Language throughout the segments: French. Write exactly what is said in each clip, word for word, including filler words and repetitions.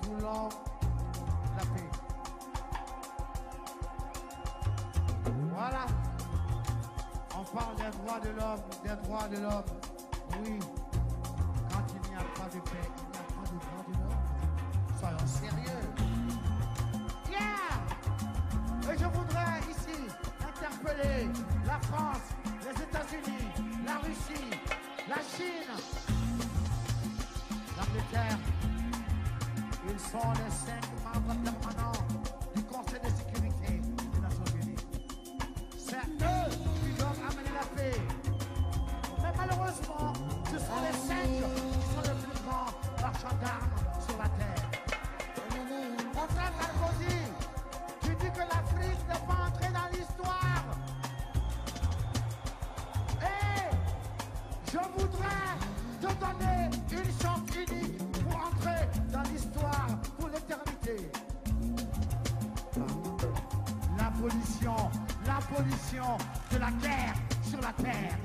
voulons la paix. Voilà. On parle des droits de l'homme, des droits de l'homme. Oui. Quand il n'y a pas de paix, il n'y a pas de droits de l'homme. Soyons sérieux. Yeah! Et je voudrais ici interpeller la France, les États-Unis, la Russie, la Chine, l'Angleterre. Ils sont les cinq membres permanents du Conseil de sécurité des Nations Unies. C'est eux qui doivent amener la paix. Mais malheureusement, ce sont les cinq qui sont les plus grands marchands d'armes sur la terre. Mon frère Sarkozy, tu dis que l'Afrique n'est pas entrée dans l'histoire. Et je voudrais te donner une chance unique pour entrer dans l'histoire pour l'éternité. La pollution, la pollution de la guerre sur la terre.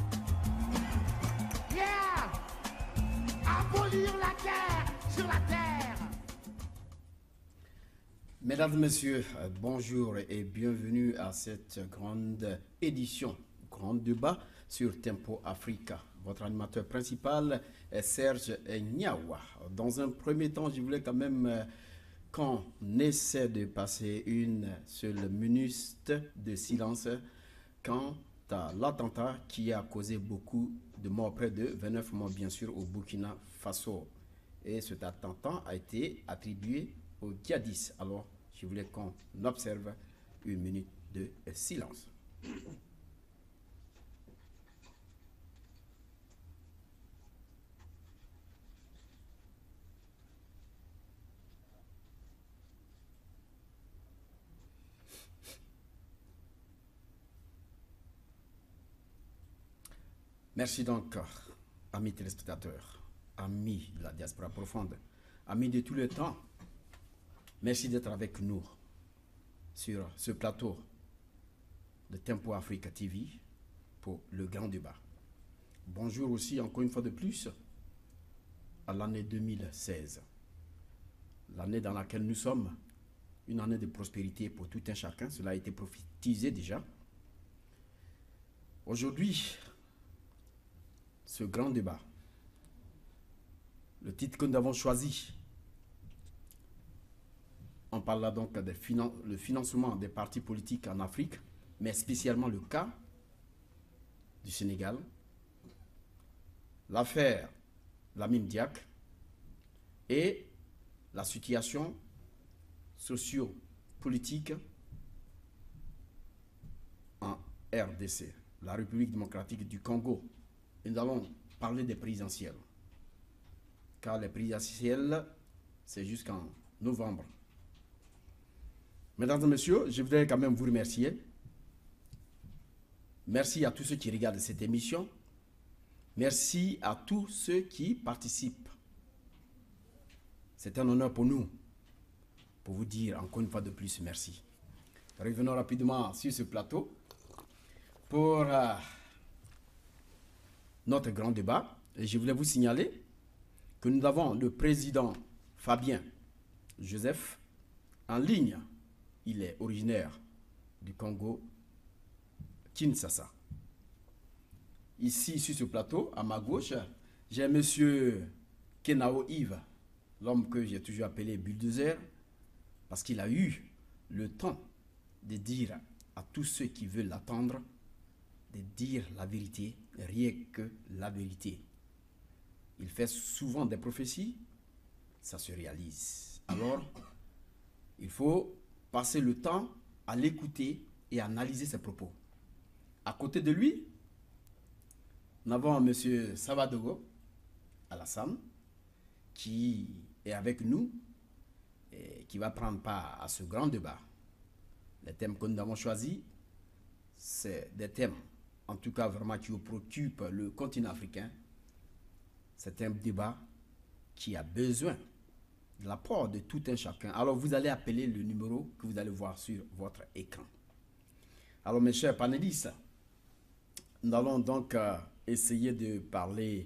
Yeah! Abolir la guerre sur la terre. Mesdames et messieurs, bonjour et bienvenue à cette grande édition, grand débat sur Tempo Africa. Votre animateur principal est Serge Niawa. Dans un premier temps, je voulais quand même qu'on essaie de passer une seule minute de silence quant à l'attentat qui a causé beaucoup de morts, près de vingt-neuf morts bien sûr au Burkina Faso. Et cet attentat a été attribué aux djihadistes. Alors, je voulais qu'on observe une minute de silence. Merci donc, amis téléspectateurs, amis de la diaspora profonde, amis de tous les temps. Merci d'être avec nous sur ce plateau de Tempo Africa T V pour le grand débat. Bonjour aussi encore une fois de plus à l'année deux mille seize, l'année dans laquelle nous sommes, une année de prospérité pour tout un chacun. Cela a été prophétisé déjà. Aujourd'hui, ce grand débat, le titre que nous avons choisi, on parlera donc de finan le financement des partis politiques en Afrique, mais spécialement le cas du Sénégal, l'affaire Lamine Diack et la situation socio-politique en R D C, la République démocratique du Congo. Et nous allons parler des présidentielles, car les présidentielles, c'est jusqu'en novembre. Mesdames et messieurs, je voudrais quand même vous remercier. Merci à tous ceux qui regardent cette émission. Merci à tous ceux qui participent. C'est un honneur pour nous, pour vous dire encore une fois de plus merci. Revenons rapidement sur ce plateau pour euh, notre grand débat. Et je voulais vous signaler que nous avons le président Fabien Joseph en ligne. Il est originaire du Congo, Kinshasa. Ici, sur ce plateau, à ma gauche, j'ai M. Kenao Yves, l'homme que j'ai toujours appelé Bulldozer, parce qu'il a eu le temps de dire à tous ceux qui veulent l'attendre, de dire la vérité, rien que la vérité. Il fait souvent des prophéties, ça se réalise. Alors, il faut passer le temps à l'écouter et à analyser ses propos. À côté de lui, nous avons M. Savadogo Alassane qui est avec nous et qui va prendre part à ce grand débat. Les thèmes que nous avons choisis, c'est des thèmes, en tout cas vraiment qui préoccupent le continent africain. C'est un débat qui a besoin de l'apport de tout un chacun. Alors vous allez appeler le numéro que vous allez voir sur votre écran. Alors mes chers panélistes, nous allons donc euh, essayer de parler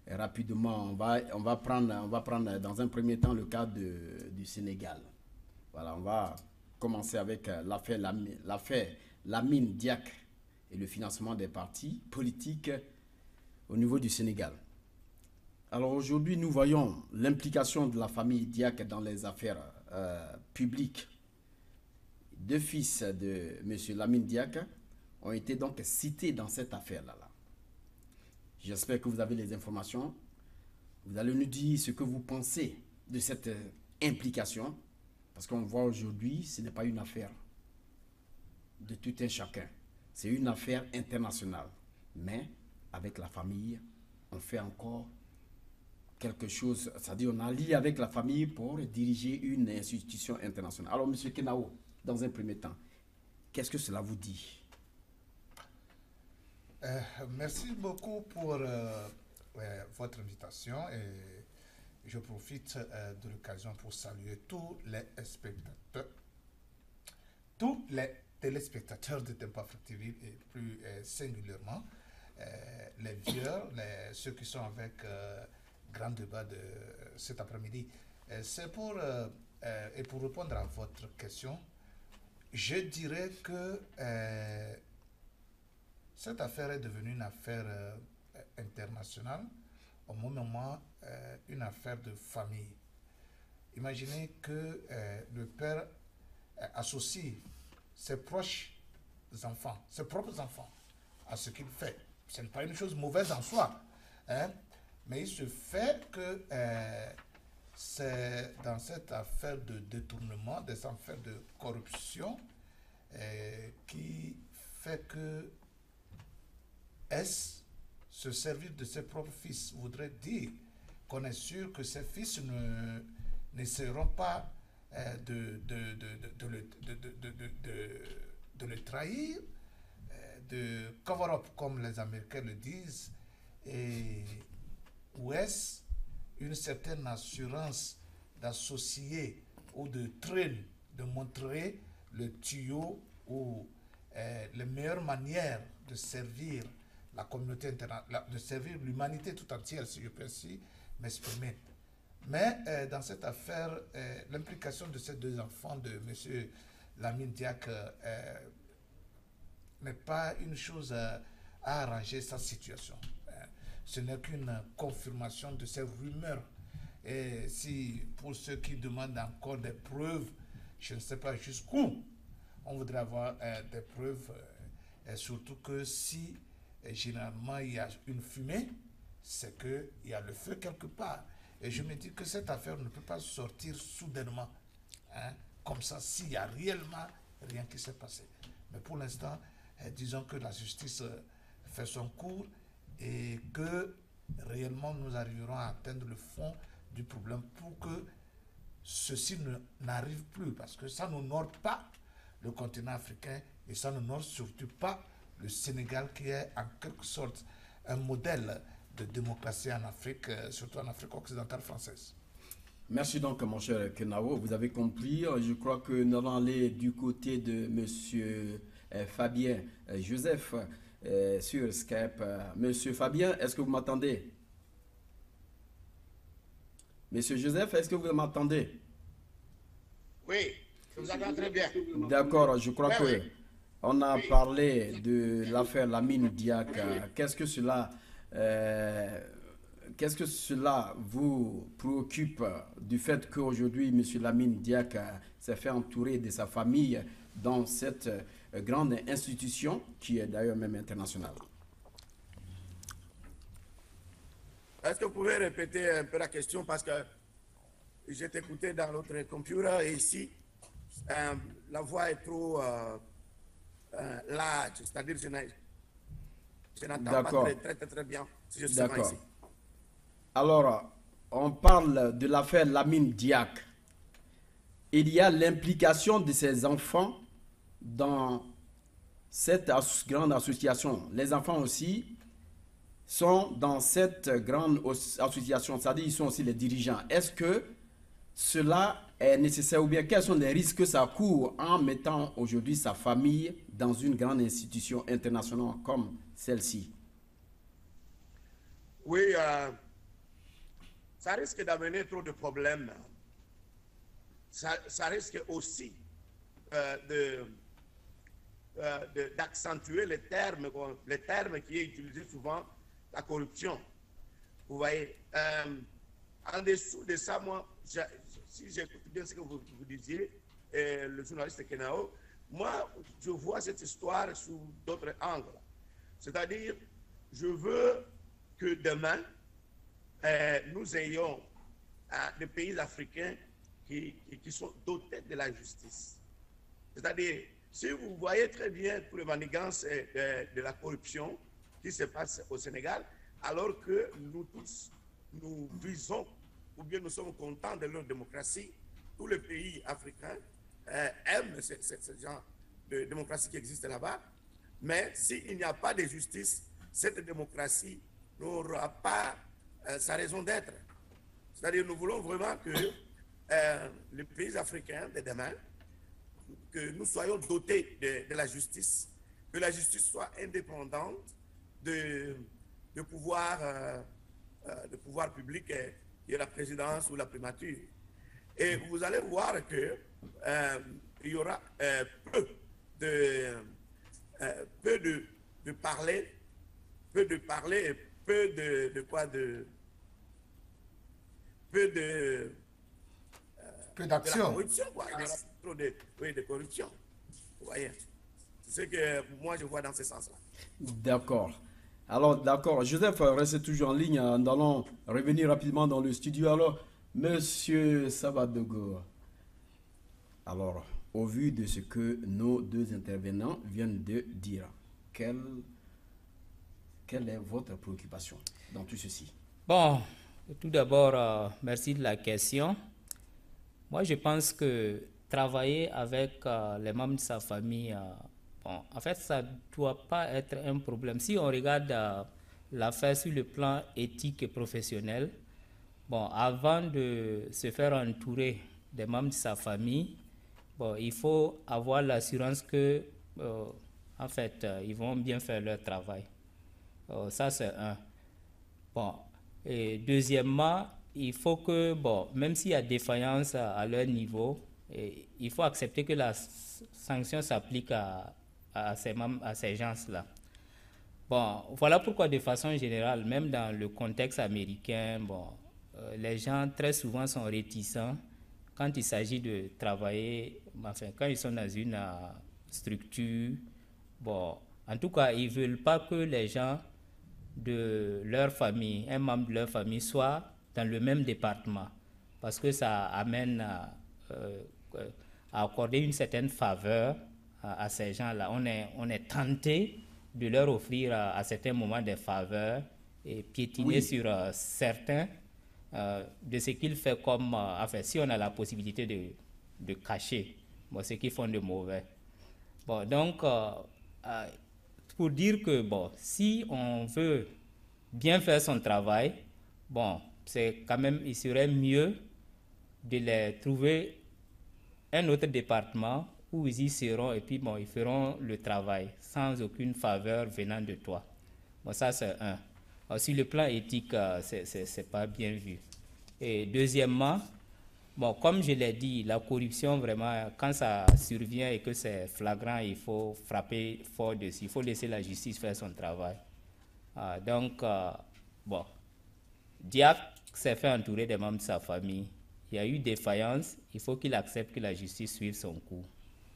Et rapidement, on va, on, va prendre, on va prendre dans un premier temps le cas de, du Sénégal. Voilà, on va commencer avec l'affaire l'affaire Lamine Diack et le financement des partis politiques au niveau du Sénégal. Alors aujourd'hui, nous voyons l'implication de la famille Diack dans les affaires euh, publiques. Deux fils de M. Lamine Diack ont été donc cités dans cette affaire-là. J'espère que vous avez les informations. Vous allez nous dire ce que vous pensez de cette implication. Parce qu'on voit aujourd'hui, ce n'est pas une affaire de tout un chacun. C'est une affaire internationale. Mais avec la famille, on fait encore quelque chose. C'est-à-dire on allie avec la famille pour diriger une institution internationale. Alors, M. Kenao, dans un premier temps, qu'est-ce que cela vous dit? Euh, merci beaucoup pour euh, euh, votre invitation et je profite euh, de l'occasion pour saluer tous les spectateurs, tous les téléspectateurs de Tempo Afrique T V et plus euh, singulièrement euh, les viewers, les, ceux qui sont avec euh, grand débat de euh, cet après-midi. Euh, C'est pour, euh, euh, et pour répondre à votre question, je dirais que euh, cette affaire est devenue une affaire euh, internationale, au moment euh, une affaire de famille. Imaginez que euh, le père euh, associe ses proches enfants, ses propres enfants, à ce qu'il fait. Ce n'est pas une chose mauvaise en soi, hein, mais il se fait que euh, c'est dans cette affaire de détournement, des affaires de corruption, euh, qui fait que est-ce se servir de ses propres fils voudrait dire qu'on est sûr que ses fils ne n'essaieront pas euh, de, de, de, de, de, le, de, de, de, de, de, de le trahir, euh, de cover-up comme les Américains le disent, et ou est-ce une certaine assurance d'associer ou de traîner, de montrer le tuyau ou euh, les meilleures manières de servir la communauté internationale, de servir l'humanité tout entière, si je peux ainsi m'exprimer. Mais euh, dans cette affaire, euh, l'implication de ces deux enfants de M. Lamine Diack euh, n'est pas une chose euh, à arranger sa situation. Euh, ce n'est qu'une confirmation de ces rumeurs. Et si, pour ceux qui demandent encore des preuves, je ne sais pas jusqu'où on voudrait avoir euh, des preuves, euh, et surtout que si et généralement, il y a une fumée, c'est qu'il y a le feu quelque part. Et je me dis que cette affaire ne peut pas sortir soudainement, hein, comme ça, s'il y a réellement rien qui s'est passé. Mais pour l'instant, eh, disons que la justice euh, fait son cours et que réellement nous arriverons à atteindre le fond du problème pour que ceci n'arrive plus. Parce que ça n'honore pas le continent africain et ça n'honore surtout pas le Sénégal qui est en quelque sorte un modèle de démocratie en Afrique, surtout en Afrique occidentale française. Merci donc mon cher Kenao, vous avez compris. Je crois que nous allons aller du côté de M. Euh, Fabien euh, Joseph euh, sur Skype. Monsieur Fabien, est-ce que vous m'entendez? Monsieur Joseph, est-ce que vous m'entendez? Oui, je vous entends très bien. D'accord, je crois Ouais, que... oui. On a Oui. parlé de l'affaire Lamine Diack. Qu'est-ce que cela, euh, qu'est-ce que cela vous préoccupe du fait qu'aujourd'hui, M. Lamine Diack s'est fait entourer de sa famille dans cette grande institution qui est d'ailleurs même internationale? Est-ce que vous pouvez répéter un peu la question parce que j'ai écouté dans l'autre computer et ici, euh, la voix est trop euh, euh, large, c'est-à-dire que je n'ai- je n'entends pas D'accord. très, très, très, très bien si je suis ici. D'accord. Alors, on parle de l'affaire Lamine Diack. Il y a l'implication de ces enfants dans cette as- grande association. Les enfants aussi sont dans cette grande os- association, c'est-à-dire ils sont aussi les dirigeants. Est-ce que cela est nécessaire ou bien quels sont les risques que ça court en mettant aujourd'hui sa famille dans une grande institution internationale comme celle-ci? Oui, euh, ça risque d'amener trop de problèmes. Ça, ça risque aussi euh, de, euh, de, d'accentuer les termes, les termes qui est utilisé souvent, la corruption. Vous voyez, euh, en dessous de ça, moi, je, si j'écoute bien ce que vous, vous disiez, et le journaliste Kenao, moi, je vois cette histoire sous d'autres angles. C'est-à-dire, je veux que demain, euh, nous ayons euh, des pays africains qui, qui, qui sont dotés de la justice. C'est-à-dire, si vous voyez très bien toutes les manigances de, de la corruption qui se passe au Sénégal, alors que nous tous, nous visons, ou bien nous sommes contents de leur démocratie, tous les pays africains euh, aiment ce, ce, ce genre de démocratie qui existe là-bas, mais s'il n'y a pas de justice, cette démocratie n'aura pas euh, sa raison d'être. C'est-à-dire, nous voulons vraiment que euh, les pays africains de demain, que nous soyons dotés de, de la justice, que la justice soit indépendante de, de, pouvoir, euh, euh, de pouvoir public et, et la présidence ou la primature. Et vous allez voir que euh, il y aura euh, peu de, euh, peu de, de parler, peu de parler et peu de, de quoi de peu de peu d'action. De la corruption, quoi. Il y aura trop de, oui, de corruption. Vous voyez. C'est ce que moi je vois dans ce sens-là. D'accord. Alors, d'accord. Joseph, restez toujours en ligne. Nous allons revenir rapidement dans le studio. Alors, Monsieur Sabadogo, alors, au vu de ce que nos deux intervenants viennent de dire, quelle, quelle est votre préoccupation dans tout ceci? Bon, tout d'abord, euh, merci de la question. Moi, je pense que travailler avec euh, les membres de sa famille, euh, bon, en fait, ça ne doit pas être un problème. Si on regarde euh, l'affaire sur le plan éthique et professionnel, bon, avant de se faire entourer des membres de sa famille, bon, il faut avoir l'assurance que, euh, en fait, euh, ils vont bien faire leur travail. Euh, ça, c'est un. Bon, et deuxièmement, il faut que, bon, même s'il y a défaillance à, à leur niveau, et il faut accepter que la sanction s'applique à, à ces, à ces gens-là. Bon, voilà pourquoi, de façon générale, même dans le contexte américain, bon, euh, les gens très souvent sont réticents quand il s'agit de travailler, enfin, quand ils sont dans une euh, structure. Bon, en tout cas, ils ne veulent pas que les gens de leur famille, un membre de leur famille, soit dans le même département, parce que ça amène à, euh, à accorder une certaine faveur à, à ces gens-là. On est, on est tenté de leur offrir à, à certains moments des faveurs et piétiner oui. sur euh, certains euh, de ce qu'ils font comme, euh, enfin, si on a la possibilité de, de cacher bon, ce qu'ils font de mauvais. Bon, donc, euh, euh, pour dire que, bon, si on veut bien faire son travail, bon, c'est quand même, il serait mieux de les trouver un autre département où ils y seront et puis, bon, ils feront le travail sans aucune faveur venant de toi. Bon, ça, c'est un. Alors, sur le plan éthique, euh, c'est, c'est, c'est pas bien vu. Et deuxièmement, bon, comme je l'ai dit, la corruption, vraiment, quand ça survient et que c'est flagrant, il faut frapper fort dessus. Il faut laisser la justice faire son travail. Euh, donc, euh, bon, Diak s'est fait entourer des membres de sa famille. Il y a eu défaillance. Il faut qu'il accepte que la justice suive son cours.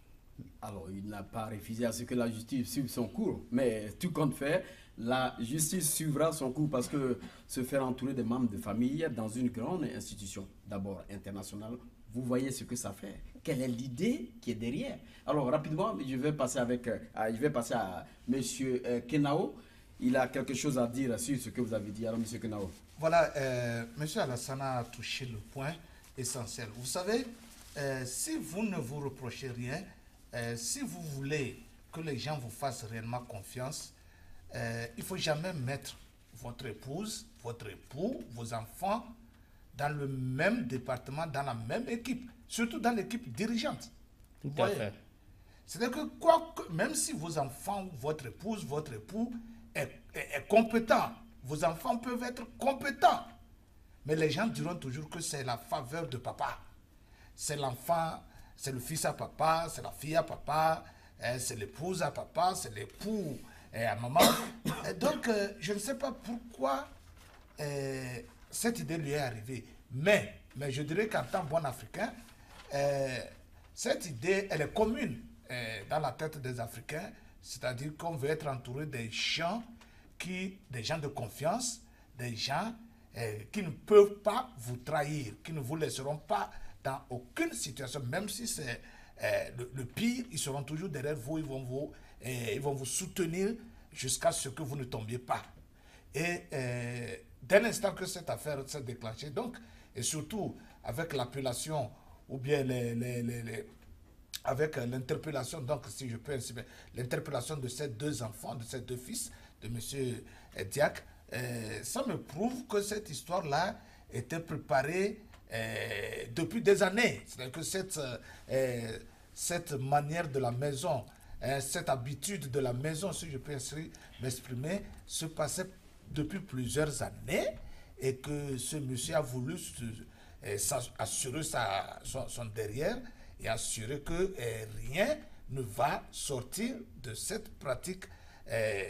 Alors, il n'a pas refusé à ce que la justice suive son cours. Mais tout compte fait, la justice suivra son cours parce que se faire entourer des membres de famille dans une grande institution, d'abord internationale, vous voyez ce que ça fait. Quelle est l'idée qui est derrière? Alors, rapidement, je vais passer, avec, euh, je vais passer à M. Euh, Kenao. Il a quelque chose à dire sur ce que vous avez dit. Alors, M. Kenao. Voilà, euh, M. Alassane a touché le point essentiel. Vous savez, euh, si vous ne vous reprochez rien, euh, si vous voulez que les gens vous fassent réellement confiance, euh, il ne faut jamais mettre votre épouse, votre époux, vos enfants dans le même département, dans la même équipe, surtout dans l'équipe dirigeante. Tout à fait. C'est-à-dire que, quoi que, même si vos enfants, votre épouse, votre époux est, est, est compétent, vos enfants peuvent être compétents. Mais les gens diront toujours que c'est la faveur de papa. C'est l'enfant, c'est le fils à papa, c'est la fille à papa, hein, c'est l'épouse à papa, c'est l'époux eh, à maman. Et donc, euh, je ne sais pas pourquoi euh, cette idée lui est arrivée. Mais, mais je dirais qu'en tant que bon Africain, euh, cette idée, elle est commune euh, dans la tête des Africains. C'est-à-dire qu'on veut être entouré des gens, qui, des gens de confiance, des gens euh, qui ne peuvent pas vous trahir, qui ne vous laisseront pas dans aucune situation, même si c'est euh, le, le pire, ils seront toujours derrière vous, ils vont vous, euh, ils vont vous soutenir jusqu'à ce que vous ne tombiez pas. Et euh, dès l'instant que cette affaire s'est déclenchée, donc, et surtout avec l'appellation ou bien les, les, les, les avec l'interpellation, donc si je peux ainsi dire, l'interpellation de ces deux enfants, de ces deux fils, de M. Diack, euh, ça me prouve que cette histoire-là était préparée euh, depuis des années. C'est-à-dire que cette, euh, cette manière de la maison, hein, cette habitude de la maison, si je peux ainsi m'exprimer, se passait depuis plusieurs années et que ce monsieur a voulu se, euh, assurer sa, son, son derrière et assurer que euh, rien ne va sortir de cette pratique euh,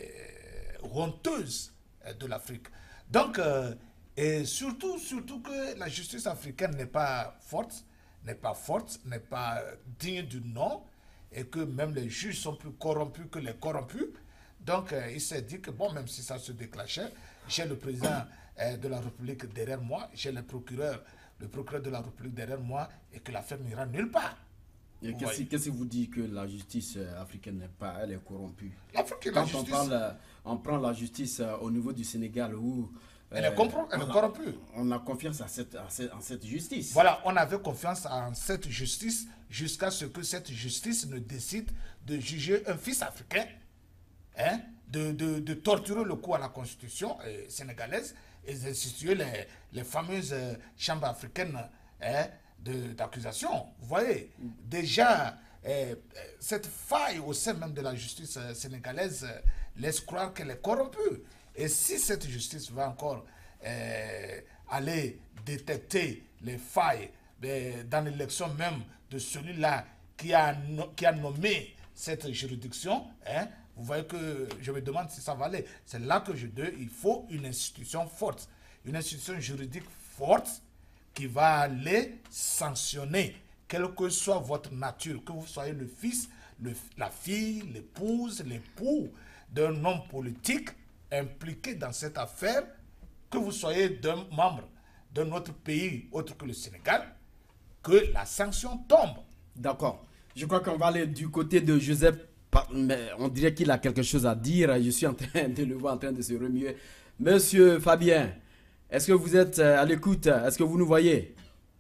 honteuse euh, de l'Afrique. Donc, euh, et surtout, surtout que la justice africaine n'est pas forte, n'est pas forte, n'est pas digne du nom, et que même les juges sont plus corrompus que les corrompus. Donc, euh, il s'est dit que, bon, même si ça se déclenchait, j'ai le président euh, de la République derrière moi, j'ai le procureur, le procureur de la République derrière moi, et que l'affaire n'ira nulle part. Qu'est-ce qui vous dit que la justice africaine n'est pas, elle est corrompue? L'Afrique, Quand la justice, on, parle, on prend la justice au niveau du Sénégal où elle est, euh, elle est corrompue. On a confiance à cette, à cette, en cette justice. Voilà, on avait confiance en cette justice jusqu'à ce que cette justice ne décide de juger un fils africain, hein, de, de, de torturer le coup à la constitution euh, sénégalaise et d'instituer les, les fameuses euh, chambres africaines hein, d'accusation. Vous voyez, déjà, euh, cette faille au sein même de la justice euh, sénégalaise euh, laisse croire qu'elle est corrompue. Et si cette justice va encore euh, aller détecter les failles euh, dans l'élection même de celui-là qui a, no qui a nommé cette juridiction, hein, vous voyez que je me demande si ça va aller. C'est là que je dis il faut une institution forte, une institution juridique forte qui va aller sanctionner, quelle que soit votre nature, que vous soyez le fils, le, la fille, l'épouse, l'époux d'un homme politique impliqué dans cette affaire, que vous soyez d'un membre d'un autre pays autre que le Sénégal, que la sanction tombe. D'accord. Je crois qu'on va aller du côté de Joseph, mais on dirait qu'il a quelque chose à dire. Je suis en train de le voir en train de se remuer. Monsieur Fabien, est-ce que vous êtes à l'écoute? Est-ce que vous nous voyez?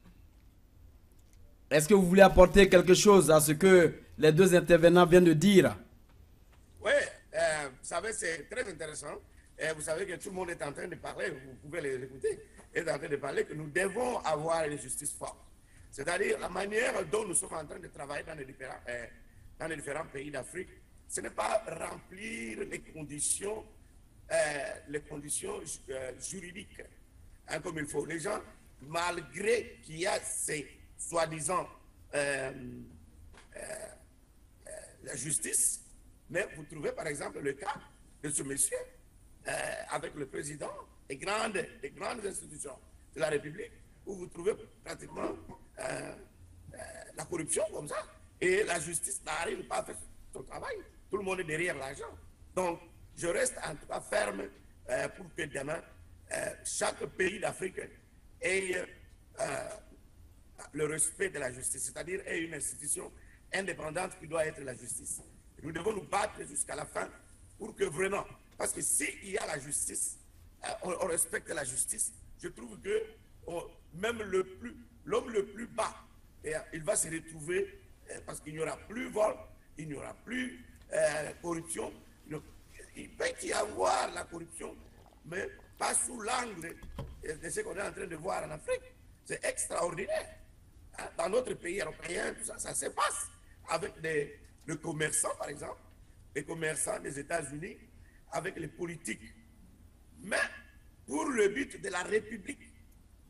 Est-ce que vous voulez apporter quelque chose à ce que les deux intervenants viennent de dire? Oui, euh, vous savez, c'est très intéressant. Et vous savez que tout le monde est en train de parler, vous pouvez l'écouter, est en train de parler que nous devons avoir une justice forte. C'est-à-dire la manière dont nous sommes en train de travailler dans les différents, euh, dans les différents pays d'Afrique, ce n'est pas remplir les conditions, euh, les conditions euh, juridiques hein, comme il faut. Les gens, malgré qu'il y a ces soi-disant euh, euh, euh, la justice, mais vous trouvez par exemple le cas de ce monsieur euh, avec le président des grandes, des grandes institutions de la République, où vous trouvez pratiquement euh, euh, la corruption comme ça, et la justice n'arrive pas à faire son travail. Tout le monde est derrière l'argent. Donc, je reste en tout cas ferme euh, pour que demain, euh, chaque pays d'Afrique ait euh, le respect de la justice, c'est-à-dire ait une institution indépendante qui doit être la justice. Et nous devons nous battre jusqu'à la fin pour que vraiment, parce que s'il y a la justice, euh, on, on respecte la justice, je trouve que on, même le plus, l'homme le plus bas, et, euh, il va se retrouver, euh, parce qu'il n'y aura plus vol, il n'y aura plus euh, corruption. Il, il peut y avoir la corruption, mais pas sous l'angle de ce qu'on est en train de voir en Afrique. C'est extraordinaire. Dans notre pays européen, tout ça, ça se passe avec des, les commerçants, par exemple, les commerçants des États-Unis, avec les politiques. Mais pour le but de la République,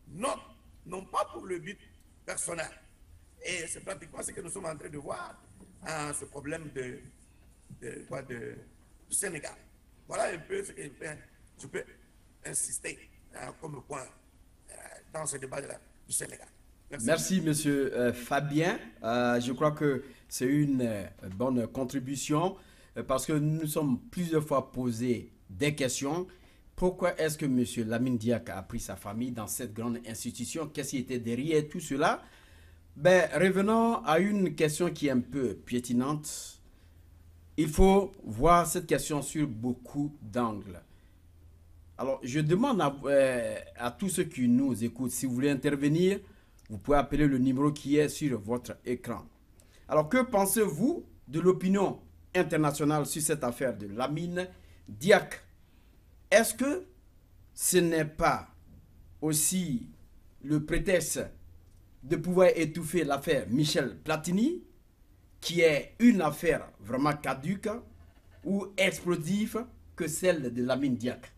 non, non pas pour le but personnel. Et c'est pratiquement ce que nous sommes en train de voir, hein, ce problème de, de, quoi, de, du Sénégal. Voilà un peu ce que je peux, je peux insister hein, comme point euh, dans ce débat de la, du Sénégal. Merci, Merci monsieur euh, Fabien. Euh, je crois que c'est une euh, bonne contribution euh, parce que nous nous sommes plusieurs fois posé des questions. Pourquoi est-ce que monsieur Lamine Diack a pris sa famille dans cette grande institution? Qu'est-ce qui était derrière tout cela? Ben, revenons à une question qui est un peu piétinante. Il faut voir cette question sur beaucoup d'angles. Alors, je demande à, euh, à tous ceux qui nous écoutent, si vous voulez intervenir, vous pouvez appeler le numéro qui est sur votre écran. Alors, que pensez-vous de l'opinion internationale sur cette affaire de Lamine Diack? Est-ce que ce n'est pas aussi le prétexte de pouvoir étouffer l'affaire Michel Platini, qui est une affaire vraiment caduque ou explosive que celle de Lamine Diack?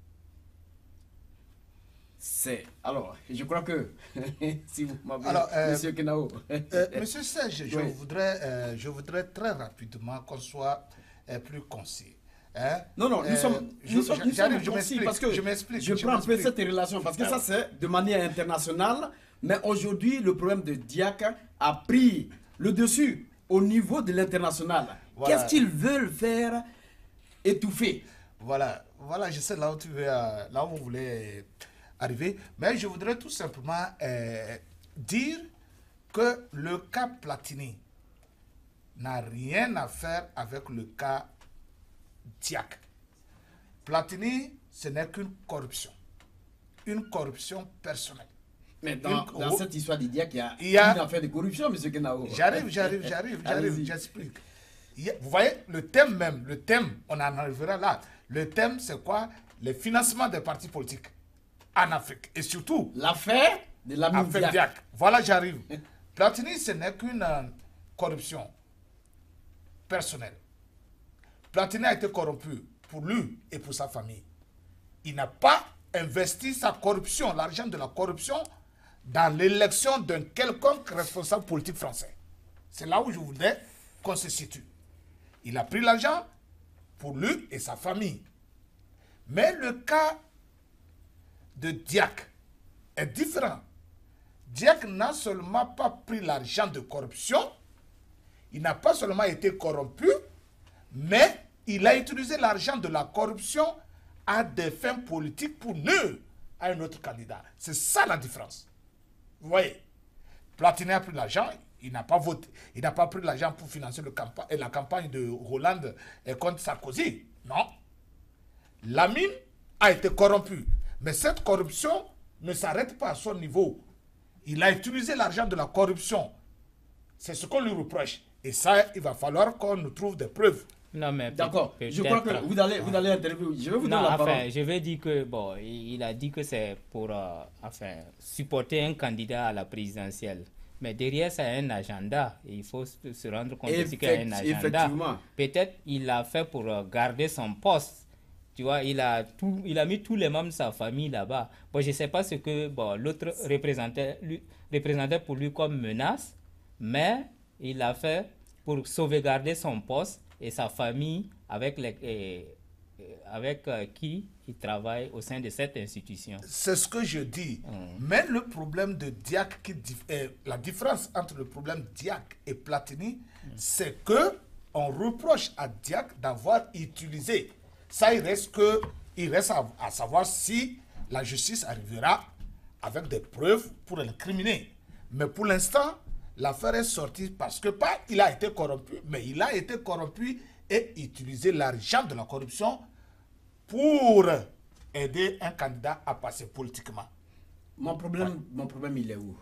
C'est alors, je crois que si vous m'avez, Alors, euh, Monsieur Kenao. Euh, Monsieur Serge, je, Oui. voudrais, euh, je voudrais très rapidement qu'on soit euh, plus concis. Hein? Non, non, nous Euh, sommes, je- nous sommes, nous j'arrive, sommes je concis m'explique, parce que je m'explique, je je prends un peu m'explique. cette relation parce que ça c'est de manière internationale, mais aujourd'hui le problème de Diack a pris le dessus au niveau de l'international. Voilà. Qu'est-ce qu'ils veulent faire étouffer? Voilà, voilà, je sais là où tu veux, euh, là où vous voulez arriver. Mais je voudrais tout simplement euh, dire que le cas Platini n'a rien à faire avec le cas Diack. Platini, ce n'est qu'une corruption. Une corruption personnelle. Mais dans, Une- dans oh. cette histoire de Diack, il y a, Il y a- une affaire de corruption, Monsieur Kenao. J'arrive, j'arrive, j'arrive, j'arrive, Allez-y. j'explique. Il y a- Vous voyez, le thème même, le thème, on en arrivera là. Le thème, c'est quoi? Le financement des partis politiques en Afrique. Et surtout, L'affaire de Lamine avec Diack. Diack. Voilà, j'arrive. Platini, ce n'est qu'une euh, corruption personnelle. Platini a été corrompu pour lui et pour sa famille. Il n'a pas investi sa corruption, l'argent de la corruption, dans l'élection d'un quelconque responsable politique français. C'est là où je voudrais qu'on se situe. Il a pris l'argent pour lui et sa famille. Mais le cas de Diack est différent. Diack n'a seulement pas pris l'argent de corruption, il n'a pas seulement été corrompu, mais il a utilisé l'argent de la corruption à des fins politiques pour nuire à un autre candidat. C'est ça la différence. Vous voyez, Platini a pris l'argent, il n'a pas voté, il n'a pas pris l'argent pour financer le campa la campagne de Hollande contre Sarkozy. Non. Lamine a été corrompu. Mais cette corruption ne s'arrête pas à son niveau. Il a utilisé l'argent de la corruption. C'est ce qu'on lui reproche. Et ça, il va falloir qu'on nous trouve des preuves. Non, mais peut- D'accord. Je crois que peut-être- vous allez, vous allez interviewer. Je vais vous Non, donner la enfin, parole. je vais dire que, bon, il il a dit que c'est pour, euh, enfin, supporter un candidat à la présidentielle. Mais derrière, ça a un agenda. Et il faut se se rendre compte aussi qu'il y a un Effect- agenda. effectivement. Peut-être il l'a fait pour euh, garder son poste. Tu vois, il a, tout, il a mis tous les membres de sa famille là-bas. Bon, je ne sais pas ce que bon, l'autre représentait, lui- représentait pour lui comme menace, mais il l'a fait pour sauvegarder son poste et sa famille avec, les, et- et avec euh, qui il travaille au sein de cette institution. C'est ce que je dis. Mais le problème de Diack, qui dif- euh, la différence entre le problème Diack et Platini, c'est que on reproche à Diack d'avoir utilisé. Ça, il reste, que, il reste à, à savoir si la justice arrivera avec des preuves pour l'incriminer. Mais pour l'instant, l'affaire est sortie parce que pas il a été corrompu, mais il a été corrompu et utilisé l'argent de la corruption pour aider un candidat à passer politiquement. Mon problème, mon problème, il est où?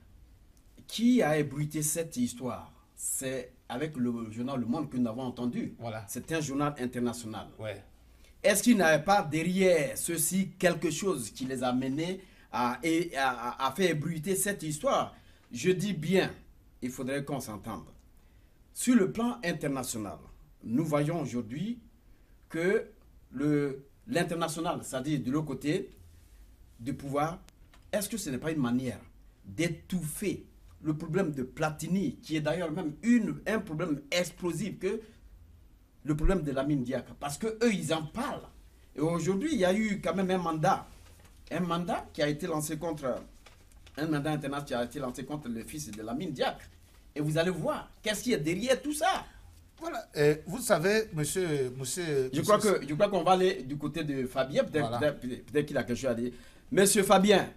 Qui a ébruité cette histoire? C'est avec le journal Le Monde que nous avons entendu. Voilà. C'est un journal international. Ouais. Est-ce qu'il n'y avait pas derrière ceci quelque chose qui les a menés à, et- à, à faire ébruiter cette histoire? Je dis bien, il faudrait qu'on s'entende. Sur le plan international, nous voyons aujourd'hui que le- l'international, c'est-à-dire de l'autre côté du pouvoir, est-ce que ce n'est pas une manière d'étouffer le problème de Platini, qui est d'ailleurs même une, un problème explosif que le problème de la mine Diaka? Parce qu'eux, ils en parlent. Et aujourd'hui, il y a eu quand même un mandat, un mandat qui a été lancé contre, un mandat international qui a été lancé contre le fils de la mine Diaka. Et vous allez voir, qu'est-ce qu'il y a derrière tout ça? Voilà. Et vous savez, monsieur... monsieur je, monsieur... crois que, je crois qu'on va aller du côté de Fabien. Peut-être Voilà. peut peut qu'il a quelque chose à dire. Monsieur Fabien.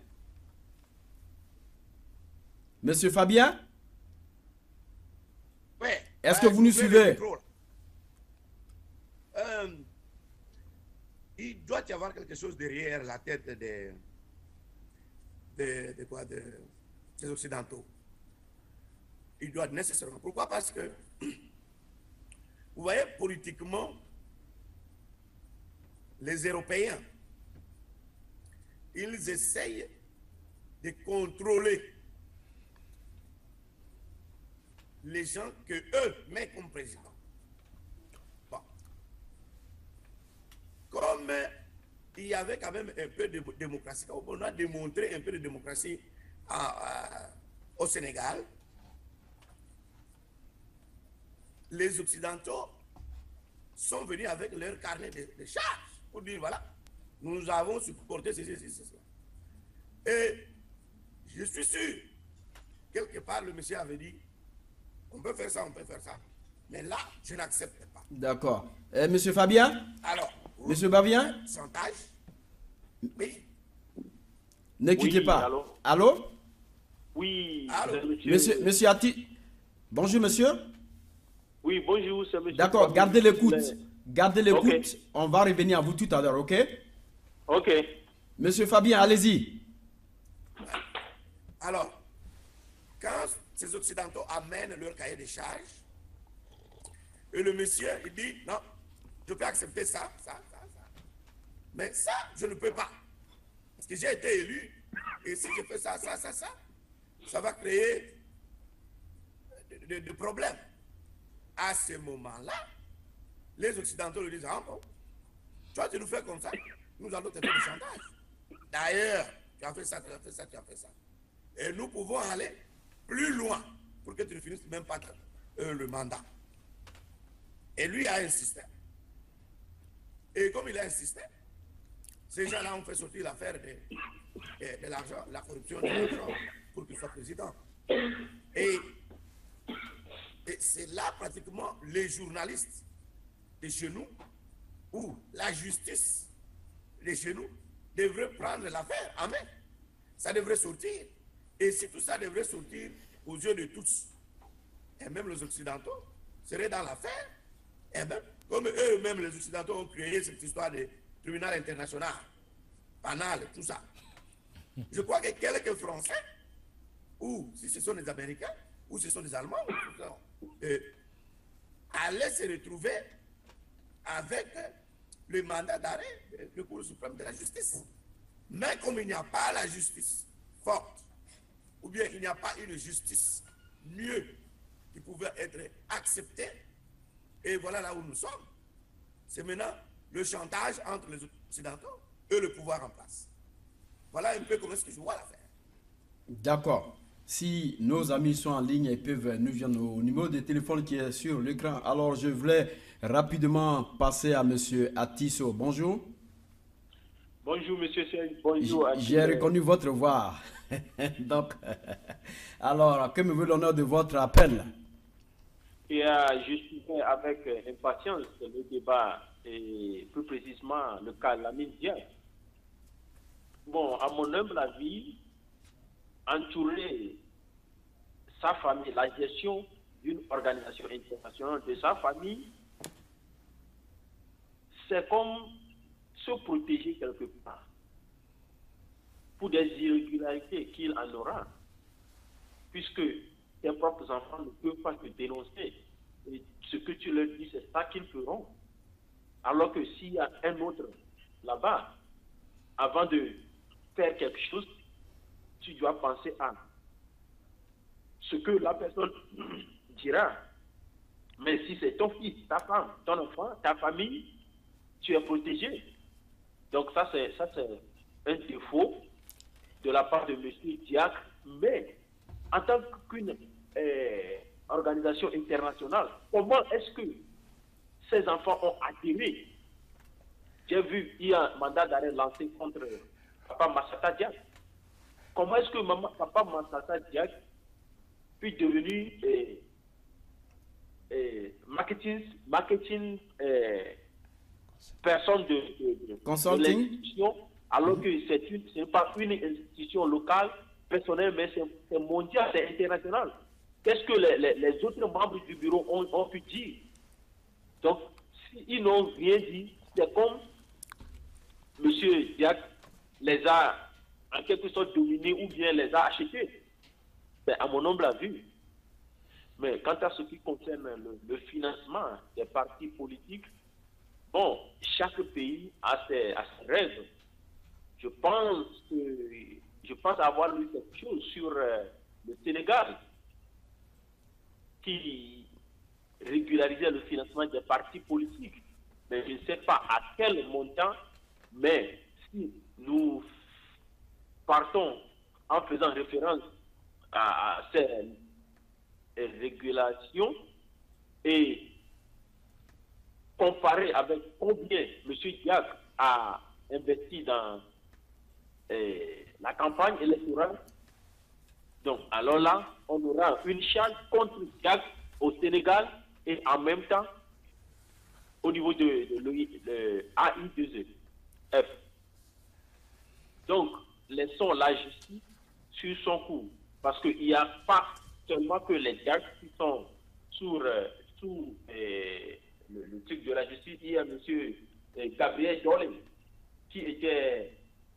Monsieur Fabien. Ouais. Est-ce Euh, que vous nous ouvrez le suivez? micro, là. Euh, il doit y avoir quelque chose derrière la tête des, des, des, quoi, des, des Occidentaux. Il doit nécessairement. Pourquoi? Parce que, vous voyez, politiquement, les Européens, ils essayent de contrôler les gens que eux mettent comme président. Bon. Comme euh, il y avait quand même un peu de démocratie, on a démontré un peu de démocratie à, à, au Sénégal, les Occidentaux sont venus avec leur carnet de, de charges pour dire voilà, nous avons supporté ceci, ceci, ceci. Et je suis sûr, quelque part, le monsieur avait dit on peut faire ça, on peut faire ça. Mais là, je n'accepte pas. D'accord. Euh, monsieur Fabien? Alors, Monsieur Fabien? Pourcentage. Oui. Ne quittez Oui, pas. allô? Allô? Oui, Allô? c'est monsieur. Monsieur, monsieur Ati. Bonjour, monsieur. Oui, bonjour, c'est monsieur. D'accord, Kwame gardez l'écoute. Sule. Gardez l'écoute. Ok. On va revenir à vous tout à l'heure, ok? Ok. Monsieur Fabien, allez-y. Alors, quand ces Occidentaux amènent leur cahier de charges, et le monsieur, il dit, non, je peux accepter ça, ça, ça, ça. Mais ça, je ne peux pas. Parce que j'ai été élu, et si je fais ça, ça, ça, ça, ça va créer de, de- de problèmes. À ce moment-là, les Occidentaux lui disent, ah bon, toi tu nous fais comme ça, nous allons te faire du chantage. D'ailleurs, tu as fait ça, tu as fait ça, tu as fait ça. Et nous pouvons aller plus loin pour que tu ne finisses même pas euh, le mandat. Et lui a insisté. Et comme il a insisté, ces gens-là ont fait sortir l'affaire de, de, de l'argent, la corruption de l'argent pour qu'il soit président. Et, et c'est là pratiquement les journalistes de chez nous, ou la justice de chez nous, devraient prendre l'affaire en main. Ça devrait sortir. Et si tout ça devrait sortir aux yeux de tous, et même les Occidentaux seraient dans l'affaire, et bien, comme eux-mêmes, les Occidentaux, ont créé cette histoire de tribunal international, banal, tout ça. Je crois que quelques Français, ou si ce sont des Américains, ou ce sont des Allemands, euh, allaient se retrouver avec le mandat d'arrêt du Cour suprême de la justice. Mais comme il n'y a pas la justice forte, ou bien il n'y a pas une justice mieux qui pouvait être acceptée, et voilà là où nous sommes. C'est maintenant le chantage entre les Occidentaux et le pouvoir en place. Voilà un peu comment est-ce que je vois l'affaire. D'accord. Si nos amis sont en ligne et peuvent nous joindre au numéro de téléphone qui est sur l'écran, alors je voulais rapidement passer à monsieur Atisso. Bonjour. Bonjour, monsieur Serge. Bonjour à J'ai tous. reconnu votre voix. Donc, alors, que me veut l'honneur de votre appel? Et euh, je suivais avec euh, impatience le débat et plus précisément le cas de la mine Diak. Bon, à mon humble avis, entourer sa famille, la gestion d'une organisation internationale de sa famille, c'est comme se protéger quelque part pour des irrégularités qu'il en aura, puisque tes propres enfants ne peuvent pas te dénoncer. Et ce que tu leur dis, c'est ça qu'ils feront. Alors que s'il y a un autre là-bas, avant de faire quelque chose, tu dois penser à ce que la personne dira. Mais si c'est ton fils, ta femme, ton enfant, ta famille, tu es protégé. Donc ça, c'est ça, c'est un défaut de la part de M. Diak, mais en tant qu'une euh, organisation internationale, comment est-ce que ces enfants ont adhéré? J'ai vu, il y a un mandat d'arrêt lancé contre Papa Massata Diak. Comment est-ce que maman, Papa Massata Diak puis devenu euh, euh, marketing, marketing euh, personne de, de, de, de l'institution, alors que c'est une, c'est pas une institution locale, personnelle, mais c'est mondial, c'est international. Qu'est-ce que les, les, les autres membres du bureau ont, ont pu dire? Donc, s'ils n'ont rien dit, c'est comme M. Diak les a en quelque sorte dominés ou bien les a achetés. Ben, à mon humble avis. Mais quant à ce qui concerne le, le financement des partis politiques, bon, chaque pays a ses, a ses règles. Je pense que je pense avoir lu quelque chose sur euh, le Sénégal qui régularisait le financement des partis politiques. Mais je ne sais pas à quel montant, mais si nous partons en faisant référence à, à ces régulations et comparer avec combien M. Diak a investi dans eh, la campagne électorale, donc alors là, on aura une chance contre Diak au Sénégal et en même temps au niveau de, de, de, de A I deux E F. Donc, laissons la justice sur son cours, parce qu'il n'y a pas seulement que les Diak qui sont sur, euh, sous euh, le, le truc de la justice. Il y a M. Euh, Gabriel Dolé, qui était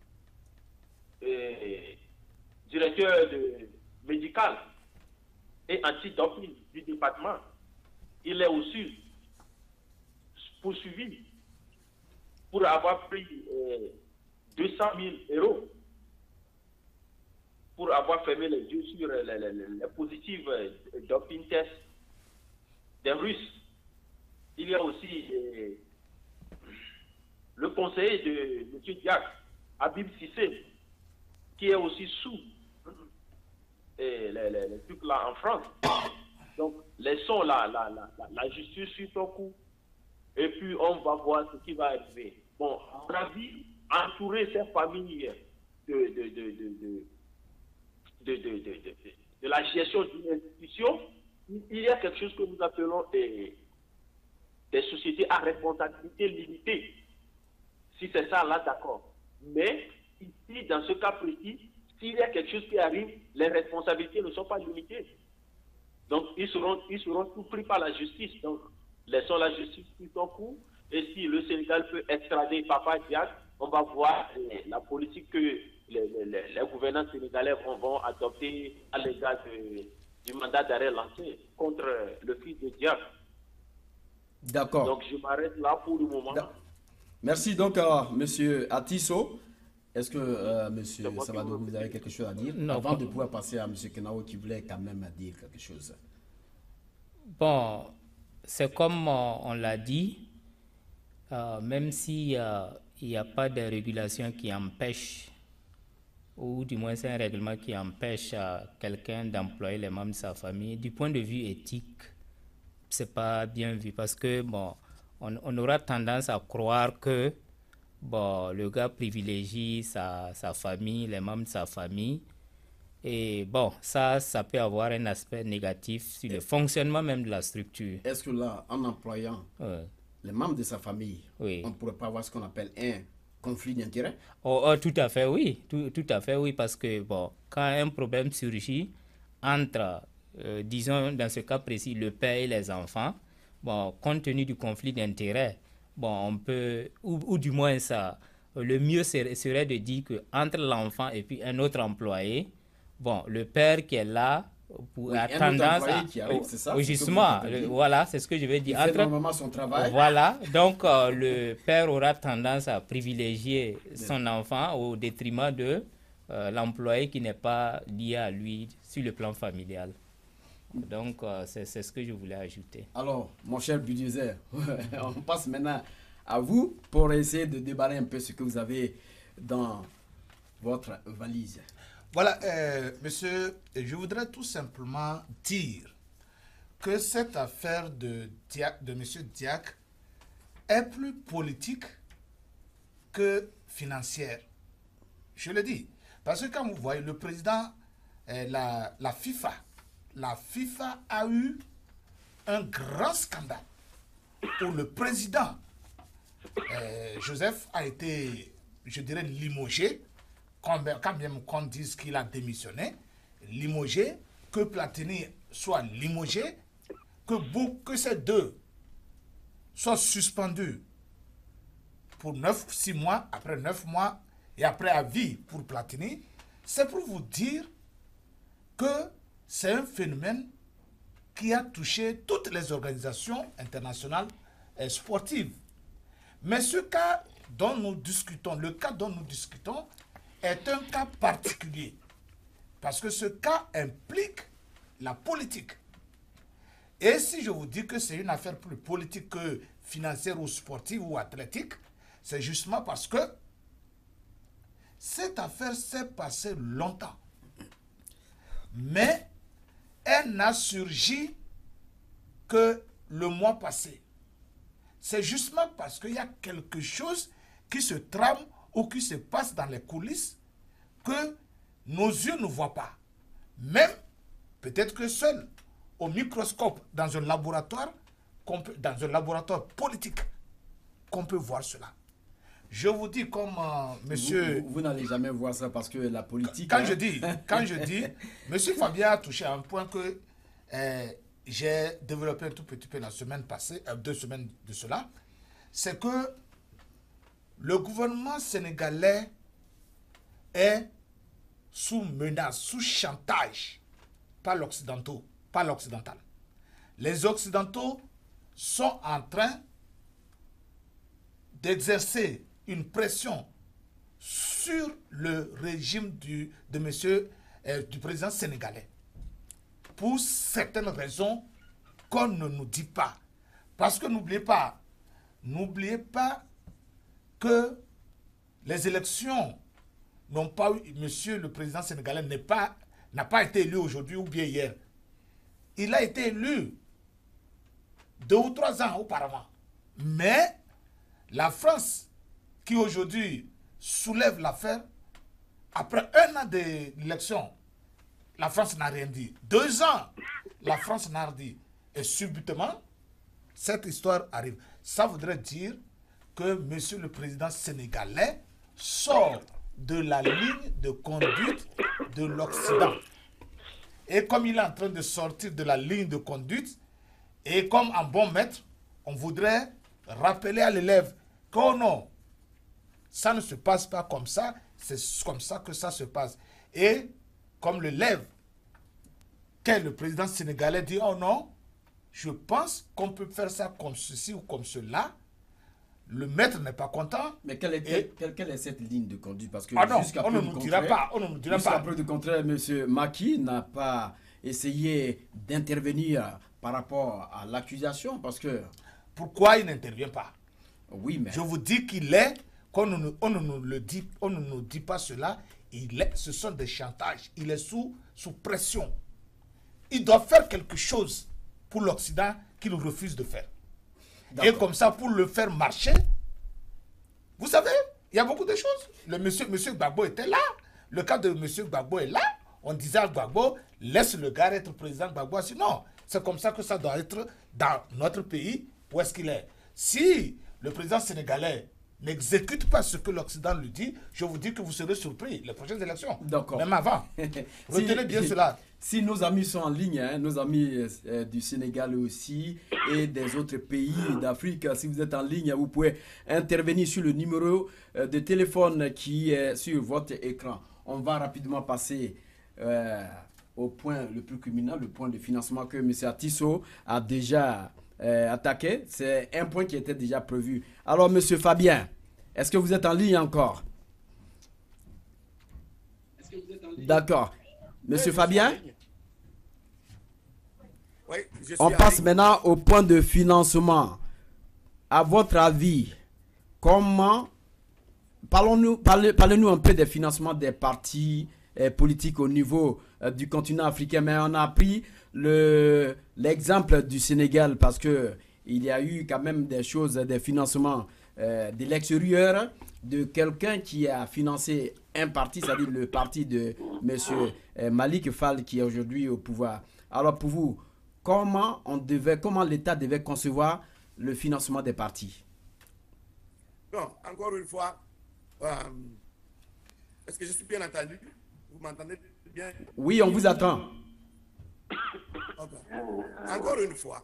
euh, directeur de, médical et anti-doping du département. Il est aussi poursuivi pour avoir pris euh, deux cent mille euros pour avoir fermé les yeux sur les, les, les, les positives euh, doping tests des Russes. Il y a aussi euh, le conseiller de M. Diak, Habib Sissé, qui est aussi sous euh, les, les, les trucs là en France. Donc, laissons la, la, la, la justice sur son coup et puis on va voir ce qui va arriver. Bon, à mon avis, entourer ces familles de, de, de, de, de De, de, de, de, de la gestion d'une institution, il y a quelque chose que nous appelons des, des sociétés à responsabilité limitée. Si c'est ça, là, d'accord. Mais ici, dans ce cas précis, s'il y a quelque chose qui arrive, les responsabilités ne sont pas limitées. Donc, ils seront, ils seront tout pris par la justice. Donc, laissons la justice sur son coup. Et si le Sénégal peut extrader Papa Diak, on va voir eh, la politique que les, les, les gouvernants sénégalais vont, vont adopter à l'égard du mandat d'arrêt lancé contre le fils de Diak. D'accord. Donc je m'arrête là pour le moment. Merci donc à M. Atisso. Est-ce que euh, M. Sabado, vous avez quelque chose à dire? Non, avant pas... de pouvoir passer à M. Kenao qui voulait quand même dire quelque chose. Bon, c'est comme euh, on l'a dit, euh, même si euh, il n'y a pas de régulation qui empêche, ou du moins c'est un règlement qui empêche euh, quelqu'un d'employer les membres de sa famille, du point de vue éthique, c'est pas bien vu parce que bon, on, on aura tendance à croire que bon, le gars privilégie sa, sa famille, les membres de sa famille. Et bon, ça, ça peut avoir un aspect négatif sur le fonctionnement même de la structure. Est-ce que là, en employant ouais. les membres de sa famille, oui. on ne pourrait pas avoir ce qu'on appelle un conflit d'intérêts? Oh, oh, tout à fait, oui. Tout, tout à fait, oui, parce que bon, quand un problème surgit entre, euh, disons, dans ce cas précis, le père et les enfants, bon, compte tenu du conflit d'intérêts, bon, on peut, ou, ou du moins ça, le mieux serait, serait de dire qu'entre l'enfant et puis un autre employé, bon, le père qui est là pour, oui, a tendance à... Qui arrive, c'est ça, oui, justement, le, voilà, c'est ce que je vais dire. Il fait entre, normalement son travail. Voilà, donc euh, le père aura tendance à privilégier son enfant au détriment de euh, l'employé qui n'est pas lié à lui sur le plan familial. Donc, euh, c'est ce que je voulais ajouter. Alors, mon cher Bulldozer, on passe maintenant à vous pour essayer de débarrer un peu ce que vous avez dans votre valise. Voilà, euh, monsieur, je voudrais tout simplement dire que cette affaire de, Diack, de monsieur Diack est plus politique que financière. Je le dis. Parce que quand vous voyez le président, euh, la, la FIFA, la FIFA a eu un grand scandale où le président euh, Joseph a été, je dirais, limogé, quand même qu'on dise qu'il a démissionné, limogé, que Platini soit limogé, que, que ces deux soient suspendus pour neuf, six mois, après neuf mois, et après à vie pour Platini, c'est pour vous dire que c'est un phénomène qui a touché toutes les organisations internationales et sportives. Mais ce cas dont nous discutons, le cas dont nous discutons, est un cas particulier. Parce que ce cas implique la politique. Et si je vous dis que c'est une affaire plus politique que financière ou sportive ou athlétique, c'est justement parce que cette affaire s'est passée longtemps. Mais elle n'a surgi que le mois passé. C'est justement parce qu'il y a quelque chose qui se trame ou qui se passe dans les coulisses que nos yeux ne voient pas. Même, peut-être que seul, au microscope, dans un laboratoire, qu'on peut, dans un laboratoire politique, qu'on peut voir cela. Je vous dis comme euh, monsieur... Vous, vous, vous n'allez jamais voir ça parce que la politique... Quand hein? je dis, quand je dis, monsieur Fabien a touché à un point que euh, j'ai développé un tout petit peu la semaine passée, euh, deux semaines de cela, c'est que le gouvernement sénégalais est sous menace, sous chantage par l'occidentaux, par l'occidental. Les occidentaux sont en train d'exercer une pression sur le régime du, de monsieur, euh, du président sénégalais pour certaines raisons qu'on ne nous dit pas. Parce que n'oubliez pas, n'oubliez pas que les élections n'ont pas eu, monsieur le président sénégalais n'est pas, n'a pas été élu aujourd'hui ou bien hier. Il a été élu deux ou trois ans auparavant. Mais la France, qui aujourd'hui soulève l'affaire, après un an d'élection, la France n'a rien dit. Deux ans, la France n'a rien dit. Et subitement, cette histoire arrive. Ça voudrait dire que monsieur le président sénégalais sort de la ligne de conduite de l'Occident. Et comme il est en train de sortir de la ligne de conduite, et comme un bon maître, on voudrait rappeler à l'élève que oh non, ça ne se passe pas comme ça, c'est comme ça que ça se passe. Et comme l'élève, qu'est le président sénégalais dit, oh non, je pense qu'on peut faire ça comme ceci ou comme cela, le maître n'est pas content. Mais quelle est, et... quelle, quelle est cette ligne de conduite? Parce que ah non, jusqu'à on ne preuve nous du dira contraire- pas, on ne nous dira jusqu'à pas. preuve du contraire, M. Macky n'a pas essayé d'intervenir par rapport à l'accusation parce que... Pourquoi il n'intervient pas? Oui, mais... Je vous dis qu'il est, qu'on ne, on ne nous le dit, on ne nous dit pas cela, il est, ce sont des chantages, il est sous, sous pression. Il doit faire quelque chose pour l'Occident qu'il refuse de faire. Et comme ça, pour le faire marcher, vous savez, il y a beaucoup de choses. Le monsieur, monsieur Gbagbo était là, le cas de monsieur Gbagbo est là, on disait à Gbagbo, laisse le gars être président Gbagbo, sinon, c'est comme ça que ça doit être dans notre pays, où est-ce qu'il est. Si le président sénégalais n'exécute pas ce que l'Occident lui dit, je vous dis que vous serez surpris les prochaines élections. D'accord. Même avant. Retenez bien cela. Si nos amis sont en ligne, hein, nos amis euh, du Sénégal aussi et des autres pays d'Afrique, si vous êtes en ligne, vous pouvez intervenir sur le numéro euh, de téléphone qui est sur votre écran. On va rapidement passer euh, au point le plus culminant, le point de financement que M. Atisso a déjà euh, attaqué. C'est un point qui était déjà prévu. Alors, M. Fabien, est-ce que vous êtes en ligne encore? D'accord. Monsieur Oui, Fabien, je suis en ligne. Oui, je suis on en passe ligne. maintenant au point de financement. À votre avis, comment parlons-nous, parlez, parlez-nous un peu des financements des partis euh, politiques au niveau euh, du continent africain. Mais on a pris le, l'exemple du Sénégal parce que il y a eu quand même des choses, des financements euh, de l'extérieur, de quelqu'un qui a financé un parti, c'est-à-dire le parti de M. Euh, Malik Fall qui est aujourd'hui au pouvoir. Alors pour vous, comment on devait, comment l'État devait concevoir le financement des partis? Bon, encore une fois, euh, est-ce que je suis bien entendu? Vous m'entendez bien? Oui, on vous attend. Okay. Encore une fois,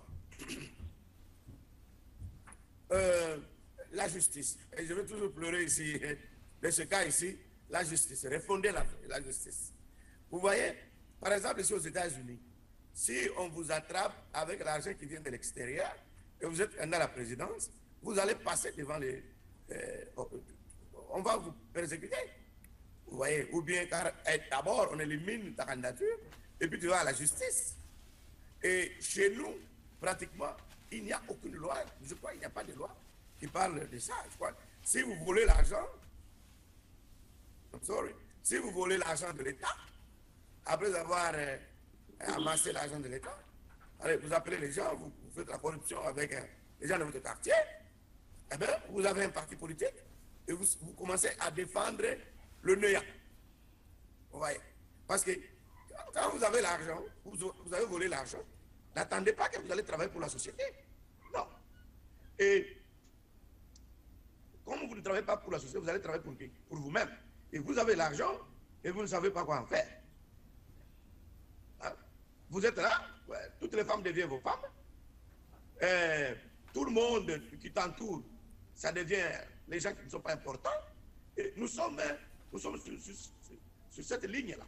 euh, la justice, et je vais toujours pleurer ici, dans ce cas ici, la justice, refonder la, la justice. Vous voyez, par exemple, ici aux États-Unis, si on vous attrape avec l'argent qui vient de l'extérieur et vous êtes dans la présidence, vous allez passer devant les... Euh, on va vous persécuter. Vous voyez, ou bien car d'abord on élimine ta candidature et puis tu vas à la justice. Et chez nous, pratiquement, il n'y a aucune loi, je crois qu'il n'y a pas de loi qui parle de ça. Je crois. Si vous volez l'argent, I'm sorry, si vous volez l'argent de l'État, après avoir euh, amassé l'argent de l'État, allez, vous appelez les gens, vous, vous faites la corruption avec euh, les gens de votre quartier, eh bien, vous avez un parti politique et vous, vous commencez à défendre le N E A. Vous voyez? Parce que quand vous avez l'argent, vous, vous avez volé l'argent, n'attendez pas que vous allez travailler pour la société. Non. Et comme vous ne travaillez pas pour la société, vous allez travailler pour qui? Pour vous-même. Et vous avez l'argent et vous ne savez pas quoi en faire. Hein? Vous êtes là, ouais, toutes les femmes deviennent vos femmes. Et tout le monde qui t'entoure, ça devient les gens qui ne sont pas importants. Et nous sommes, nous sommes sur, sur, sur, sur cette ligne-là.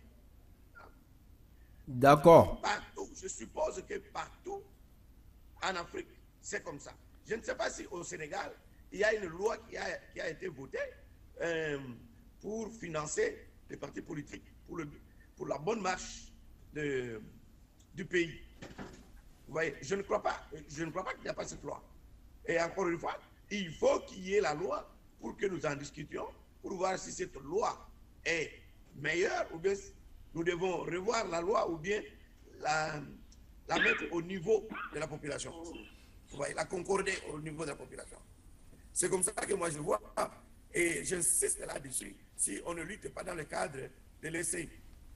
D'accord. Partout, je suppose que partout en Afrique, c'est comme ça. Je ne sais pas si au Sénégal, il y a une loi qui a, qui a été votée euh, pour financer les partis politiques, pour, le, pour la bonne marche de, du pays. Vous voyez, je ne crois pas, je ne crois pas qu'il n'y a pas cette loi. Et encore une fois, il faut qu'il y ait la loi pour que nous en discutions, pour voir si cette loi est meilleure ou bien nous devons revoir la loi ou bien la, la mettre au niveau de la population. Vous voyez, la concorder au niveau de la population. C'est comme ça que moi je vois, et j'insiste là-dessus, si on ne lutte pas dans le cadre de laisser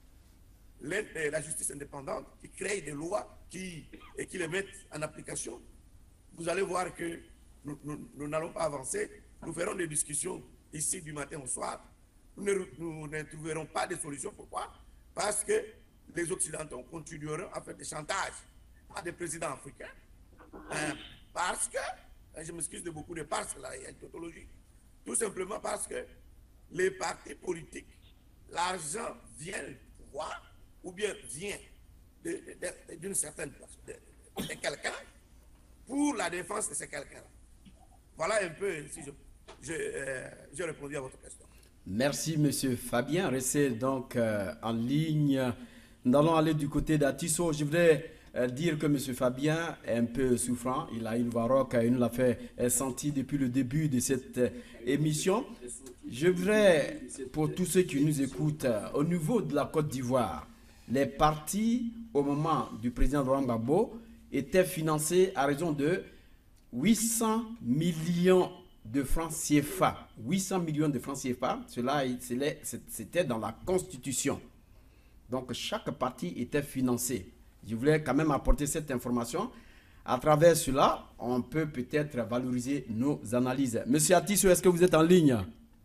la justice indépendante qui crée des lois qui, et qui les mettent en application, vous allez voir que nous, nous, nous n'allons pas avancer. Nous ferons des discussions ici du matin au soir. Nous ne, nous ne trouverons pas de solution. Pourquoi? Parce que les Occidentaux continueront à faire des chantages à des présidents africains. Hein, parce que, je m'excuse de beaucoup de parce que là, il y a une tautologie. Tout simplement parce que les partis politiques, l'argent vient du pouvoir ou bien vient d'une certaine place, de, de, de quelqu'un pour la défense de ces quelqu'un-là. Voilà un peu si je, je, euh, j'ai répondu à votre question. Merci, M. Fabien. Restez donc euh, en ligne. Nous allons aller du côté d'Atisso. Je voudrais euh, dire que M. Fabien est un peu souffrant. Il a une voix rauque. Il nous l'a fait euh, sentir depuis le début de cette euh, émission. Je voudrais, pour tous ceux qui nous écoutent, euh, au niveau de la Côte d'Ivoire, les partis, au moment du président Laurent Gbagbo, étaient financés à raison de huit cents millions de francs C F A. huit cents millions de francs C F A, cela, c'était dans la Constitution. Donc, chaque parti était financé. Je voulais quand même apporter cette information. À travers cela, on peut peut-être valoriser nos analyses. Monsieur Atisso, est-ce que vous êtes en ligne?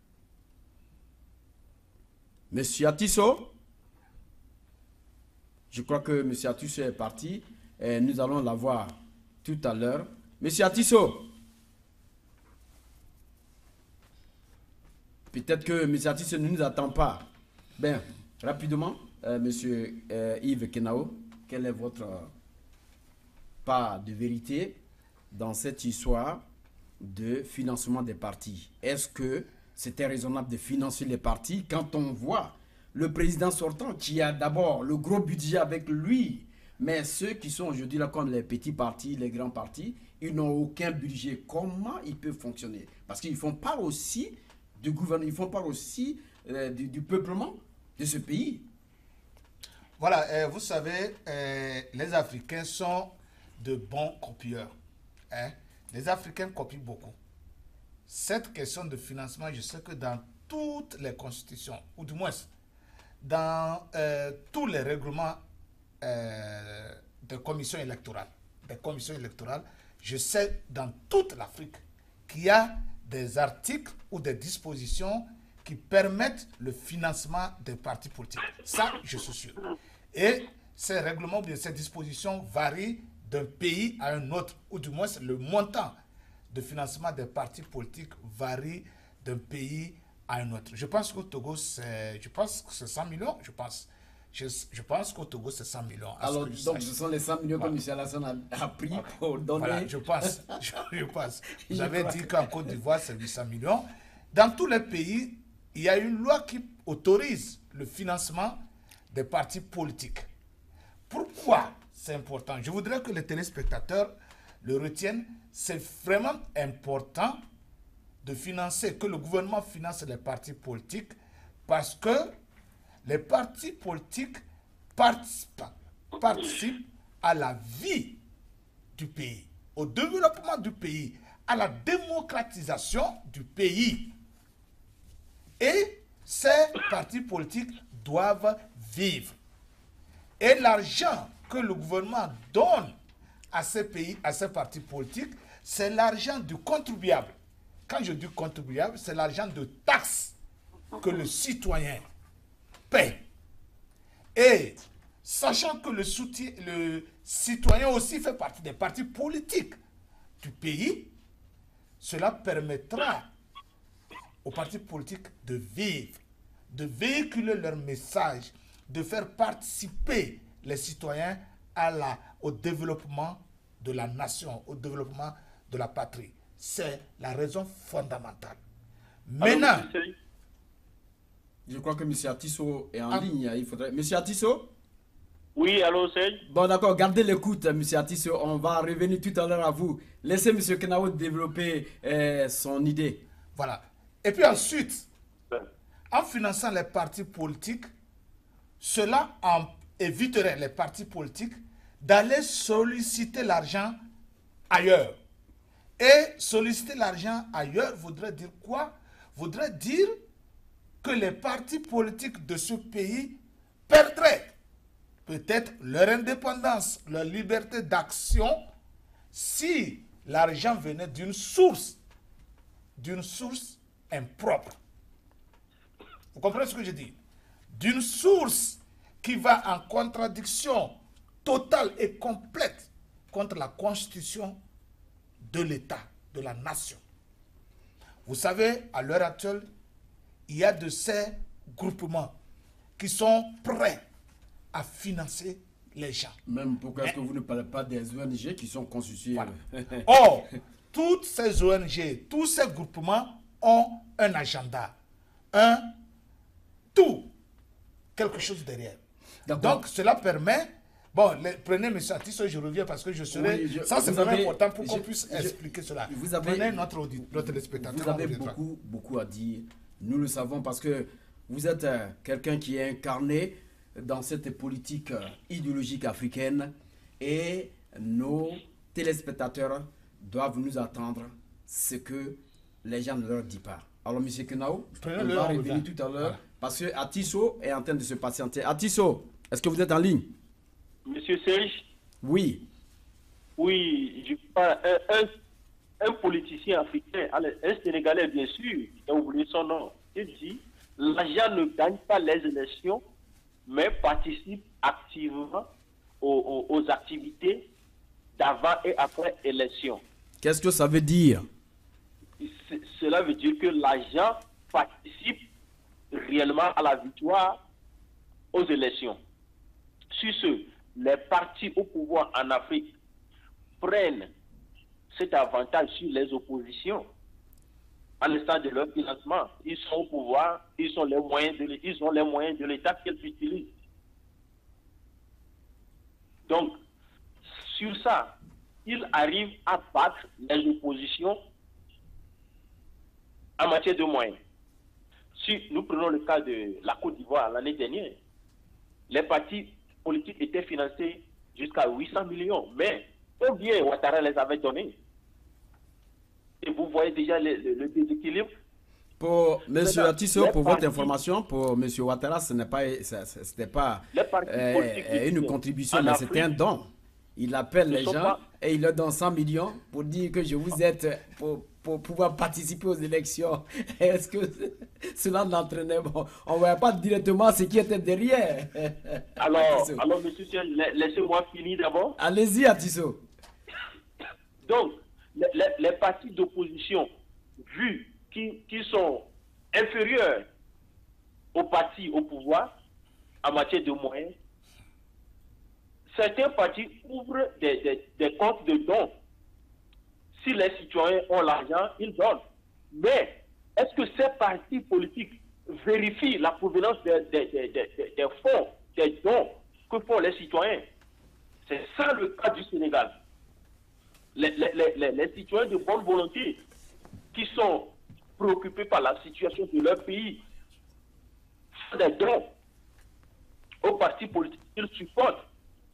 Monsieur Atisso? Je crois que Monsieur Atisso est parti. Et nous allons la voir tout à l'heure. Monsieur Atisso? Peut-être que M. Atisso ne nous attend pas. Bien, rapidement, euh, M. Euh, Yves Kenao, quelle est votre euh, part de vérité dans cette histoire de financement des partis? Est-ce que c'était raisonnable de financer les partis quand on voit le président sortant qui a d'abord le gros budget avec lui, mais ceux qui sont aujourd'hui là comme les petits partis, les grands partis, ils n'ont aucun budget. Comment ils peuvent fonctionner? Parce qu'ils font part aussi du gouvernement, ils font part aussi euh, du, du peuplement de ce pays. Voilà, euh, vous savez, euh, les Africains sont de bons copieurs. Hein. Les Africains copient beaucoup. Cette question de financement, je sais que dans toutes les constitutions, ou du moins dans euh, tous les règlements euh, de commissions électorales, des commissions électorales, je sais dans toute l'Afrique qu'il y a des articles ou des dispositions qui permettent le financement des partis politiques. Ça, je suis sûr. Et ces règlements ou bien ces dispositions varient d'un pays à un autre, ou du moins le montant de financement des partis politiques varie d'un pays à un autre. Je pense qu'au Togo, c'est, je pense que c'est cent millions, je pense. Je, je pense qu'au Togo, c'est cent millions. Alors, donc, sache. Ce sont les cent millions voilà. que M. Alassane a, a pris pour donner... Voilà, je pense. je, je pense. Vous avez dit qu'en Côte d'Ivoire, c'est huit cents millions. Dans tous les pays, il y a une loi qui autorise le financement des partis politiques. Pourquoi c'est important? Je voudrais que les téléspectateurs le retiennent. C'est vraiment important de financer, que le gouvernement finance les partis politiques parce que les partis politiques participent, participent à la vie du pays, au développement du pays, à la démocratisation du pays. Et ces partis politiques doivent vivre. Et l'argent que le gouvernement donne à ces pays, à ces partis politiques, c'est l'argent du contribuable. Quand je dis contribuable, c'est l'argent de taxes que le citoyen paie. Et sachant que le, soutien, le citoyen aussi fait partie des partis politiques du pays, cela permettra aux partis politiques de vivre, de véhiculer leur message, de faire participer les citoyens à la, au développement de la nation, au développement de la patrie. C'est la raison fondamentale. Maintenant, Alors, je crois que M. Atisso est en ah. ligne. Il faudrait... M. Atisso? Oui, allô, Serge? Bon, d'accord, gardez l'écoute, M. Atisso. On va revenir tout à l'heure à vous. Laissez M. Kenao développer euh, son idée. Voilà. Et puis ensuite, en finançant les partis politiques, cela en éviterait les partis politiques d'aller solliciter l'argent ailleurs. Et solliciter l'argent ailleurs voudrait dire quoi? Voudrait dire que les partis politiques de ce pays perdraient peut-être leur indépendance, leur liberté d'action si l'argent venait d'une source, d'une source impropre. Vous comprenez ce que je dis? D'une source qui va en contradiction totale et complète contre la constitution de l'État, de la nation. Vous savez, à l'heure actuelle, il y a de ces groupements qui sont prêts à financer les gens. Même pourquoi est-ce que vous ne parlez pas des O N G qui sont constitués? Voilà. Or, toutes ces O N G, tous ces groupements ont un agenda, un tout, quelque chose derrière. Donc, cela permet... Bon, les, prenez M. Atisso, je reviens parce que je serai... Oui, je, ça, c'est vraiment avez, important pour qu'on puisse je, expliquer cela. Vous avez, prenez notre, audit, notre téléspectateur. Vous avez beaucoup, beaucoup à dire. Nous le savons parce que vous êtes euh, quelqu'un qui est incarné dans cette politique euh, idéologique africaine et nos téléspectateurs doivent nous attendre ce que les gens ne leur disent pas. Alors, M. Kenao, on va revenir tout à l'heure voilà. parce que Atisso est en train de se patienter. Atisso, est-ce que vous êtes en ligne? Monsieur Serge? Oui. Oui, je parle un, un, un politicien africain, un Sénégalais bien sûr, j'ai oublié son nom, il dit l'argent ne gagne pas les élections, mais participe activement aux, aux, aux activités d'avant et après élection. Qu'est-ce que ça veut dire? Cela veut dire que l'argent participe réellement à la victoire aux élections. Sur ce, les partis au pouvoir en Afrique prennent cet avantage sur les oppositions à l'instant de leur financement. Ils sont au pouvoir, ils ont les moyens de, ils ont les moyens de l'État qu'ils utilisent. Donc, sur ça, ils arrivent à battre les oppositions en matière de moyens. si nous prenons le cas de la Côte d'Ivoire l'année dernière, les partis politiques étaient financés jusqu'à huit cents millions. Mais combien Ouattara les avait donnés? Et vous voyez déjà le, le, le déséquilibre. Pour M. Atisso, pour partis, votre information, pour M. Ouattara, ce n'est pas, c'était pas euh, une contribution, mais c'était un don. Il appelle les gens pas... et il leur donne cent millions pour dire que je vous aide pour, pour pouvoir participer aux élections. Est-ce que cela n'entraînait bon, on ne voyait pas directement ce qui était derrière. Alors, alors M. Siel, laissez-moi finir d'abord. Allez-y, Atisso. Donc, les, les, les partis d'opposition, vus qui, qui sont inférieurs aux partis au pouvoir en matière de moyens, certains partis ouvrent des, des, des comptes de dons. Si les citoyens ont l'argent, ils donnent. Mais est-ce que ces partis politiques vérifient la provenance des, des, des, des, des fonds, des dons que font les citoyens? C'est ça le cas du Sénégal. Les, les, les, les citoyens de bonne volonté qui sont préoccupés par la situation de leur pays font des dons aux partis politiques qu'ils supportent.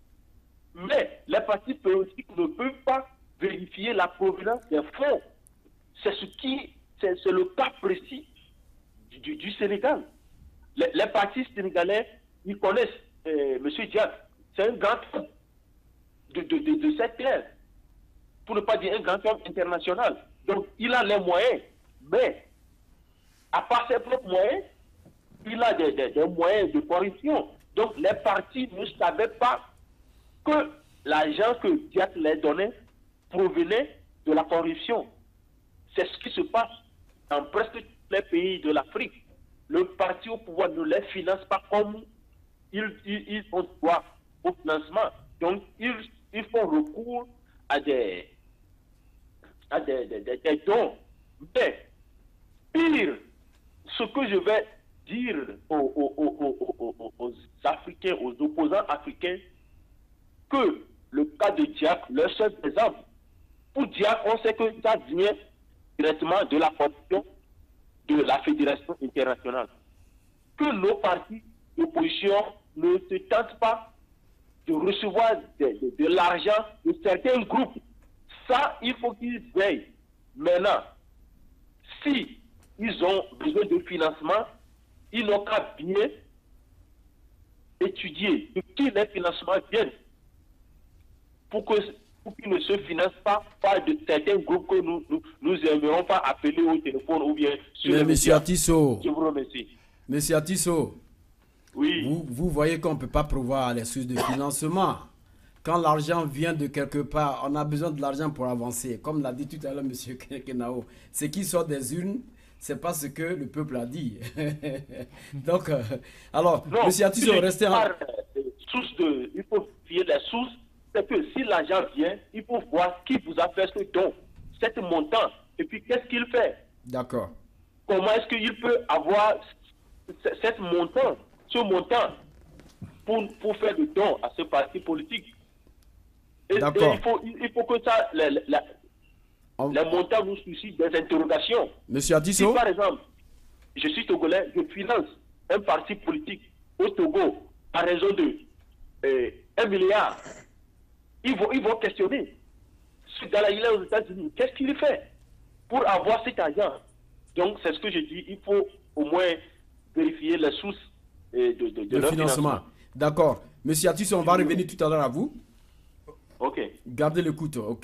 Mais les partis politiques ne peuvent pas vérifier la provenance des fonds. C'est ce qui, c'est le cas précis du, du Sénégal. Les, les partis sénégalais, ils connaissent euh, M. Diak. C'est un grand homme de, de, de, de cette terre, pour ne pas dire un grand homme international. Donc, il a les moyens, mais à part ses propres moyens, il a des, des, des moyens de corruption. Donc, les partis ne savaient pas que l'argent que Diak les donnait provenait de la corruption. C'est ce qui se passe dans presque tous les pays de l'Afrique. Le parti au pouvoir ne les finance pas comme ils, ils, ils ont droit au financement. Donc, ils, ils font recours à des, à des, des, des, des dons. Mais, pire, ce que je vais dire aux, aux, aux, aux, aux Africains, aux opposants africains, que le cas de Diak, leur seul exemple, pour Diak, on sait que ça vient directement de la corruption de la Fédération internationale. Que nos partis d'opposition ne se tentent pas de recevoir de, de, de l'argent de certains groupes. Ça, il faut qu'ils veillent. Maintenant, si ils ont besoin de financement, ils n'ont qu'à bien étudier de qui les financements viennent, pour que pour qu'ils ne se financent pas par de certains groupes que nous nous, nous aimerons pas appeler au téléphone ou bien sur Mais les monsieur médias. Atisso, Je vous remercie. Monsieur Atisso, Oui. vous, vous voyez qu'on ne peut pas prévoir les sources de financement. Quand l'argent vient de quelque part, on a besoin de l'argent pour avancer. Comme l'a dit tout à l'heure monsieur Kenao, ce qui sort des urnes, c'est pas ce que le peuple a dit. Donc, euh, alors, Non, monsieur Atisso, si restez en... par, euh, source de, il faut fier les sources. C'est que si l'argent vient, il faut voir qui vous a fait ce don, cet montant, et puis qu'est-ce qu'il fait. D'accord. Comment est-ce qu'il peut avoir cette montant, ce montant pour, pour faire le don à ce parti politique. Et, et D'accord. il faut, il faut que ça, les, les, On- les montants nous suscitent des interrogations. Monsieur Si Atisso, par exemple, je suis togolais, je finance un parti politique au Togo à raison de euh, un milliard, ils vont, ils vont questionner. Ce gars-là, il est aux États-Unis. Qu'est-ce qu'il fait pour avoir cet argent? Donc, c'est ce que je dis. Il faut au moins vérifier les sources euh, de, de, de le leur financement. D'accord. Monsieur Atisso, on va revenir tout à l'heure à vous. Ok. Gardez le couteau, ok?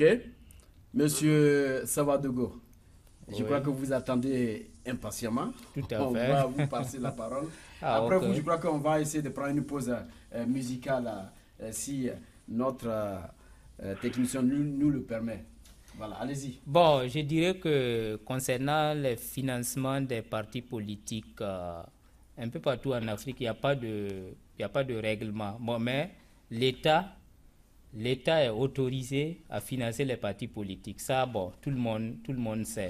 Monsieur Savadogo, je Oui. crois que vous attendez impatiemment. Tout à on fait. va vous passer la parole. Ah, Après ok. vous, je crois qu'on va essayer de prendre une pause euh, musicale euh, si notre euh, euh, technicien nous, nous le permet. Voilà, allez-y. Bon, je dirais que concernant le financement des partis politiques, euh, un peu partout en Afrique, il n'y a pas de, il y a pas de règlement. Bon, mais l'État, l'État est autorisé à financer les partis politiques. Ça, bon, tout le monde, tout le monde sait.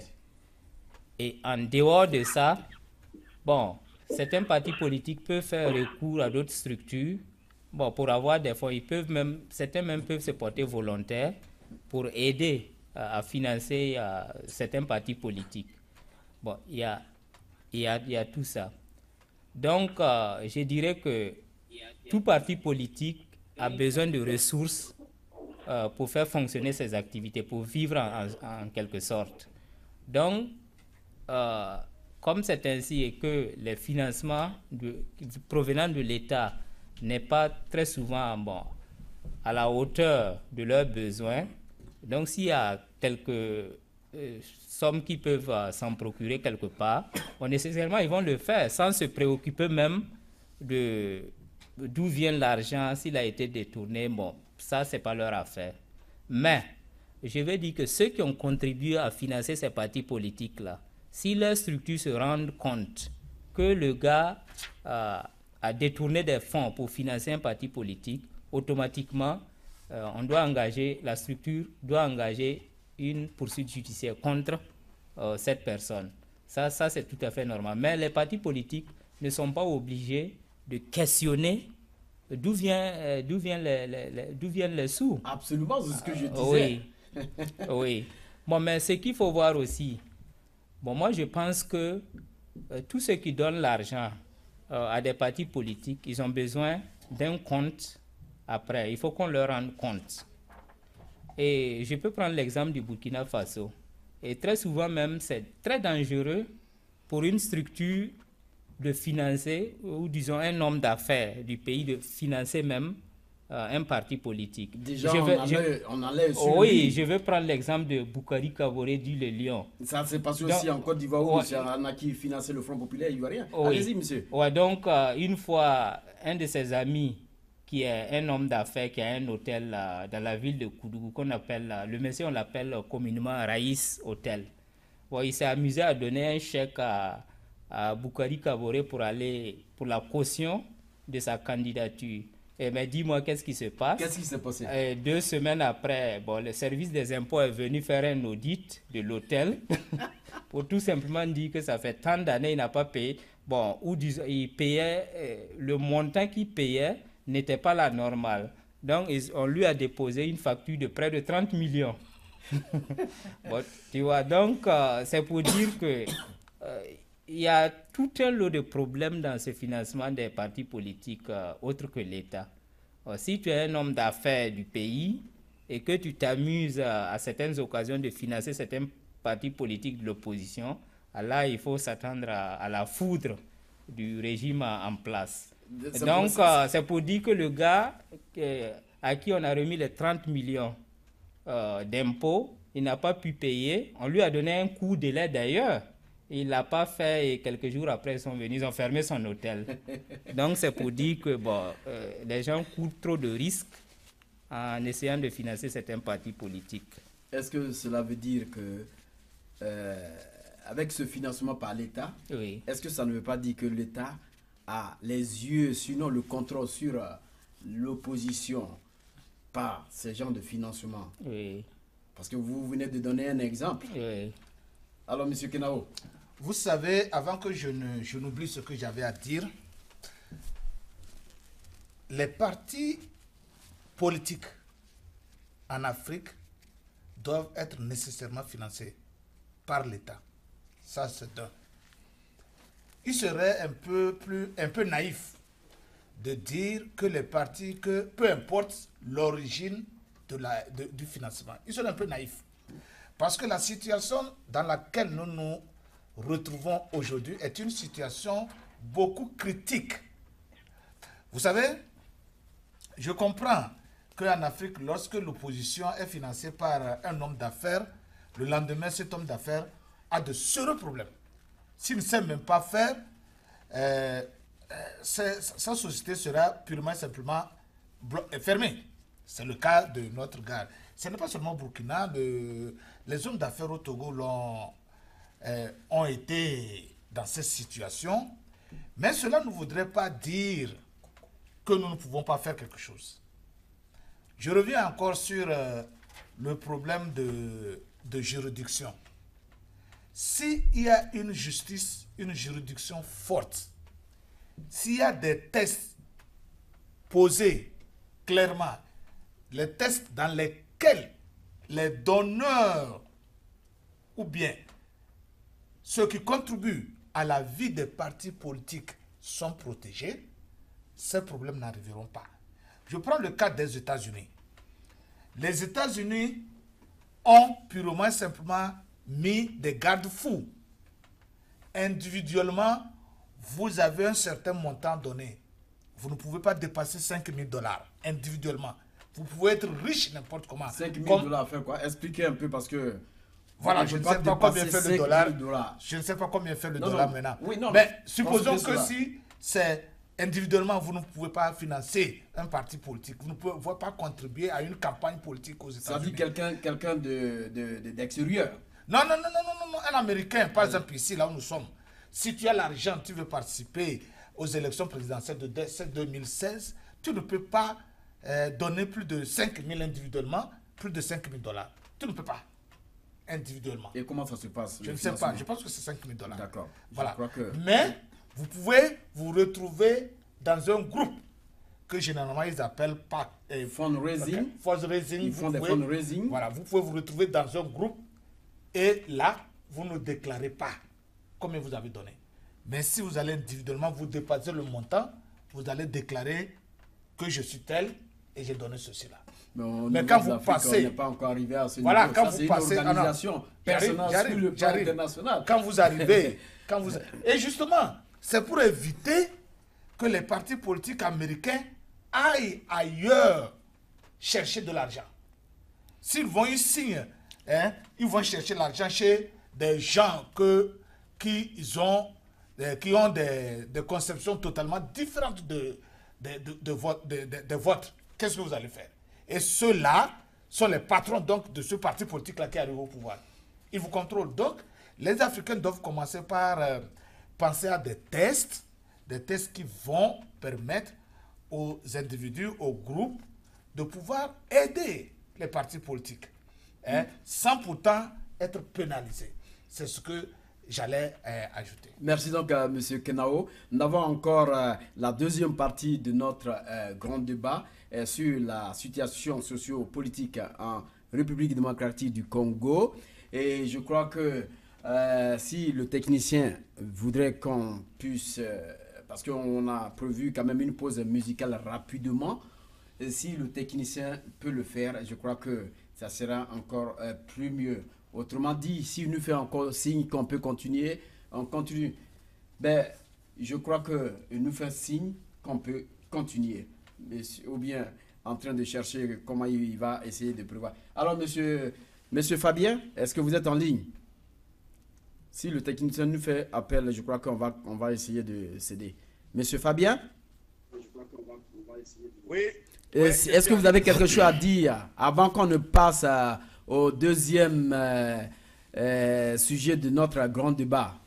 Et en dehors de ça, bon, certains partis politiques peuvent faire recours à d'autres structures. Bon, pour avoir des fonds, ils peuvent même, certains même peuvent se porter volontaires pour aider à, à financer euh, certains partis politiques. Bon, il y a, il y a, il y a tout ça. Donc, euh, je dirais que tout parti politique a besoin de ressources euh, pour faire fonctionner ses activités, pour vivre en, en, en quelque sorte. Donc, euh, comme c'est ainsi et que les financements de, provenant de l'État n'est pas très souvent bon, à la hauteur de leurs besoins, donc s'il y a quelques euh, sommes qui peuvent euh, s'en procurer quelque part, bon, nécessairement ils vont le faire sans se préoccuper même de d'où vient l'argent, s'il a été détourné, bon, ça c'est pas leur affaire. Mais je veux dire que ceux qui ont contribué à financer ces partis politiques-là, si leurs structures se rendent compte que le gars euh, a détourné des fonds pour financer un parti politique, automatiquement, euh, on doit engager, la structure doit engager une poursuite judiciaire contre euh, cette personne. Ça, ça c'est tout à fait normal. Mais les partis politiques ne sont pas obligés de questionner d'où vient, euh, d'où vient les, les, les, d'où viennent les sous. Absolument, c'est ce que je disais. Oui, oui. Bon, mais ce qu'il faut voir aussi, bon, moi je pense que euh, tous ceux qui donnent l'argent euh, à des partis politiques, ils ont besoin d'un compte après. Il faut qu'on leur rende compte. Et je peux prendre l'exemple du Burkina Faso. Et très souvent même, c'est très dangereux pour une structure de financer, ou disons un homme d'affaires du pays, de financer même euh, un parti politique. Déjà, je on, veux, enlève, je, on enlève sur Oui, lui. je vais prendre l'exemple de Boukari Kaboré du Le Lion. Ça s'est passé Donc, aussi en Côte d'Ivoire où ouais, M. Anaki finançait le Front populaire ivoirien. Oui. Allez-y, monsieur. Ouais, donc, euh, une fois, un de ses amis, qui est un homme d'affaires, qui a un hôtel euh, dans la ville de Koudougou, qu'on appelle, euh, le monsieur, on l'appelle euh, communément Raïs Hôtel. Bon, il s'est amusé à donner un chèque à, à Boukari Kaboré pour aller, pour la caution de sa candidature. Et mais dis-moi, qu'est-ce qui se passe? Qu'est-ce qui s'est passé? Et deux semaines après, bon, le service des impôts est venu faire un audit de l'hôtel pour tout simplement dire que ça fait tant d'années qu'il n'a pas payé. Bon, ou il payait, euh, le montant qu'il payait n'était pas la normale. Donc, ils, on lui a déposé une facture de près de trente millions. Bon, tu vois, donc, euh, c'est pour dire que euh, il y a tout un lot de problèmes dans ce financement des partis politiques euh, autres que l'État. Euh, si tu es un homme d'affaires du pays et que tu t'amuses à, à certaines occasions de financer certains partis politiques de l'opposition, là, il faut s'attendre à, à la foudre du régime en, en place. C'est Donc, pour, euh, c'est pour dire que le gars euh, à qui on a remis les trente millions euh, d'impôts, il n'a pas pu payer. On lui a donné un coup de délai d'ailleurs. Il ne l'a pas fait et quelques jours après, ils sont venus, ils ont fermé son hôtel. Donc, c'est pour dire que bon, euh, les gens courent trop de risques en essayant de financer certains partis politiques. Est-ce que cela veut dire que, euh, avec ce financement par l'État, Oui. est-ce que ça ne veut pas dire que l'État a les yeux, sinon le contrôle sur euh, l'opposition par ces genres de financement? Oui. Parce que vous venez de donner un exemple. Oui. Alors, M. Kenao. Vous savez, avant que je, ne, je n'oublie ce que j'avais à dire, les partis politiques en Afrique doivent être nécessairement financés par l'État. Ça, c'est un. Il serait un peu, plus, un peu naïf de dire que les partis, que peu importe l'origine de la, de, du financement, il serait un peu naïf. Parce que la situation dans laquelle nous nous retrouvons aujourd'hui est une situation beaucoup critique. Vous savez, je comprends qu'en Afrique, lorsque l'opposition est financée par un homme d'affaires, le lendemain, cet homme d'affaires a de sérieux problèmes. S'il ne sait même pas faire, euh, euh, sa société sera purement et simplement fermée. C'est le cas de notre gars. Ce n'est pas seulement au Burkina, le, les hommes d'affaires au Togo l'ont, euh, ont été dans cette situation, mais cela ne voudrait pas dire que nous ne pouvons pas faire quelque chose. Je reviens encore sur euh, le problème de, de juridiction. S'il y a une justice, une juridiction forte, s'il y a des tests posés clairement, les tests dans lesquels les donneurs ou bien ceux qui contribuent à la vie des partis politiques sont protégés, ces problèmes n'arriveront pas. Je prends le cas des États-Unis. Les États-Unis ont purement et simplement mis des garde-fous. Individuellement, vous avez un certain montant donné. Vous ne pouvez pas dépasser cinq mille dollars individuellement. Vous pouvez être riche n'importe comment. cinq mille Comme- dollars, faire quoi? Expliquez un peu parce que... Voilà, on je peut ne sais pas combien dépasser fait le cinq mille dollar. dollars. Je ne sais pas combien fait le Non, dollar non. maintenant. Oui, non, mais mais supposons considérez que cela. si c'est individuellement, vous ne pouvez pas financer un parti politique. Vous ne pouvez pas contribuer à une campagne politique aux Ça dit États-Unis. quelqu'un quelqu'un de, de, de- d'extérieur. Non, non, non, non, non, non, non, un Américain, par exemple ici, là où nous sommes. Si tu as l'argent, tu veux participer aux élections présidentielles de deux mille seize, tu ne peux pas euh, donner plus de cinq mille individuellement, plus de cinq mille dollars. Tu ne peux pas, individuellement. Et comment ça se passe? Je le ne sais pas, financement? je pense que c'est cinq mille dollars. D'accord. Je Voilà. crois que- Mais vous pouvez vous retrouver dans un groupe que généralement ils appellent PAC. euh, Fundraising. ok, Fundraising. Ils Vous font des pouvez- fundraising. Voilà, vous pouvez vous retrouver dans un groupe et là, vous ne déclarez pas combien vous avez donné. Mais si vous allez individuellement, vous dépassez le montant, vous allez déclarer que je suis tel et j'ai donné ceci là. Mais, au Mais niveau quand de vous l'Afrique, passez- on n'est pas encore arrivé à ce Voilà, niveau. quand Ça, vous c'est passez... une ah non, organisation j'arrive, personnelle j'arrive, sur le plan j'arrive. international. Quand vous arrivez, quand vous... Et justement, c'est pour éviter que les partis politiques américains aillent ailleurs chercher de l'argent. S'ils vont ici, hein, ils vont chercher l'argent chez des gens que, qui, ils ont, euh, qui ont des, des conceptions totalement différentes de, de, de, de, votre, de, de- de votre. Qu'est-ce que vous allez faire? Et ceux-là sont les patrons donc de ce parti politique-là qui arrive au pouvoir. Ils vous contrôlent. Donc, les Africains doivent commencer par euh, penser à des tests, des tests qui vont permettre aux individus, aux groupes, de pouvoir aider les partis politiques, hein, sans pourtant être pénalisés. C'est ce que j'allais euh, ajouter. Merci donc à M. Kenao. Nous avons encore euh, la deuxième partie de notre euh, grand débat euh, sur la situation socio-politique en République démocratique du Congo. Et je crois que euh, si le technicien voudrait qu'on puisse, euh, parce qu'on a prévu quand même une pause musicale rapidement, et si le technicien peut le faire, je crois que ça sera encore euh, plus mieux. Autrement dit, s'il nous fait encore signe qu'on peut continuer, on continue. Ben, je crois qu'il nous fait signe qu'on peut continuer. Mais, ou bien en train de chercher comment il va essayer de prévoir. Alors, monsieur, monsieur Fabien, est-ce que vous êtes en ligne? Si le technicien nous fait appel, je crois qu'on va, on va essayer de céder. Monsieur Fabien? Oui. Est-ce Ouais, est-ce que c'est vous avez quelque chose à dire avant qu'on ne passe à- au deuxième euh, euh, sujet de notre grand débat?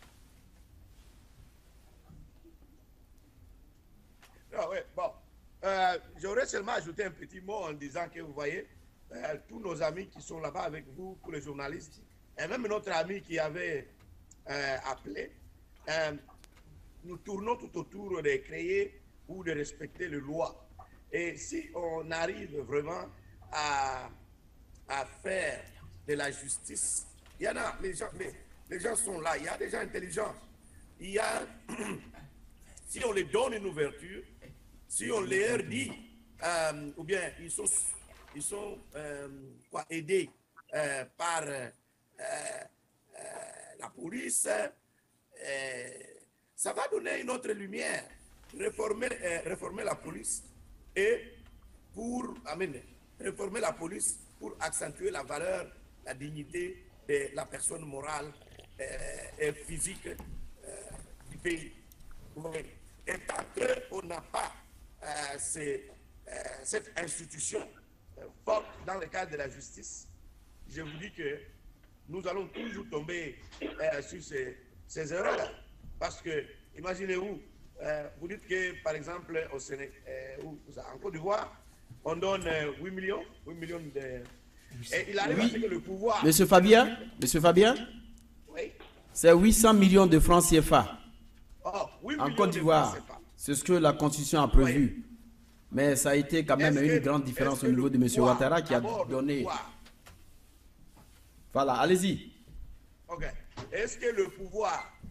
Ah ouais, bon. Euh, J'aurais seulement ajouté un petit mot en disant que vous voyez, euh, tous nos amis qui sont là-bas avec vous, tous les journalistes, et même notre ami qui avait euh, appelé, euh, nous tournons tout autour de créer ou de respecter les lois. Et si on arrive vraiment à, à faire de la justice, il y en a, les gens, les, les gens sont là, il y a des gens intelligents. Il y a, si on les donne une ouverture, si on leur dit, euh, ou bien ils sont, ils sont euh, quoi, aidés euh, par euh, euh, la police, euh, ça va donner une autre lumière, réformer, euh, réformer la police et pour amener, réformer la police pour accentuer la valeur, la dignité de la personne morale euh, et physique euh, du pays. Oui. Et tant qu'on n'a pas euh, ces, euh, cette institution euh, forte dans le cadre de la justice, je vous dis que nous allons toujours tomber euh, sur ces, ces erreurs-là. Parce que, imaginez-vous, euh, vous dites que, par exemple, au Sénégal, euh, en Côte d'Ivoire, on donne euh, huit millions, huit millions de... Et il arrive Oui. à ce que le pouvoir... Monsieur Fabien, Monsieur Fabien, Oui. c'est huit cents millions de francs C F A Oh, huit en millions Côte de d'Ivoire. francs C F A. C'est ce que la Constitution a prévu. Mais ça a été quand même Est-ce une que- grande différence est-ce au que niveau le de M. pouvoir, Ouattara qui a d'abord, le donné... pouvoir, Voilà, allez-y. Ok. Est-ce que le pouvoir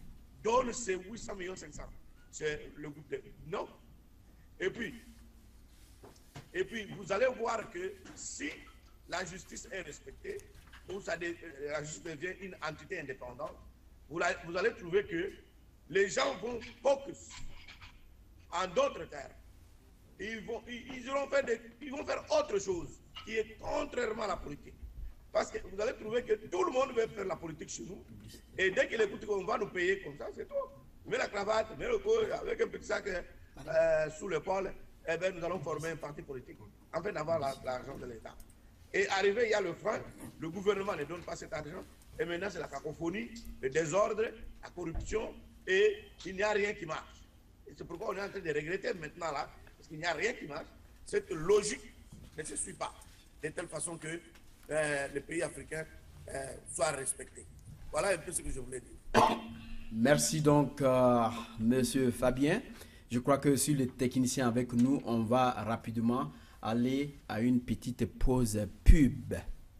donne ces huit cents millions cinq cents. C'est le groupe de... Non. Et puis, et puis, vous allez voir que si la justice est respectée, ou ça, la justice devient une entité indépendante, vous, la, vous allez trouver que les gens vont focus en d'autres termes. Ils vont, ils, ils, faire des, ils vont faire autre chose qui est contrairement à la politique. Parce que vous allez trouver que tout le monde veut faire la politique chez nous. Et dès qu'il écoute qu'on va nous payer comme ça, c'est tout. Mets la cravate, mets le col, avec un petit sac euh, sous l'épaule, eh bien, nous allons former un parti politique, afin d'avoir l'argent de l'État. Et arrivé, il y a le franc, le gouvernement ne donne pas cet argent, et maintenant c'est la cacophonie, le désordre, la corruption, et il n'y a rien qui marche. Et c'est pourquoi on est en train de regretter maintenant là, parce qu'il n'y a rien qui marche. Cette logique ne se suit pas, de telle façon que euh, les pays africains euh, soient respectés. Voilà un peu ce que je voulais dire. Merci donc, euh, Monsieur Fabien. Je crois que sur les techniciens avec nous, on va rapidement aller à une petite pause pub.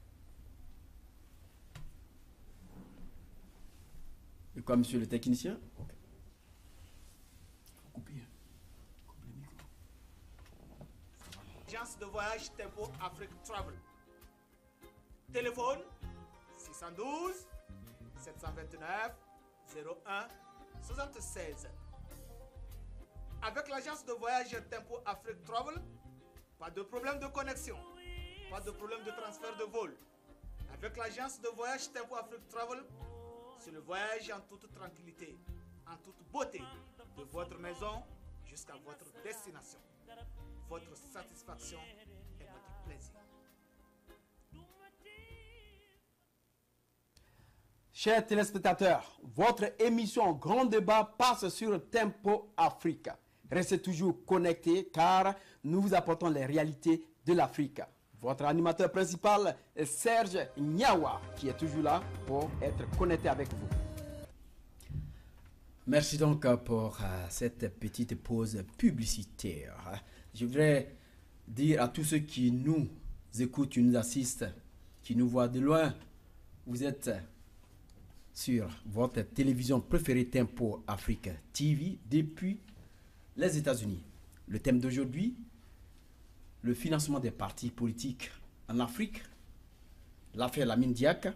Et quoi, monsieur le technicien? Okay. Agence de voyage Tempo Afrique Travel. Téléphone six cent douze, sept cent vingt-neuf, zéro un, soixante-seize. Avec l'agence de voyage Tempo Afrique Travel, pas de problème de connexion, pas de problème de transfert de vol. Avec l'agence de voyage Tempo Afrique Travel, c'est le voyage en toute tranquillité, en toute beauté, de votre maison jusqu'à votre destination. Votre satisfaction est notre plaisir. Chers téléspectateurs, votre émission Grand Débat passe sur Tempo Africa. Restez toujours connectés car nous vous apportons les réalités de l'Afrique. Votre animateur principal est Serge Nyawa qui est toujours là pour être connecté avec vous. Merci donc pour uh, cette petite pause publicitaire. Je voudrais dire à tous ceux qui nous écoutent, qui nous assistent, qui nous voient de loin, vous êtes sur votre télévision préférée Tempo Africa T V depuis les États-Unis. Le thème d'aujourd'hui, le financement des partis politiques en Afrique, l'affaire Lamine Diack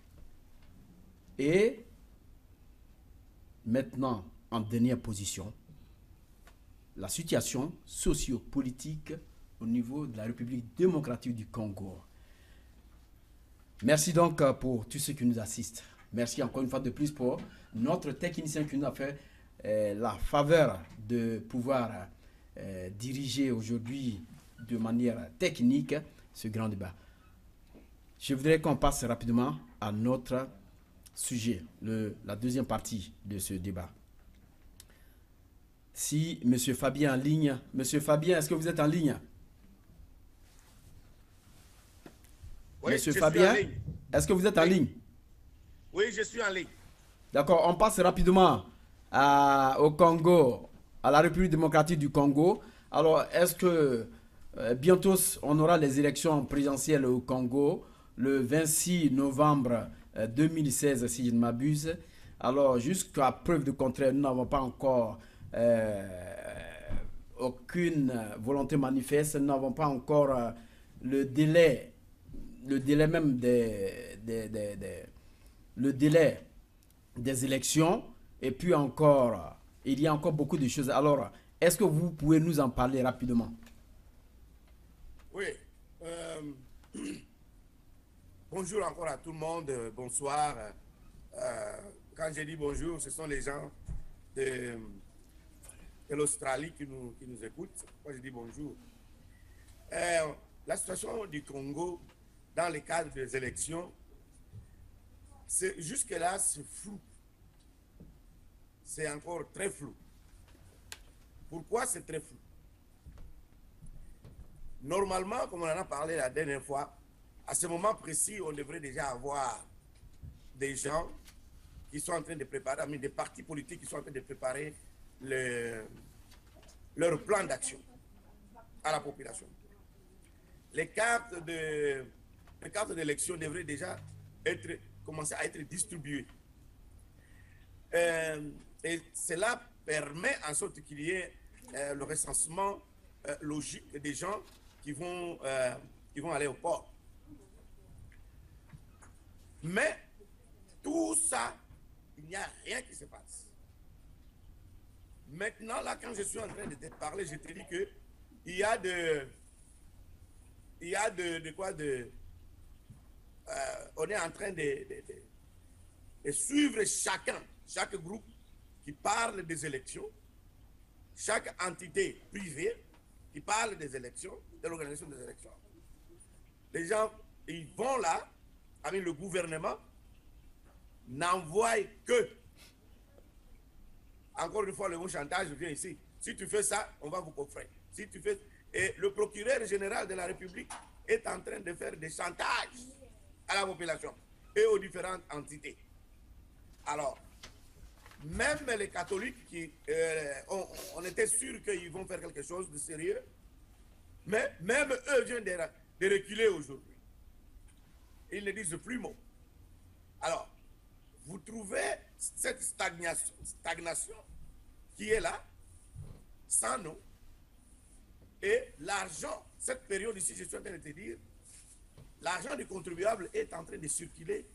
et maintenant en dernière position, la situation socio-politique au niveau de la République démocratique du Congo. Merci donc pour tous ceux qui nous assistent. Merci encore une fois de plus pour notre technicien qui nous a fait euh, la faveur de pouvoir euh, diriger aujourd'hui de manière technique ce grand débat. Je voudrais qu'on passe rapidement à notre sujet, le, la deuxième partie de ce débat. Si M. Fabien est en ligne, M. Fabien, est-ce que vous êtes en ligne? Oui, Monsieur Fabien, est-ce que vous êtes oui. en ligne? Oui, je suis en ligne. D'accord, on passe rapidement à, au Congo, à la République démocratique du Congo. Alors, est-ce que euh, bientôt on aura les élections présidentielles au Congo le vingt-six novembre euh, deux mille seize, si je ne m'abuse. Alors, jusqu'à preuve du contraire, nous n'avons pas encore euh, aucune volonté manifeste, nous n'avons pas encore euh, le délai, le délai même des, des, des, des le délai des élections, et puis encore, il y a encore beaucoup de choses. Alors, est-ce que vous pouvez nous en parler rapidement? Oui. Euh, bonjour encore à tout le monde, bonsoir. Euh, quand j'ai dit bonjour, ce sont les gens de, de l'Australie qui nous, qui nous écoutent. Moi, je dis bonjour. Euh, la situation du Congo dans le cadre des élections, jusque-là, c'est flou. C'est encore très flou. Pourquoi c'est très flou? Normalement, comme on en a parlé la dernière fois, à ce moment précis, on devrait déjà avoir des gens qui sont en train de préparer, mais des partis politiques qui sont en train de préparer le, leur plan d'action à la population. Les cartes de, les cartes d'élection devraient déjà être commencer à être distribuées. Euh, Et cela permet en sorte qu'il y ait euh, le recensement euh, logique des gens qui vont, euh, qui vont aller au port. Mais tout ça, il n'y a rien qui se passe. Maintenant, là, quand je suis en train de te parler, je te dis que il y a de... Il y a de, de quoi de... Euh, on est en train de, de, de, de suivre chacun, chaque groupe qui parle des élections, chaque entité privée qui parle des élections, de l'organisation des élections. Les gens, ils vont là, avec le gouvernement, n'envoie que, encore une fois, le mot chantage vient ici. Si tu fais ça, on va vous coffrer. Si tu fais... Et le procureur général de la République est en train de faire des chantages à la population et aux différentes entités. Alors, même les catholiques, qui, euh, on, on était sûr qu'ils vont faire quelque chose de sérieux, mais même eux viennent de, de reculer aujourd'hui. Ils ne disent plus mot. Alors, vous trouvez cette stagnation, stagnation qui est là, sans nous, et l'argent, cette période ici, je suis en train de te dire, l'argent du contribuable est en train de circuler.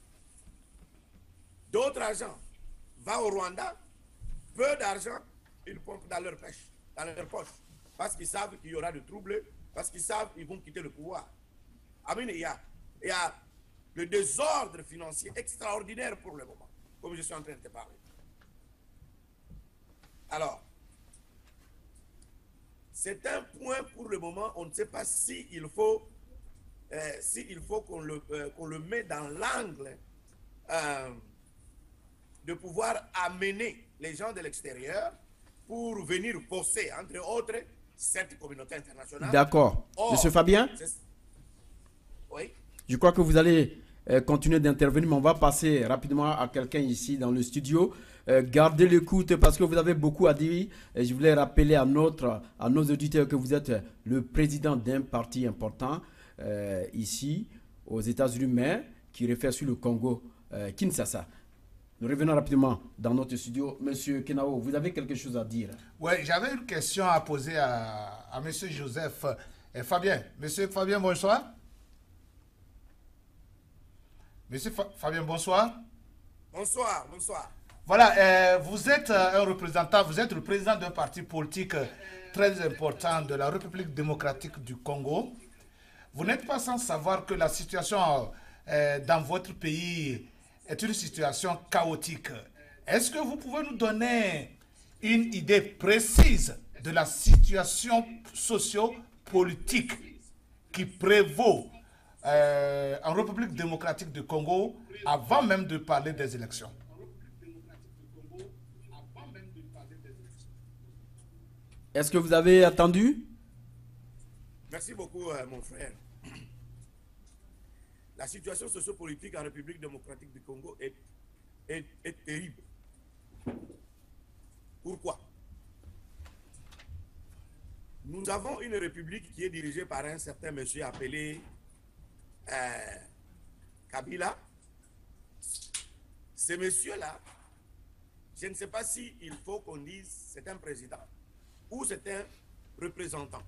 D'autres argent va au Rwanda, peu d'argent, ils pompent dans leur pêche, dans leur poche, parce qu'ils savent qu'il y aura des troubles, parce qu'ils savent qu'ils vont quitter le pouvoir. Amen, il y a, il y a le désordre financier extraordinaire pour le moment, comme je suis en train de te parler. Alors, c'est un point pour le moment, on ne sait pas s'il faut, euh, s'il faut qu'on le, euh, qu'on le met dans l'angle euh, de pouvoir amener les gens de l'extérieur pour venir bosser, entre autres, cette communauté internationale. D'accord. Monsieur Fabien? Oui. Je crois que vous allez euh, continuer d'intervenir, mais on va passer rapidement à quelqu'un ici dans le studio. Euh, gardez l'écoute parce que vous avez beaucoup à dire. Et je voulais rappeler à, notre, à nos auditeurs que vous êtes le président d'un parti important euh, ici aux États-Unis, mais qui réfère sur le Congo, euh, Kinshasa. Nous revenons rapidement dans notre studio. Monsieur Kenao, vous avez quelque chose à dire? Oui, j'avais une question à poser à, à Monsieur Joseph et Fabien. Monsieur Fabien, bonsoir. Monsieur Fa Fabien, bonsoir. Bonsoir, bonsoir. Voilà, euh, vous êtes un représentant, vous êtes le président d'un parti politique très important de la République démocratique du Congo. Vous n'êtes pas sans savoir que la situation euh, dans votre pays est une situation chaotique. Est-ce que vous pouvez nous donner une idée précise de la situation socio-politique qui prévaut euh, en République démocratique du Congo avant même de parler des élections? Est-ce que vous avez attendu? Merci beaucoup, euh, mon frère. La situation sociopolitique en République démocratique du Congo est, est, est terrible. Pourquoi? Nous avons une république qui est dirigée par un certain monsieur appelé euh, Kabila. Ce monsieur-là, je ne sais pas s'il faut qu'on dise c'est un président ou c'est un représentant.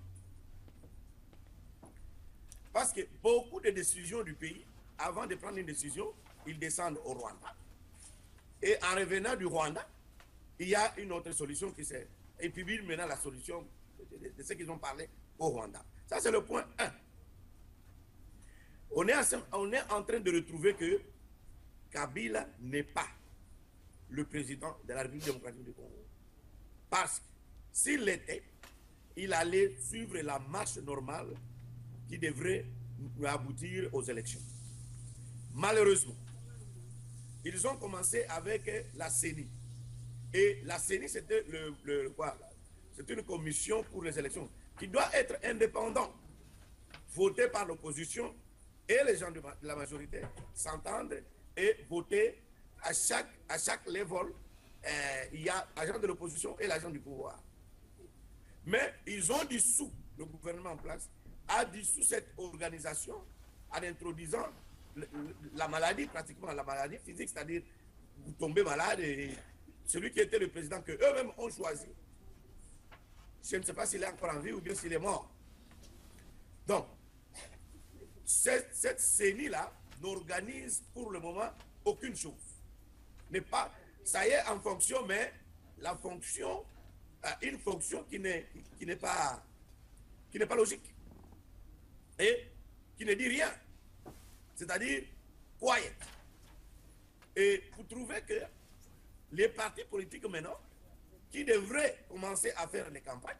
Parce que beaucoup de décisions du pays, avant de prendre une décision, ils descendent au Rwanda. Et en revenant du Rwanda, il y a une autre solution qui s'est... Et puis maintenant la solution de, de, de ce qu'ils ont parlé au Rwanda. Ça, c'est le point un. On est, en, on est en train de retrouver que Kabila n'est pas le président de la République démocratique du Congo. Parce que s'il l'était, il allait suivre la marche normale qui devrait aboutir aux élections. Malheureusement, ils ont commencé avec la C E N I. Et la C E N I, c'était le, le, quoi, c'est une commission pour les élections qui doit être indépendante, votée par l'opposition et les gens de la majorité, s'entendre et voter à chaque, à chaque level. Euh, il y a l'agent de l'opposition et l'agent du pouvoir. Mais ils ont dissous, le gouvernement en place a dissous cette organisation en introduisant le, le, la maladie, pratiquement la maladie physique, c'est-à-dire vous tombez malade et celui qui était le président que eux-mêmes ont choisi, je ne sais pas s'il est encore en vie ou bien s'il est mort. Donc, cette, cette C E N I-là n'organise pour le moment aucune chose. N'est pas, ça y est en fonction, mais la fonction, euh, une fonction qui n'est qui n'est pas, qui n'est pas logique et qui ne dit rien. C'est-à-dire quiet. Et vous trouvez que les partis politiques maintenant, qui devraient commencer à faire les campagnes,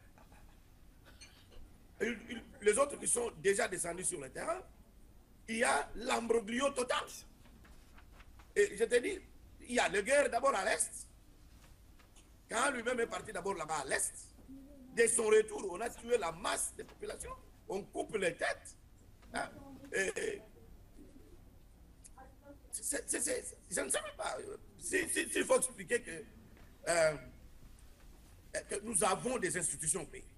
et les autres qui sont déjà descendus sur le terrain, il y a l'ambroglio total. Et je te dis, il y a le guerre d'abord à l'Est. Quand lui-même est parti d'abord là-bas à l'Est, dès son retour, on a tué la masse des populations, on coupe les têtes. Hein, et, c'est, c'est, c'est, je ne sais pas. S'il si, si, faut expliquer que, euh, que nous avons des institutions au pays.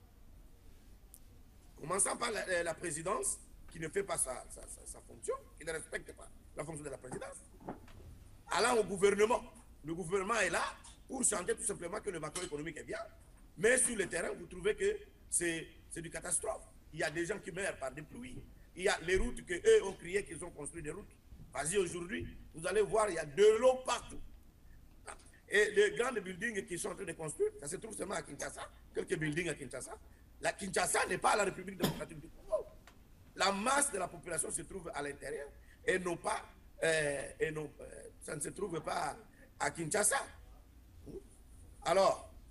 Commençant par la, la présidence, qui ne fait pas sa, sa, sa, sa fonction, qui ne respecte pas la fonction de la présidence. Allant au gouvernement. Le gouvernement est là pour chanter tout simplement que le macroéconomique est bien. Mais sur le terrain, vous trouvez que c'est du catastrophe. Il y a des gens qui meurent par des pluies. Il y a les routes qu'eux ont crié qu'ils ont construit des routes. Vas-y aujourd'hui, vous allez voir, il y a de l'eau partout. Et les grandes buildings qui sont en train de construire, ça se trouve seulement à Kinshasa, quelques buildings à Kinshasa. La Kinshasa n'est pas la République démocratique du Congo. La masse de la population se trouve à l'intérieur et non pas, euh, et non, euh, ça ne se trouve pas à Kinshasa. Alors,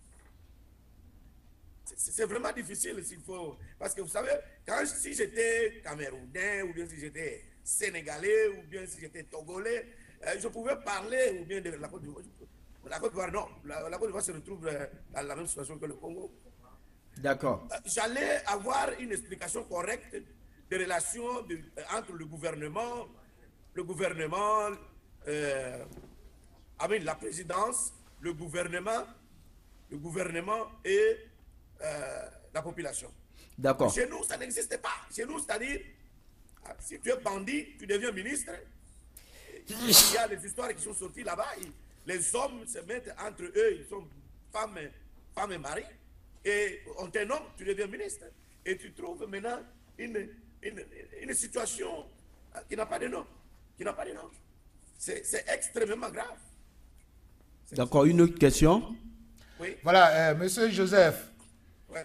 c'est vraiment difficile s'il faut, parce que vous savez, quand si j'étais camerounais ou bien si j'étais sénégalais ou bien si j'étais togolais, euh, je pouvais parler ou bien de la Côte d'Ivoire. La Côte d'Ivoire, non, la, la Côte d'Ivoire se retrouve euh, dans la même situation que le Congo. D'accord. Euh, J'allais avoir une explication correcte des relations de, euh, entre le gouvernement, le gouvernement, euh, avec la présidence, le gouvernement, le gouvernement et euh, la population. D'accord. Chez nous, ça n'existe pas. Chez nous, c'est-à-dire, si tu es bandit, tu deviens ministre. Il y a des histoires qui sont sorties là-bas. Les hommes se mettent entre eux, ils sont femmes, femmes et mari. Et on te nomme, tu deviens ministre. Et tu trouves maintenant une, une, une situation qui n'a pas de nom. Qui n'a pas de nom. C'est extrêmement grave. D'accord, une autre question. Oui. Voilà, euh, monsieur Joseph. Ouais.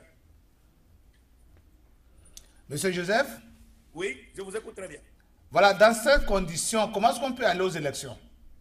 Monsieur Joseph? Oui, je vous écoute très bien. Voilà, dans ces conditions, comment est-ce qu'on peut aller aux élections?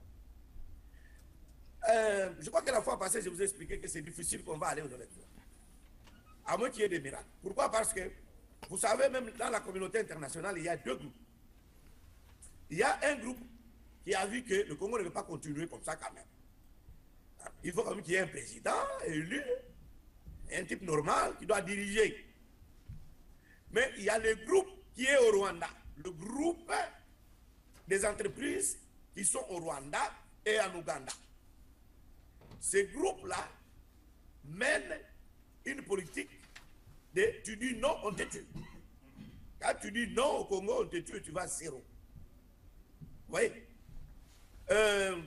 Euh, je crois que la fois passée, je vous ai expliqué que c'est difficile qu'on va aller aux élections. À moins qu'il y ait des miracles. Pourquoi? Parce que, vous savez, même dans la communauté internationale, il y a deux groupes. Il y a un groupe qui a vu que le Congo ne veut pas continuer comme ça quand même. Il faut quand même qu'il y ait un président élu, un type normal qui doit diriger. Mais il y a le groupe qui est au Rwanda. Le groupe des entreprises qui sont au Rwanda et en Ouganda. Ces groupes-là mènent une politique de tu dis non, on te tue. Quand tu dis non au Congo, on te tue, tu vas à zéro. Vous voyez? euh,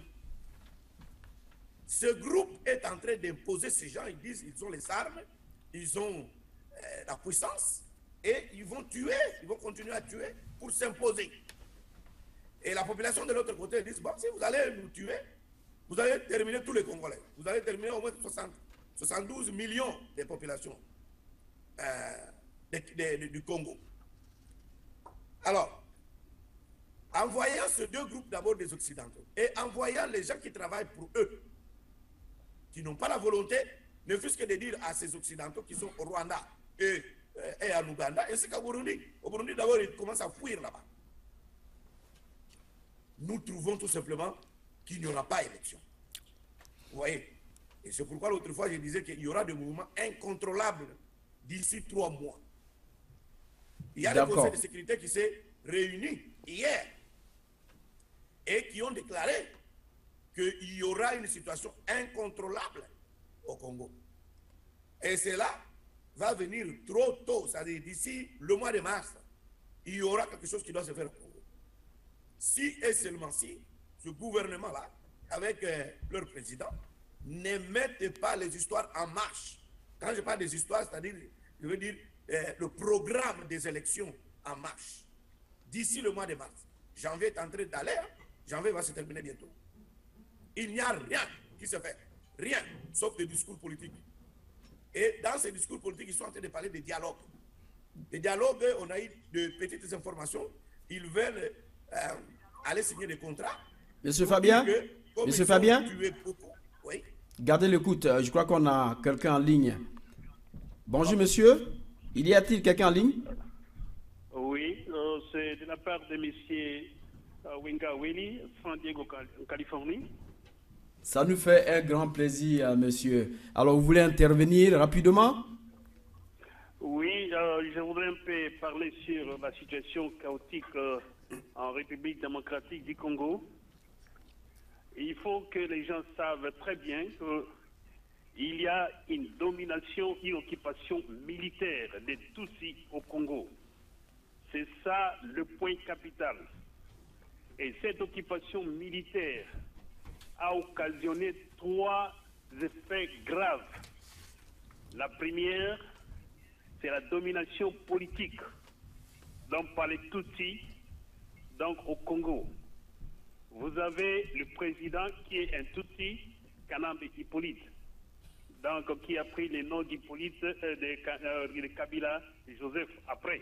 Ce groupe est en train d'imposer ces gens. Ils disent ils ont les armes, ils ont euh, la puissance et ils vont tuer, ils vont continuer à tuer pour s'imposer. Et la population de l'autre côté dit bon, si vous allez nous tuer, vous allez terminer tous les Congolais. Vous allez terminer au moins soixante, soixante-douze millions de populations euh, de, de, de, du Congo. Alors, en voyant ces deux groupes d'abord des Occidentaux et en voyant les gens qui travaillent pour eux, qui n'ont pas la volonté, ne fût-ce que de dire à ces Occidentaux qui sont au Rwanda et, et en Ouganda, ainsi qu'au Burundi. Au Burundi, d'abord, ils commencent à fuir là-bas. Nous trouvons tout simplement qu'il n'y aura pas élection. Vous voyez? Et c'est pourquoi l'autre fois, je disais qu'il y aura des mouvements incontrôlables d'ici trois mois. Il y a le Conseil de sécurité qui s'est réuni hier et qui ont déclaré qu'il y aura une situation incontrôlable au Congo. Et cela va venir trop tôt, c'est-à-dire d'ici le mois de mars, il y aura quelque chose qui doit se faire au Congo. Si et seulement si ce gouvernement-là, avec euh, leur président, ne mettent pas les histoires en marche. Quand je parle des histoires, c'est-à-dire, je veux dire, euh, le programme des élections en marche. D'ici le mois de mars, janvier est en train d'aller, janvier va se terminer bientôt. Il n'y a rien qui se fait, rien, sauf des discours politiques. Et dans ces discours politiques, ils sont en train de parler de dialogue. Des dialogues, on a eu de petites informations, ils veulent euh, aller signer des contrats. Monsieur Fabien, que, Monsieur Fabien, beaucoup, oui. Gardez l'écoute, je crois qu'on a quelqu'un en ligne. Bonjour monsieur, il y a-t-il quelqu'un en ligne? Oui, euh, c'est de la part de monsieur euh, Winga Willy, San Diego, en Californie. Ça nous fait un grand plaisir, monsieur. Alors, vous voulez intervenir rapidement? Oui, euh, je voudrais un peu parler sur la situation chaotique euh, en République démocratique du Congo. Il faut que les gens savent très bien qu'il y a une domination, une occupation militaire des Tutsis au Congo. C'est ça le point capital. Et cette occupation militaire a occasionné trois effets graves. La première, c'est la domination politique, donc par les Tutsis, donc au Congo. Vous avez le président qui est un Tutsi, Kanambe Hippolyte, donc qui a pris le nom d'Hippolyte euh, de, euh, de Kabila Joseph après.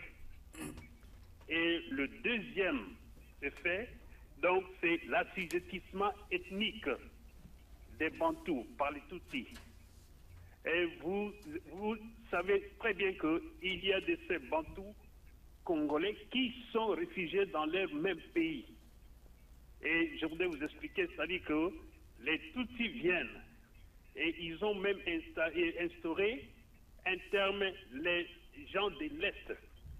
Et le deuxième effet, donc, c'est l'assujettissement ethnique des Bantous par les Tutsis. Et vous, vous savez très bien qu'il y a de ces Bantous congolais qui sont réfugiés dans leur même pays. Et je voudrais vous expliquer, c'est-à-dire que les Tutsis viennent et ils ont même instauré un terme, les gens de l'Est.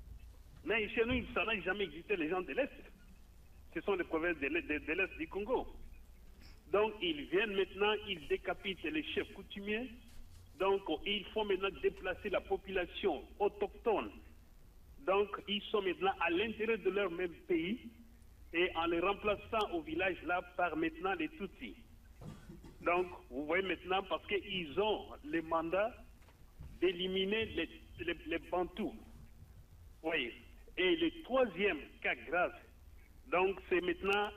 Mais chez nous, ça n'a jamais existé, les gens de l'Est. Ce sont les provinces de l'Est du Congo. Donc, ils viennent maintenant, ils décapitent les chefs coutumiers. Donc, il faut maintenant déplacer la population autochtone. Donc, ils sont maintenant à l'intérieur de leur même pays et en les remplaçant au village là par maintenant les Tutsis. Donc, vous voyez maintenant, parce qu'ils ont le mandat d'éliminer les, les, les Bantous. Vous voyez. Et le troisième cas grave, donc c'est maintenant,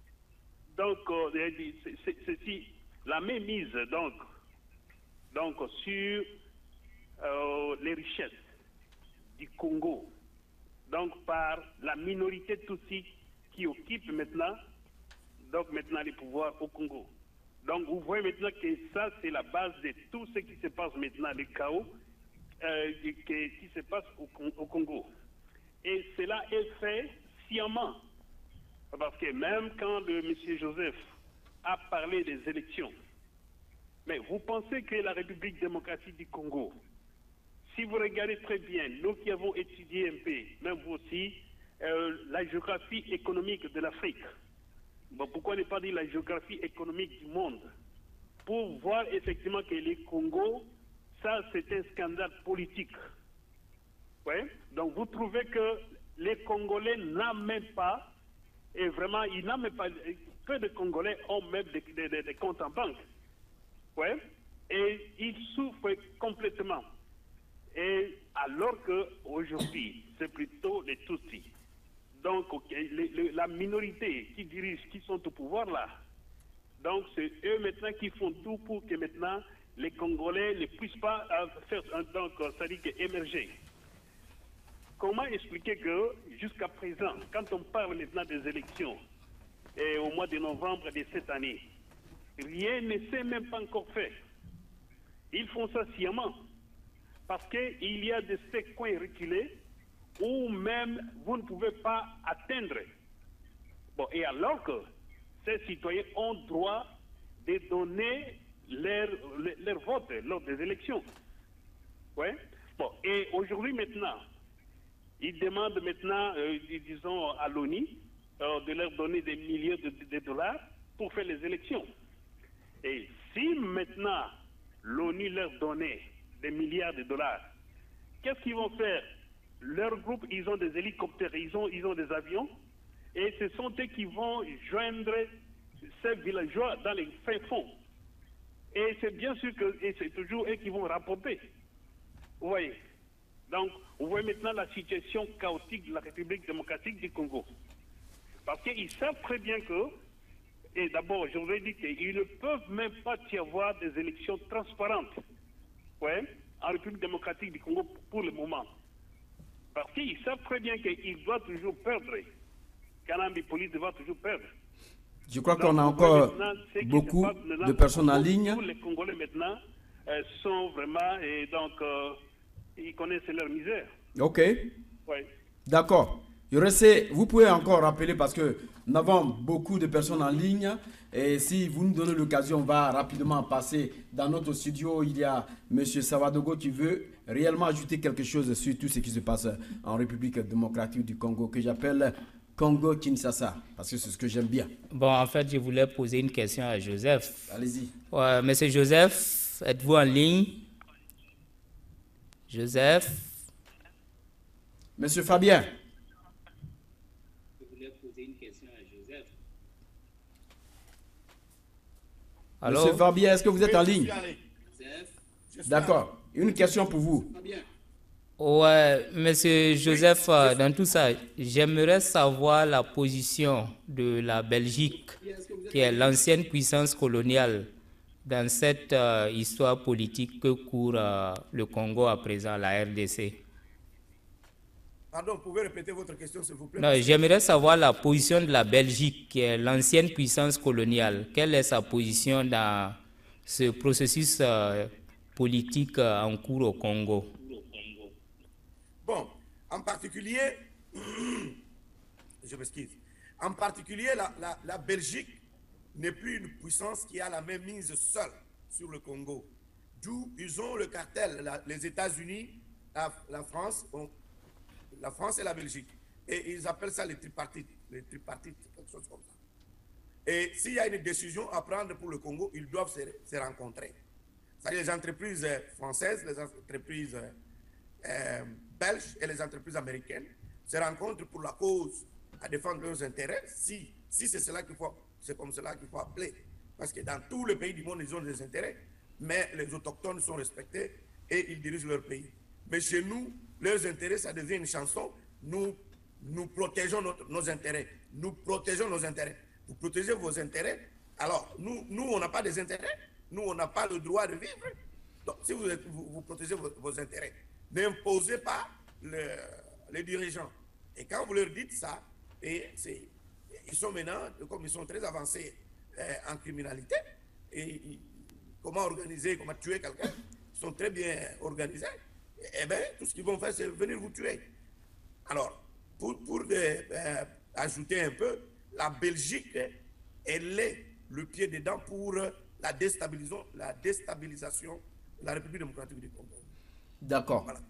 donc euh, c'est la mainmise donc, donc sur euh, les richesses du Congo, donc par la minorité Tutsi qui occupe maintenant, donc maintenant les pouvoirs au Congo. Donc vous voyez maintenant que ça c'est la base de tout ce qui se passe maintenant, le chaos euh, qui, qui se passe au, au Congo. Et cela est fait sciemment. Parce que même quand le monsieur Joseph a parlé des élections, mais vous pensez que la République démocratique du Congo, si vous regardez très bien, nous qui avons étudié un peu, même vous aussi, euh, la géographie économique de l'Afrique, bon, pourquoi ne pas dire la géographie économique du monde, pour voir effectivement que le Congo, ça c'est un scandale politique. Ouais. Donc vous trouvez que les Congolais n'ont même pas, et vraiment, ils n'ont même pas, peu de Congolais ont même des, des, des comptes en banque. Ouais. Et ils souffrent complètement. Et alors qu'aujourd'hui, c'est plutôt les Tutsis. Donc, okay, les, les, la minorité qui dirige, qui sont au pouvoir là, donc c'est eux maintenant qui font tout pour que maintenant les Congolais ne puissent pas faire, donc, ça dit émerger. Comment expliquer que jusqu'à présent, quand on parle maintenant des élections, et au mois de novembre de cette année, rien ne s'est même pas encore fait. Ils font ça sciemment. Parce qu'il y a de ces coins reculés où même vous ne pouvez pas atteindre. Bon, et alors que ces citoyens ont droit de donner leur, leur, leur vote lors des élections. Ouais. Bon, et aujourd'hui maintenant, ils demandent maintenant, euh, disons, à l'ONU euh, de leur donner des milliers de, de dollars pour faire les élections. Et si maintenant l'ONU leur donnait des milliards de dollars, qu'est-ce qu'ils vont faire? Leur groupe, ils ont des hélicoptères, ils ont, ils ont des avions, et ce sont eux qui vont joindre ces villageois dans les fins fonds. Et c'est bien sûr que et c'est toujours eux qui vont rapporter. Vous voyez. Donc, vous voyez maintenant la situation chaotique de la République démocratique du Congo. Parce qu'ils savent très bien que, et d'abord, je voudrais dire qu'ils ne peuvent même pas y avoir des élections transparentes, ouais, en République démocratique du Congo pour le moment. Parce qu'ils savent très bien qu'ils doivent toujours perdre. Kanambi Police doit toujours perdre. Je crois qu'on a encore beaucoup de personnes en ligne. Tous les Congolais maintenant euh, sont vraiment, et donc, euh, ils connaissent leur misère. Ok. Ouais. D'accord. Je reste, vous pouvez encore rappeler parce que nous avons beaucoup de personnes en ligne. Et si vous nous donnez l'occasion, on va rapidement passer dans notre studio. Il y a M. Savadogo qui veut réellement ajouter quelque chose sur tout ce qui se passe en République démocratique du Congo, que j'appelle Congo-Kinshasa, parce que c'est ce que j'aime bien. Bon, en fait, je voulais poser une question à Joseph. Allez-y. Ouais, Monsieur Joseph, êtes-vous en ligne? Joseph? Monsieur Fabien. Je voulais poser une question à Joseph. Alors, Monsieur Fabien, est-ce que vous êtes en ligne? Joseph? D'accord. Une question pour vous. Fabien. Ouais, Monsieur Joseph, dans tout ça, j'aimerais savoir la position de la Belgique, qui est l'ancienne puissance coloniale, dans cette euh, histoire politique que court euh, le Congo à présent, la R D C. Pardon, vous pouvez répéter votre question, s'il vous plaît? Non, j'aimerais savoir la position de la Belgique, qui est l'ancienne puissance coloniale. Quelle est sa position dans ce processus euh, politique euh, en cours au Congo? Bon, en particulier, je m'excuse, en particulier, la, la, la Belgique n'est plus une puissance qui a la même mise seule sur le Congo. D'où ils ont le cartel, la, les États-Unis, la, la France, bon, la France et la Belgique. Et ils appellent ça les tripartites, les tripartites, quelque chose comme ça. Et s'il y a une décision à prendre pour le Congo, ils doivent se, se rencontrer. C'est-à-dire les entreprises françaises, les entreprises euh, belges et les entreprises américaines se rencontrent pour la cause, à défendre leurs intérêts, si, si c'est cela qu'il faut, c'est comme cela qu'il faut appeler. Parce que dans tous les pays du monde, ils ont des intérêts, mais les autochtones sont respectés et ils dirigent leur pays. Mais chez nous, leurs intérêts, ça devient une chanson. Nous, nous protégeons notre, nos intérêts. Nous protégeons nos intérêts. Vous protégez vos intérêts. Alors, nous, nous on n'a pas des intérêts. Nous, on n'a pas le droit de vivre. Donc, si vous, êtes, vous, vous protégez vos, vos intérêts, n'imposez pas le, les dirigeants. Et quand vous leur dites ça, et c'est, ils sont maintenant, comme ils sont très avancés euh, en criminalité, et ils, comment organiser, comment tuer quelqu'un, ils sont très bien organisés, et, et bien, tout ce qu'ils vont faire, c'est venir vous tuer. Alors, pour, pour de, euh, ajouter un peu, la Belgique, elle est le pied dedans pour la déstabilisation, la déstabilisation de la République démocratique du Congo. D'accord. Voilà.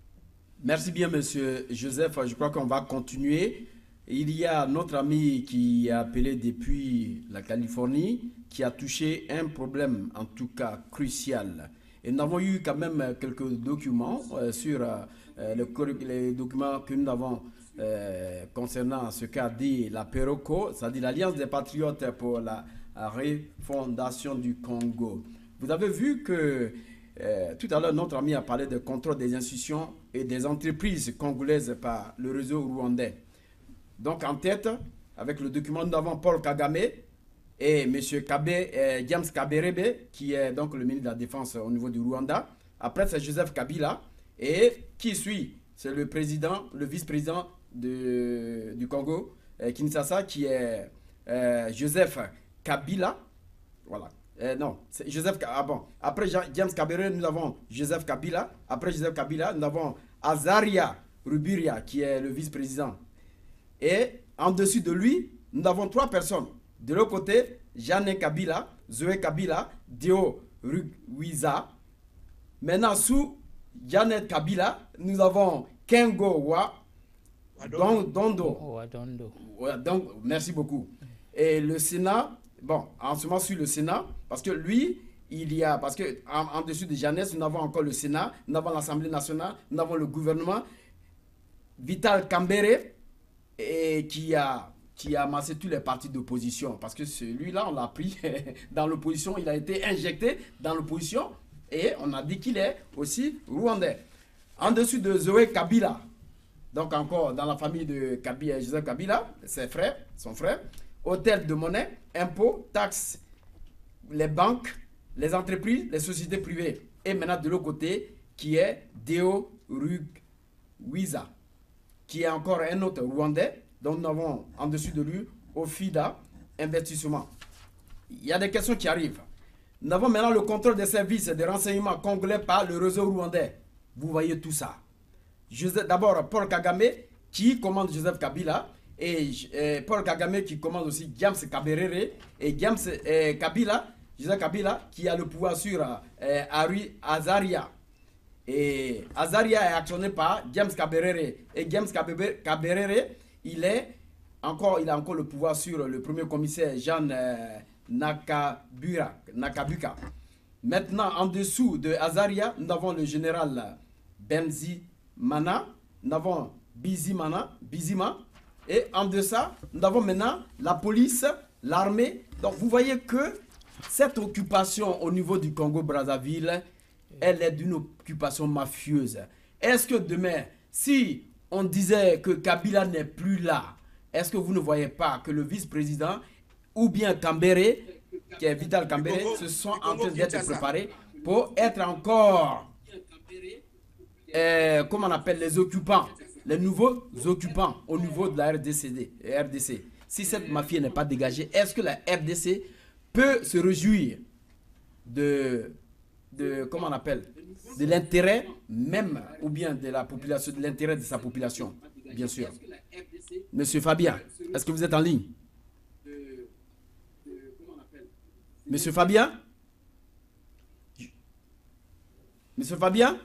Merci bien, Monsieur Joseph. Je crois qu'on va continuer. Il y a notre ami qui a appelé depuis la Californie, qui a touché un problème, en tout cas crucial. Et nous avons eu quand même quelques documents euh, sur euh, le, les documents que nous avons euh, concernant ce qu'a dit la PEROCO, c'est-à-dire l'Alliance des Patriotes pour la refondation du Congo. Vous avez vu que euh, tout à l'heure, notre ami a parlé de contrôle des institutions et des entreprises congolaises par le réseau rwandais. Donc en tête, avec le document, nous avons Paul Kagame et M. Kabe, euh, James Kaberebe, qui est donc le ministre de la Défense au niveau du Rwanda. Après, c'est Joseph Kabila. Et qui suit? C'est le président, le vice-président du Congo, euh, Kinshasa, qui est euh, Joseph Kabila. Voilà. Euh, non, c'est Joseph ah bon. Après Jean, James Kaberebe, nous avons Joseph Kabila. Après Joseph Kabila, nous avons Azaria Rubiria, qui est le vice-président. Et en dessus de lui, nous avons trois personnes. De l'autre côté, Jeanne Kabila, Zoé Kabila, Dio Rugwiza. Maintenant, sous Janet Kabila, nous avons Kengo Wa Dondo. Wa Dondo. Ouais, donc, merci beaucoup. Et le Sénat, bon, en ce moment sur le Sénat, parce que lui, il y a, parce que en, en dessus de Jeannette, nous avons encore le Sénat, nous avons l'Assemblée nationale, nous avons le gouvernement. Vital Kambere, et qui a qui a amassé tous les partis d'opposition. Parce que celui-là, on l'a pris dans l'opposition, il a été injecté dans l'opposition et on a dit qu'il est aussi rwandais. En dessus de Zoé Kabila, donc encore dans la famille de Kabila, Joseph Kabila, ses frères, son frère, hôtel de monnaie, impôts, taxes, les banques, les entreprises, les sociétés privées. Et maintenant de l'autre côté, qui est Deo Rugwiza, qui est encore un autre Rwandais. Donc nous avons en dessus de lui Ofida Investissement. Il y a des questions qui arrivent. Nous avons maintenant le contrôle des services de renseignement congolais par le réseau rwandais. Vous voyez tout ça. D'abord Paul Kagame qui commande Joseph Kabila et, et Paul Kagame qui commande aussi James Kaberere et James eh, Kabila, Joseph Kabila qui a le pouvoir sur eh, Ari Azaria. Et Azaria est actionné par James Kaberere et James Kaberere il est encore il a encore le pouvoir sur le premier commissaire Jean euh, Nakabura, Nakabuka. Maintenant en dessous de Azaria nous avons le général Benzi Mana, nous avons Bizimana, Bizima, et en deçà, nous avons maintenant la police, l'armée. Donc vous voyez que cette occupation au niveau du Congo-Brazzaville, elle est d'une occupation mafieuse. Est-ce que demain, si on disait que Kabila n'est plus là, est-ce que vous ne voyez pas que le vice-président ou bien Kambere, qui est Vital Kambere, se sont en train d'être préparés pour être encore... Euh, comment on appelle les occupants, les nouveaux occupants au niveau de la R D C. R D C. Si cette mafia n'est pas dégagée, est-ce que la R D C peut se réjouir de, de comment on appelle, de l'intérêt même, ou bien de la population, de l'intérêt de sa population, bien sûr. Monsieur Fabien, est-ce que vous êtes en ligne? Monsieur Fabien? Monsieur Fabien?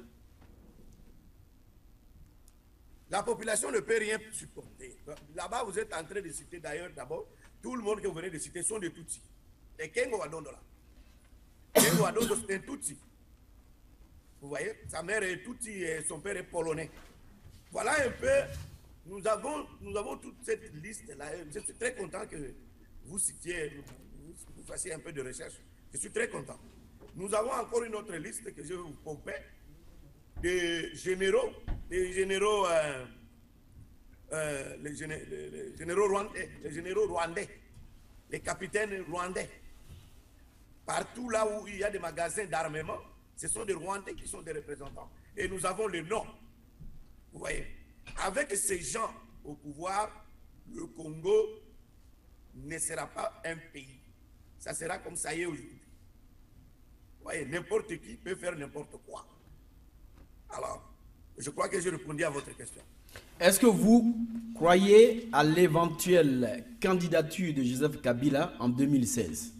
La population ne peut rien supporter. Là-bas, vous êtes en train de citer d'ailleurs, d'abord, tout le monde que vous venez de citer sont des Tutsis. Et Kengo Wadondo là. Kengo Wadondo, c'est un Tutsi. Vous voyez, sa mère est Tutsi et son père est polonais. Voilà un peu, nous avons, nous avons toute cette liste-là. Je suis très content que vous citiez, vous, vous fassiez un peu de recherche. Je suis très content. Nous avons encore une autre liste que je vais vous pomper. Des généraux, des généraux, euh, euh, les, géné les, les généraux rwandais, les généraux rwandais, les capitaines rwandais. Partout là où il y a des magasins d'armement, ce sont des Rwandais qui sont des représentants. Et nous avons le nom. Vous voyez, avec ces gens au pouvoir, le Congo ne sera pas un pays. Ça sera comme ça y est aujourd'hui. Vous voyez, n'importe qui peut faire n'importe quoi. Alors, je crois que j'ai répondu à votre question. Est-ce que vous croyez à l'éventuelle candidature de Joseph Kabila en deux mille seize?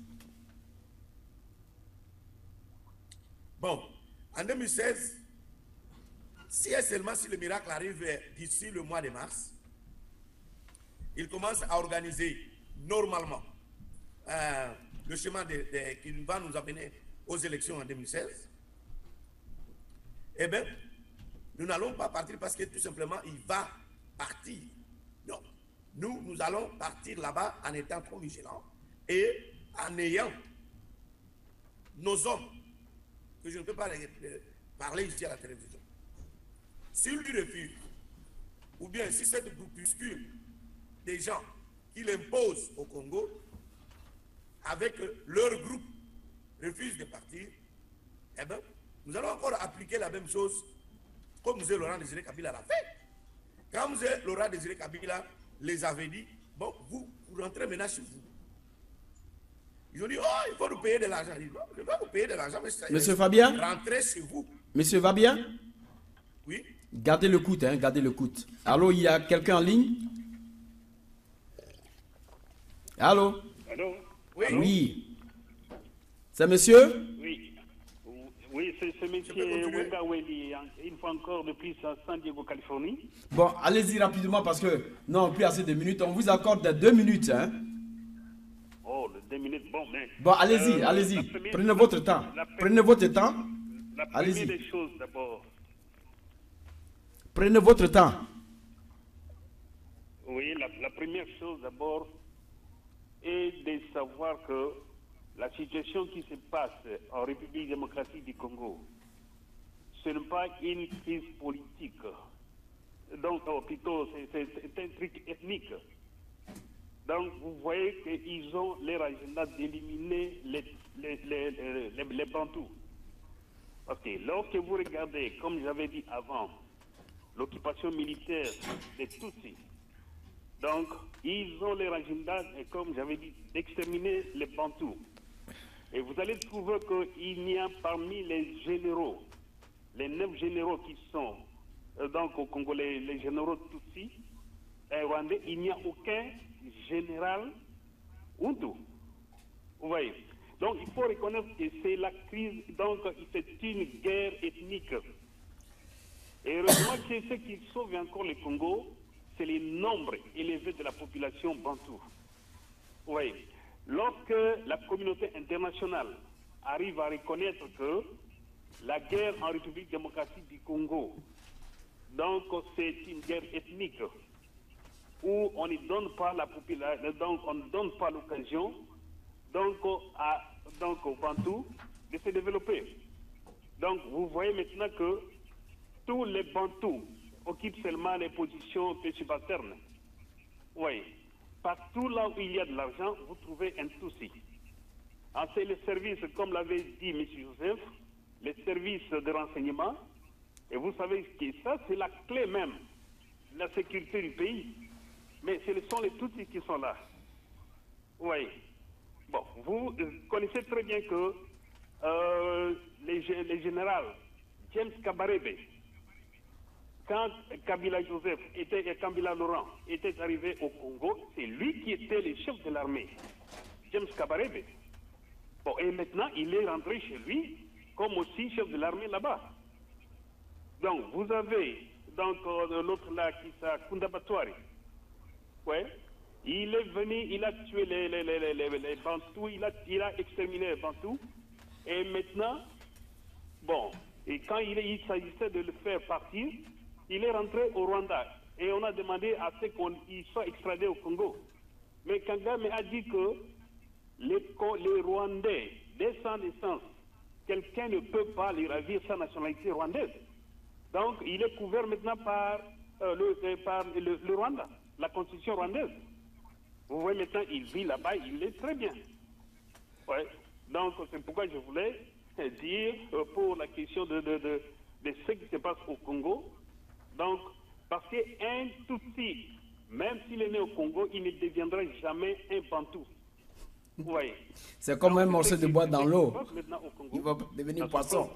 Bon, en deux mille seize, si et seulement si le miracle arrive d'ici le mois de mars, il commence à organiser normalement euh, le chemin de, de, qui va nous amener aux élections en deux mille seize. Eh bien, nous n'allons pas partir parce que tout simplement, il va partir. Non. Nous, nous allons partir là-bas en étant trop vigilants et en ayant nos hommes, que je ne peux pas parler ici à la télévision. S'il lui refuse, ou bien si cette groupuscule des gens qu'il impose au Congo, avec leur groupe, refuse de partir, eh bien, nous allons encore appliquer la même chose comme M. Laurent Désiré Kabila l'a fait. Quand M. Laurent Désiré Kabila les avait dit, bon, vous, vous rentrez maintenant chez vous. Ils ont dit, oh, il faut nous payer de l'argent. Ils disent, non, je ne vais pas vous payer de l'argent, mais Monsieur Fabien, rentrez chez vous. Monsieur Fabien, oui. Gardez le coude, hein, gardez le coude. Allô, il y a quelqu'un en ligne? Allô? Allô? Oui. Oui. C'est monsieur? Oui. Oui, c'est ce monsieur Wenga Wedi, une fois encore depuis San Diego, Californie. Bon, allez-y rapidement parce que non, plus assez de minutes. On vous accorde deux minutes. Hein. Oh, deux minutes, bon, mais... Bon, allez-y, euh, allez-y. Première, Prenez votre temps. La, Prenez votre temps. La allez-y. première des choses d'abord. Prenez votre temps. Oui, la, la première chose d'abord est de savoir que la situation qui se passe en République démocratique du Congo, ce n'est pas une crise politique. Donc, oh, plutôt, c'est un truc ethnique. Donc, vous voyez qu'ils ont leur agenda d'éliminer les, les, les, les, les, les Bantous. Parce que lorsque vous regardez, comme j'avais dit avant, l'occupation militaire des Tutsis, donc, ils ont leur agenda, comme j'avais dit, d'exterminer les Bantous. Et vous allez trouver qu'il n'y a parmi les généraux, les neuf généraux qui sont euh, donc au Congo, les, les généraux Tutsis et Rwandais, il n'y a aucun général Hutu. Vous voyez. Donc il faut reconnaître que c'est la crise, donc c'est une guerre ethnique. Et heureusement que ce qui sauve encore le Congo, c'est le nombre élevé de la population bantou. Vous voyez. Lorsque la communauté internationale arrive à reconnaître que la guerre en République démocratique du Congo, donc c'est une guerre ethnique, où on ne donne pas la population, donc on ne donne pas l'occasion donc à donc aux Bantous de se développer. Donc vous voyez maintenant que tous les Bantous occupent seulement les positions subalternes. Oui. Partout là où il y a de l'argent, vous trouvez un Tutsi. C'est les services, comme l'avait dit M. Joseph, les services de renseignement. Et vous savez que ça, c'est la clé même de la sécurité du pays. Mais ce sont les Tutsis qui sont là. Oui. Bon, vous connaissez très bien que euh, les, les généraux James Kabarebe, quand Kabila Joseph était, et Kabila Laurent était arrivé au Congo, c'est lui qui était le chef de l'armée, James Kabarebe. Bon, et maintenant, il est rentré chez lui comme aussi chef de l'armée là-bas. Donc, vous avez donc euh, l'autre là qui s'appelle Kundabatwari. Ouais. Il est venu, il a tué les, les, les, les, les Bantous, il a, il a exterminé les Bantous. Et maintenant, bon, et quand il, il s'agissait de le faire partir, il est rentré au Rwanda. Et on a demandé à ce qu'il soit extradé au Congo. Mais Kagame a dit que les, les Rwandais, dès sa naissance, quelqu'un ne peut pas lui ravir sa nationalité rwandaise. Donc, il est couvert maintenant par, euh, le, par le, le Rwanda, la constitution rwandaise. Vous voyez maintenant, il vit là-bas, il est très bien. Ouais. Donc, c'est pourquoi je voulais dire, euh, pour la question de, de, de, de ce qui se passe au Congo, donc, parce qu'un Tutsi, même s'il est né au Congo, il ne deviendra jamais un Bantou. Vous voyez. C'est comme donc, un morceau de bois dans l'eau. Il va devenir dans poisson.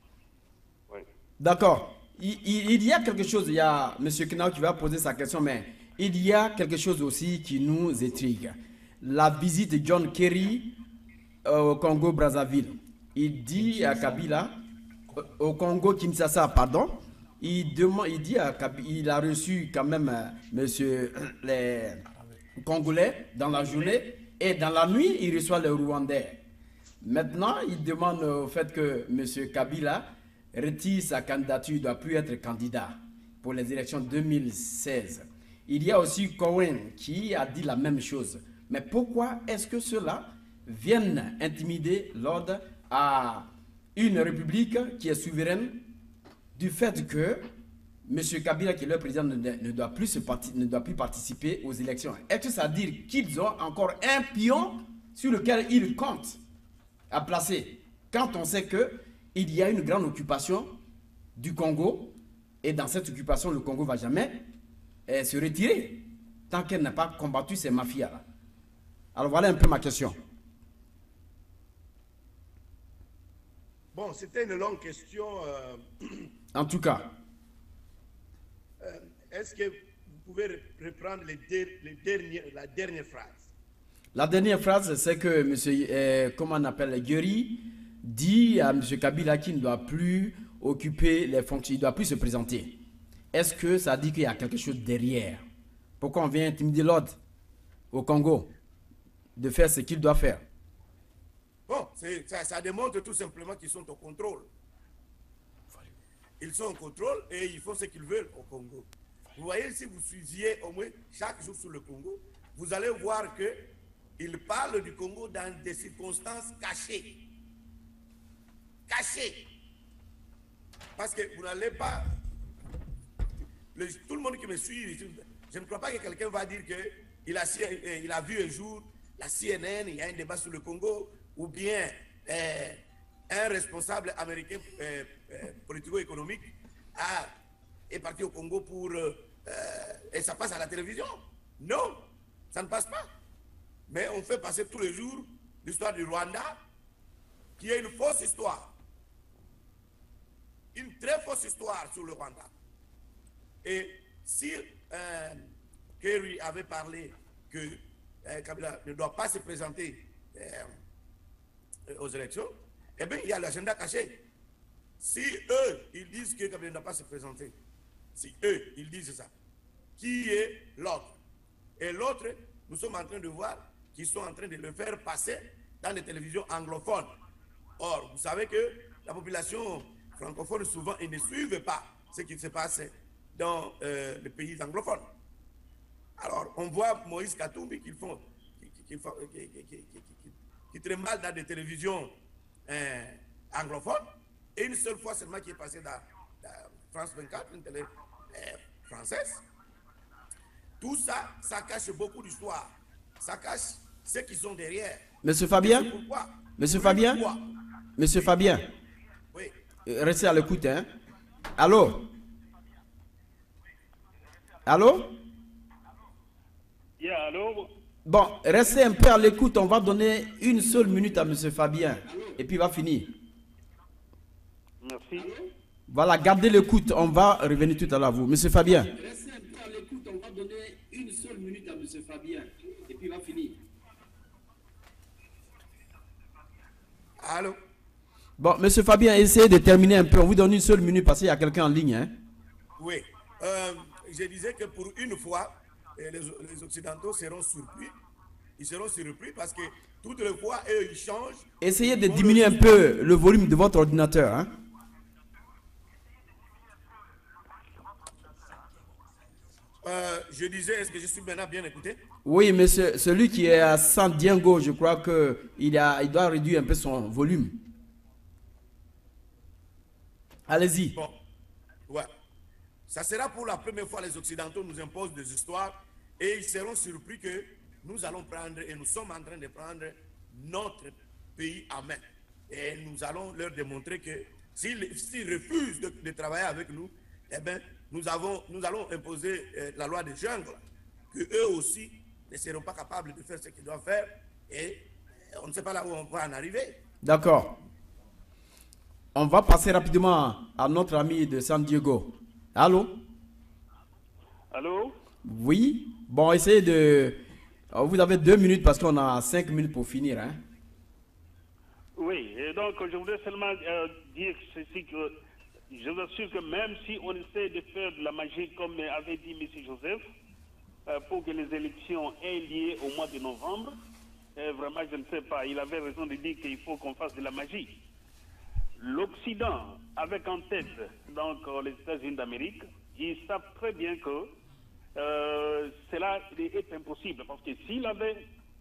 Oui. D'accord. Il, il, il y a quelque chose, il y a M. Kenao qui va poser sa question, mais il y a quelque chose aussi qui nous intrigue. La visite de John Kerry euh, au Congo-Brazzaville. Il dit à Kabila, au Congo-Kinshasa, pardon, il, demande, il dit à Kabila, il a reçu quand même euh, monsieur, les Congolais dans la journée, et dans la nuit, il reçoit les Rwandais. Maintenant, il demande au fait que M. Kabila retire sa candidature, il ne doit plus être candidat pour les élections deux mille seize. Il y a aussi Cohen qui a dit la même chose. Mais pourquoi est-ce que ceux-là viennent intimider l'ordre à une république qui est souveraine du fait que M. Kabila, qui est le président, ne, ne, doit plus se parti, ne doit plus participer aux élections? Est-ce que ça veut dire qu'ils ont encore un pion sur lequel ils comptent à placer quand on sait qu'il y a une grande occupation du Congo et dans cette occupation, le Congo ne va jamais eh, se retirer tant qu'elle n'a pas combattu ces mafias-là? Alors voilà un peu ma question. Bon, c'était une longue question. Euh, en tout cas. Euh, Est-ce que vous pouvez reprendre les der les derniers, la dernière phrase? La dernière phrase, c'est que M. Euh, comment on appelle, Guéry dit à M. Kabila qu'il ne doit plus occuper les fonctions, il ne doit plus se présenter. Est-ce que ça dit qu'il y a quelque chose derrière? Pourquoi on vient intimider l'ordre au Congo de faire ce qu'il doit faire? Bon, ça, ça démontre tout simplement qu'ils sont au contrôle. Ils sont au contrôle et ils font ce qu'ils veulent au Congo. vous voyez, si vous suiviez au moins chaque jour sur le Congo, vous allez voir qu'il parle du Congo dans des circonstances cachées. Cachées. Parce que vous n'allez pas... Le, tout le monde qui me suit, je ne crois pas que quelqu'un va dire qu'il a, il a vu un jour la C N N, il y a un débat sur le Congo, ou bien euh, un responsable américain euh, euh, politico-économique a, est parti au Congo pour... Euh, et ça passe à la télévision. Non, ça ne passe pas. Mais on fait passer tous les jours l'histoire du Rwanda, qui est une fausse histoire. Une très fausse histoire sur le Rwanda. Et si euh, Kerry avait parlé que euh, Kabila ne doit pas se présenter euh, aux élections, eh bien, il y a l'agenda caché. Si eux, ils disent que Kabila ne doit pas se présenter, si eux, ils disent ça, qui est l'autre? Et l'autre, nous sommes en train de voir qu'ils sont en train de le faire passer dans les télévisions anglophones. Or, vous savez que la population francophone, souvent, ils ne suivent pas ce qui se passe dans euh, les pays anglophones. Alors, on voit Moïse Katumbi qui font, qui, qui, qui, qui, qui, qui, qui, qui trémale dans des télévisions euh, anglophones, et une seule fois seulement qui est passé dans, dans France vingt-quatre, une télé euh, française. Tout ça, ça cache beaucoup d'histoire. Ça cache ceux qui sont derrière. Monsieur Fabien, Monsieur Fabien, Monsieur Fabien, oui. Restez à l'écoute, hein. Allô? Allô? Yeah, allô? Bon, restez un peu à l'écoute. On va donner une seule minute à Monsieur Fabien. Et puis il va finir. Merci. Voilà, gardez l'écoute. On va revenir tout à l'heure à vous. Monsieur Fabien. Restez un peu à l'écoute. On va donner une seule minute à Monsieur Fabien. Et puis il va finir. Allô? Bon, Monsieur Fabien, essayez de terminer un peu. On vous donne une seule minute parce qu'il y a quelqu'un en ligne. Hein? Oui. Euh, je disais que pour une fois, les, les Occidentaux seront surpris. Ils seront surpris parce que toutes les fois, eux, ils changent. Essayez de diminuer un peu le volume de votre ordinateur. Hein? Euh, je disais, est-ce que je suis maintenant bien écouté? Oui, mais ce, celui qui est à San Diego, je crois qu'il a, il doit réduire un peu son volume. Allez-y. Bon, ouais. Ça sera pour la première fois les Occidentaux nous imposent des histoires et ils seront surpris que nous allons prendre et nous sommes en train de prendre notre pays en main. Et nous allons leur démontrer que s'ils s'ils refusent de, de travailler avec nous, eh bien, nous, avons, nous allons imposer euh, la loi des jungles, que eux aussi ne seront pas capables de faire ce qu'ils doivent faire et on ne sait pas là où on va en arriver. D'accord. On va passer rapidement à notre ami de San Diego. Allô? Allô? Oui. Bon, essayez de... Vous avez deux minutes parce qu'on a cinq minutes pour finir. Hein? Oui, et donc je voudrais seulement euh, dire ceci que je vous assure que même si on essaie de faire de la magie comme avait dit M. Joseph, euh, pour que les élections aient lieu au mois de novembre, euh, vraiment je ne sais pas, il avait raison de dire qu'il faut qu'on fasse de la magie. L'Occident, avec en tête donc les États-Unis d'Amérique, ils savent très bien que euh, cela est impossible. Parce que s'il avait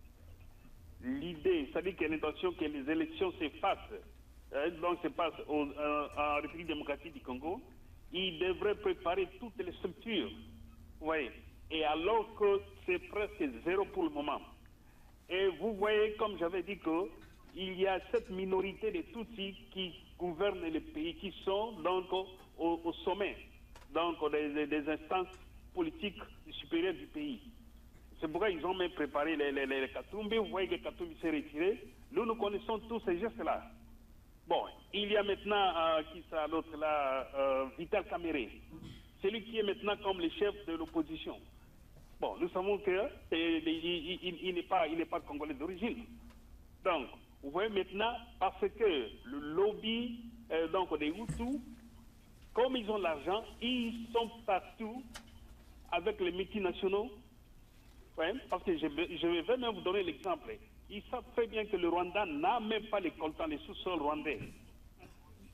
l'idée, c'est-à-dire qu'il y a l'intention que les élections se fassent, euh, donc se passent au, euh, en République démocratique du Congo, il devrait préparer toutes les structures. Oui. Et alors que c'est presque zéro pour le moment. Et vous voyez, comme j'avais dit, que il y a cette minorité de Tutsis qui gouvernent les pays, qui sont donc au, au sommet donc des, des instances politiques supérieures du pays. C'est pourquoi ils ont même préparé les, les, les Katumbi. Vous voyez que Katumbi s'est retiré. Nous, nous connaissons tous ces gestes-là. Bon, il y a maintenant, euh, qui sera l'autre là, euh, Vital Kamerhe. Celui qui est maintenant comme le chef de l'opposition. Bon, nous savons qu'il il, il, il n'est pas, il n'est pas congolais d'origine. Donc, vous voyez maintenant, parce que le lobby euh, donc des Hutus, comme ils ont l'argent, ils sont partout avec les multinationaux. Ouais, parce que je, je vais même vous donner l'exemple. Ils savent très bien que le Rwanda n'a même pas les coltans, les sous-sols rwandais.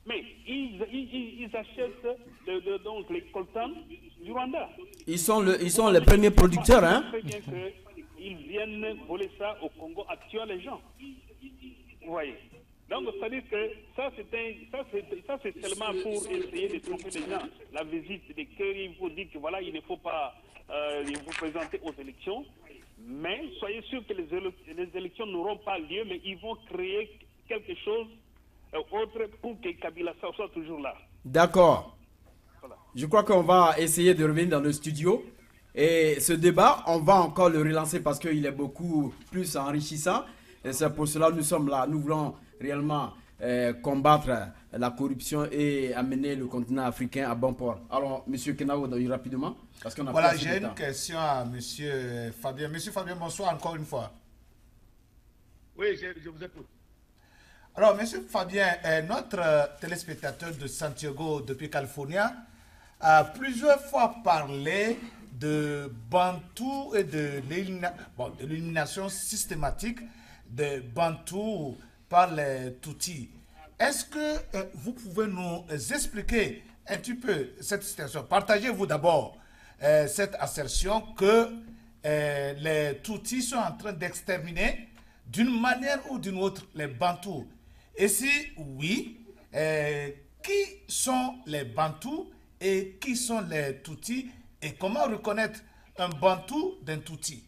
Mais ils, ils, ils achètent de, de, donc les coltans du Rwanda. Ils sont, le, ils sont les premiers producteurs, hein? Très bien qu'ils viennent voler ça au Congo à tuer les gens. Vous voyez. Donc, c'est-à-dire que ça, c'est seulement pour essayer de tromper les gens. La visite des cœurs, il faut dire que voilà, il ne faut pas euh, vous présenter aux élections. Mais soyez sûr que les, éle les élections n'auront pas lieu, mais ils vont créer quelque chose euh, autre pour que Kabila soit toujours là. D'accord. Voilà. Je crois qu'on va essayer de revenir dans le studio. Et ce débat, on va encore le relancer parce qu'il est beaucoup plus enrichissant. Et c'est pour cela que nous sommes là. Nous voulons réellement euh, combattre la corruption et amener le continent africain à bon port. Alors, M. Kenao, rapidement, parce qu'on a Voilà, j'ai une question à M. Fabien. M. Fabien, bonsoir encore une fois. Oui, je, je vous écoute. Alors, M. Fabien, euh, notre euh, téléspectateur de Santiago depuis Californie a plusieurs fois parlé de Bantou et de l'élimination bon, systématique des Bantous par les Tutsis. Est-ce que euh, vous pouvez nous expliquer un petit peu cette situation? Partagez-vous d'abord euh, cette assertion que euh, les Tutsis sont en train d'exterminer d'une manière ou d'une autre les Bantous. Et si oui, euh, qui sont les Bantous et qui sont les Tutsis et comment reconnaître un Bantou d'un Tutsi?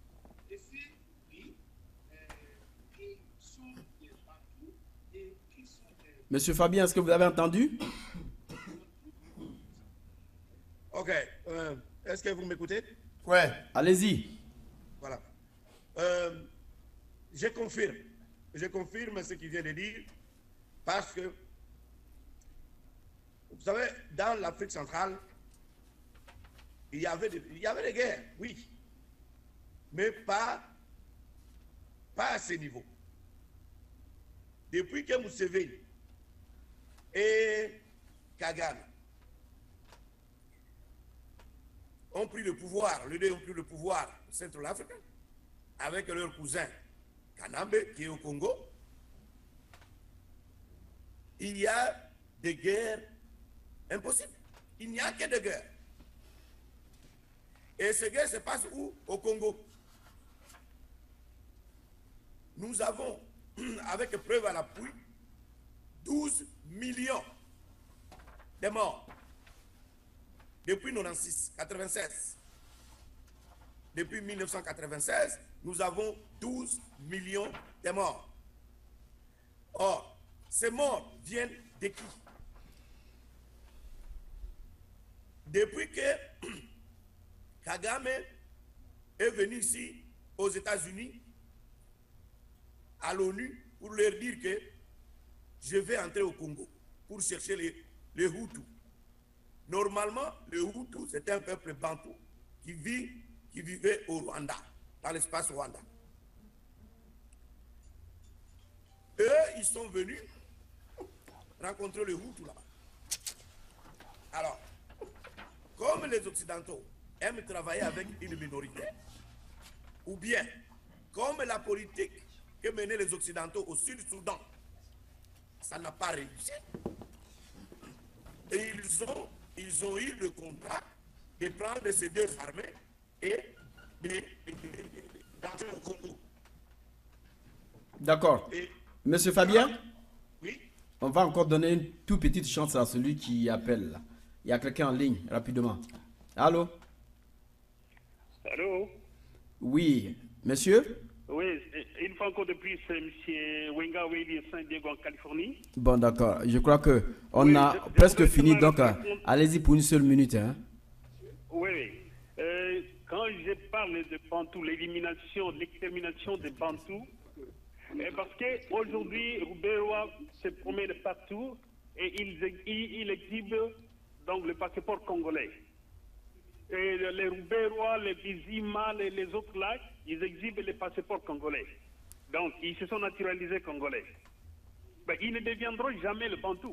Monsieur Fabien, est-ce que vous avez entendu? Ok. Euh, est-ce que vous m'écoutez? Ouais. Allez-y. Voilà. Euh, je confirme. Je confirme ce qu'il vient de dire parce que, vous savez, dans l'Afrique centrale, il y avait des, il y avait des guerres, oui, mais pas, pas à ce niveau. Depuis que Museveni et Kagame ont pris le pouvoir, les deux ont pris le pouvoir au centre de l'Afrique, avec leur cousin Kanambe qui est au Congo, il y a des guerres impossibles. Il n'y a que des guerres. Et ces guerres se passent où? Au Congo. Nous avons, avec preuve à l'appui, douze millions de morts depuis mille neuf cent quatre-vingt-seize. Depuis mille neuf cent quatre-vingt-seize, nous avons douze millions de morts. Or, ces morts viennent de qui? Depuis que Kagame est venu ici aux États-Unis, à l'ONU, pour leur dire que je vais entrer au Congo pour chercher les, les Hutus. Normalement, les Hutus, c'est un peuple bantou qui vit, qui vivait au Rwanda, dans l'espace Rwanda. Eux, ils sont venus rencontrer les Hutus là-bas. Alors, comme les Occidentaux aiment travailler avec une minorité, ou bien comme la politique que menaient les Occidentaux au Sud-Soudan, ça n'a pas réussi. Et ils ont, ils ont eu le contrat de prendre ces deux armées et d'entrer au Congo. D'accord. Monsieur Fabien? Oui. On va encore donner une toute petite chance à celui qui appelle. Là. Il y a quelqu'un en ligne, rapidement. Allô? Allô? Oui. Monsieur? Oui, une fois encore de plus, c'est M. Wenga Weli Saint-Diego en Californie. Bon, d'accord. Je crois qu'on oui, a je, presque je fini, donc allez-y pour une seule minute. Hein. Oui, oui. Euh, quand je parle de Bantou, l'élimination, l'extermination des Bantous, euh, parce qu'aujourd'hui, Rouberois se promène partout et il, il, il exhibe donc le passeport congolais. Et les Rouberois, les Bizima, les, les autres là, ils exhibent les passeports congolais. Donc, ils se sont naturalisés congolais. Mais ils ne deviendront jamais le Bantou.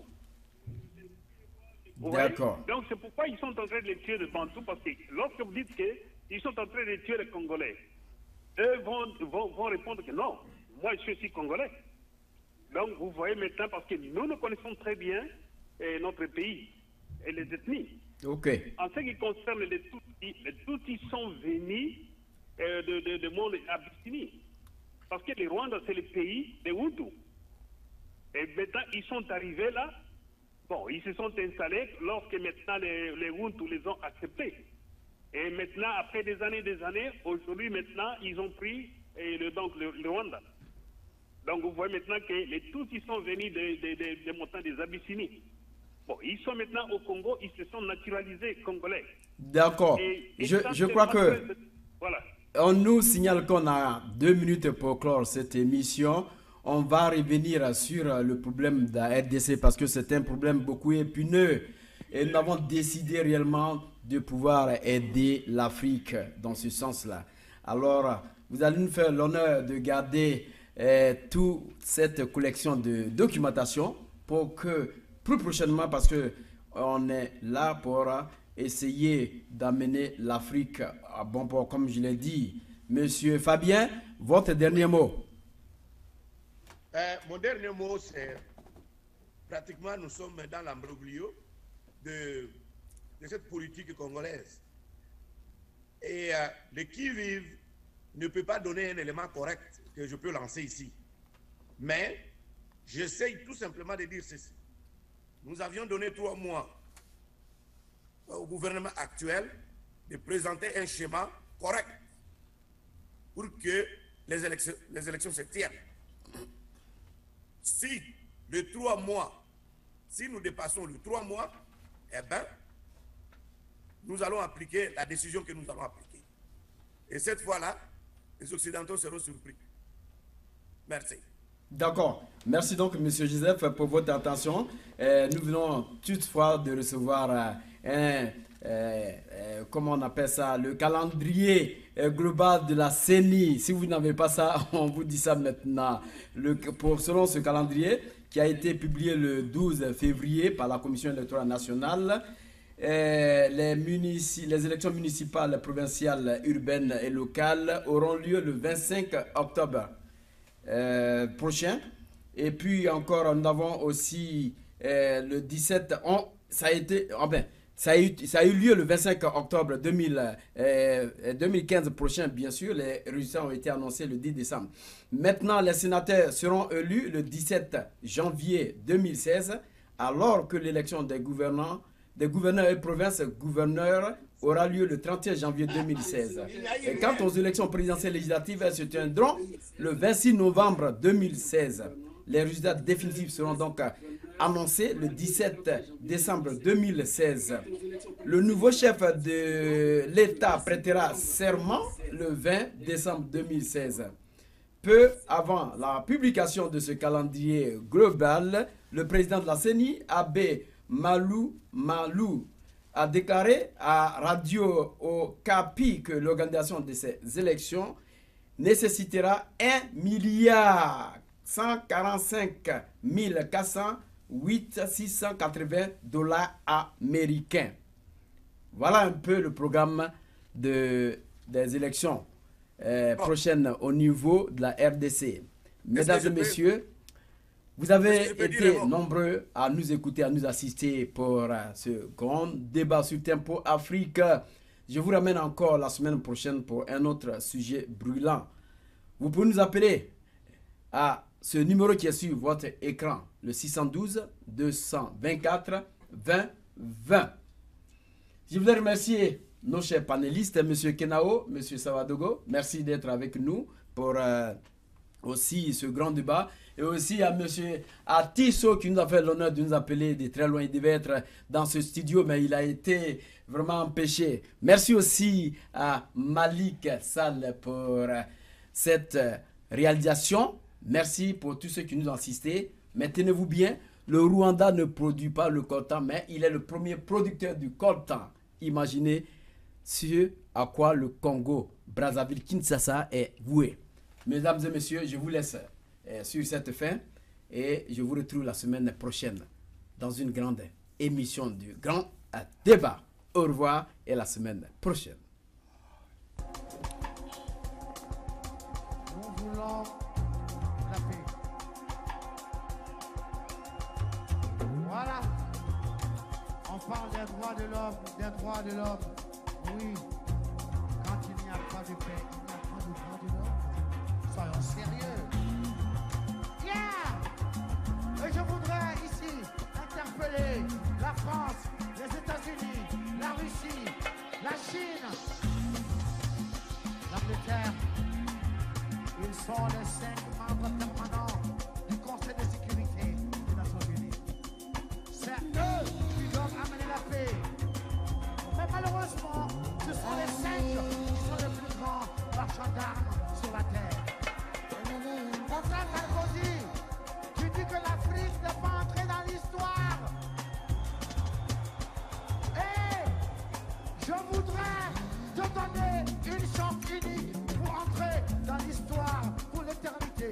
D'accord. Donc, c'est pourquoi ils sont en train de les tuer, le Bantou, parce que lorsque vous dites qu'ils sont en train de tuer les Congolais, eux vont, vont, vont répondre que non, moi je suis aussi Congolais. Donc, vous voyez maintenant, parce que nous nous connaissons très bien eh, notre pays et les ethnies. Ok. En ce qui concerne les Tutsis, les Tutsis sont venus euh, de, de, de monde Abyssinie. Parce que le Rwanda, c'est le pays des Hutus. Et maintenant, ils sont arrivés là. Bon, ils se sont installés lorsque maintenant les, les Hutus les ont acceptés. Et maintenant, après des années et des années, aujourd'hui, maintenant, ils ont pris et le, donc, le, le Rwanda. Donc, vous voyez maintenant que les Tutsis sont venus des de, de, de montagnes des Abyssinies. Bon, ils sont maintenant au Congo, ils se sont naturalisés congolais. D'accord. Je, je crois que... Voilà. On nous signale qu'on a deux minutes pour clore cette émission. On va revenir sur le problème de la R D C parce que c'est un problème beaucoup épineux. Et nous avons décidé réellement de pouvoir aider l'Afrique dans ce sens-là. Alors, vous allez nous faire l'honneur de garder eh, toute cette collection de documentation pour que, plus prochainement, parce qu'on est là pour essayer d'amener l'Afrique à bon port, comme je l'ai dit. Monsieur Fabien, votre dernier mot. Euh, mon dernier mot, c'est pratiquement nous sommes dans l'embroglio de, de cette politique congolaise. Et euh, le qui-vive ne peut pas donner un élément correct que je peux lancer ici. Mais j'essaye tout simplement de dire ceci. Nous avions donné trois mois au gouvernement actuel de présenter un schéma correct pour que les élections, les élections se tiennent. Si les trois mois, si nous dépassons les trois mois, eh bien, nous allons appliquer la décision que nous allons appliquer. Et cette fois-là, les Occidentaux seront surpris. Merci. D'accord. Merci donc, M. Joseph, pour votre attention. Euh, nous venons toutefois de recevoir euh, un, euh, euh, comment on appelle ça, le calendrier euh, global de la C E N I. Si vous n'avez pas ça, on vous dit ça maintenant. Le, pour, selon ce calendrier qui a été publié le douze février par la Commission électorale nationale, euh, les, munici- les élections municipales, provinciales, urbaines et locales auront lieu le vingt-cinq octobre. Euh, prochain. Et puis encore, nous avons aussi euh, le dix-sept, on, ça a été, enfin, ça a, eu, ça a eu lieu le vingt-cinq octobre deux mille, euh, deux mille quinze prochain, bien sûr. Les résultats ont été annoncés le dix décembre. Maintenant, les sénateurs seront élus le dix-sept janvier deux mille seize, alors que l'élection des gouvernants, des gouverneurs et provinces gouverneurs aura lieu le trente et un janvier deux mille seize. Et quant aux élections présidentielles législatives, elles se tiendront le vingt-six novembre deux mille seize. Les résultats définitifs seront donc annoncés le dix-sept décembre deux mille seize. Le nouveau chef de l'État prêtera serment le vingt décembre deux mille seize. Peu avant la publication de ce calendrier global, le président de la C E N I, Abbé Malou Malou, a déclaré à Radio Okapi que l'organisation de ces élections nécessitera un milliard cent quarante-cinq mille quatre cent huit mille six cent quatre-vingts dollars américains. Voilà un peu le programme de, des élections euh, prochaines au niveau de la R D C. Mesdames et messieurs, vous avez été nombreux à nous écouter, à nous assister pour uh, ce grand débat sur Tempo Afrique. Je vous ramène encore la semaine prochaine pour un autre sujet brûlant. Vous pouvez nous appeler à ce numéro qui est sur votre écran, le six un deux, deux deux quatre, vingt vingt. Je voudrais remercier nos chers panélistes, M. Kenao, M. Savadogo. Merci d'être avec nous pour uh, aussi ce grand débat. Et aussi à M. Atisso qui nous a fait l'honneur de nous appeler de très loin. Il devait être dans ce studio, mais il a été vraiment empêché. Merci aussi à Malik Sall pour cette réalisation. Merci pour tous ceux qui nous ont assistés. Mais tenez-vous bien, le Rwanda ne produit pas le coltan, mais il est le premier producteur du coltan. Imaginez ce à quoi le Congo, Brazzaville, Kinshasa est voué. Mesdames et messieurs, je vous laisse sur cette fin et je vous retrouve la semaine prochaine dans une grande émission du grand débat. Au revoir et à la semaine prochaine. Nous voulons la paix. parle des droits de l'homme, des droits de l'homme. Oui, quand il n'y a pas de paix, il n'y a pas de droits de l'homme. Soyons sérieux. Yeah! Et je voudrais ici interpeller la France, les États-Unis, la Russie, la Chine, l'Angleterre. Ils sont les cinq membres permanents du Conseil de sécurité des Nations Unies. C'est eux qui doivent amener la paix. Mais malheureusement, ce sont les cinq qui sont les plus grands marchands d'armes sur la terre. Mon frère Sarkozy, tu dis que l'Afrique n'est pas entrée dans l'histoire. Et je voudrais te donner une chance unique pour entrer dans l'histoire pour l'éternité.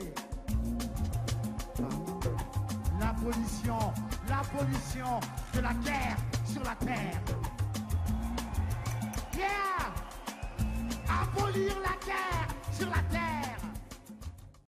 L'abolition, l'abolition de la guerre sur la terre. Yeah! Abolir la guerre sur la terre.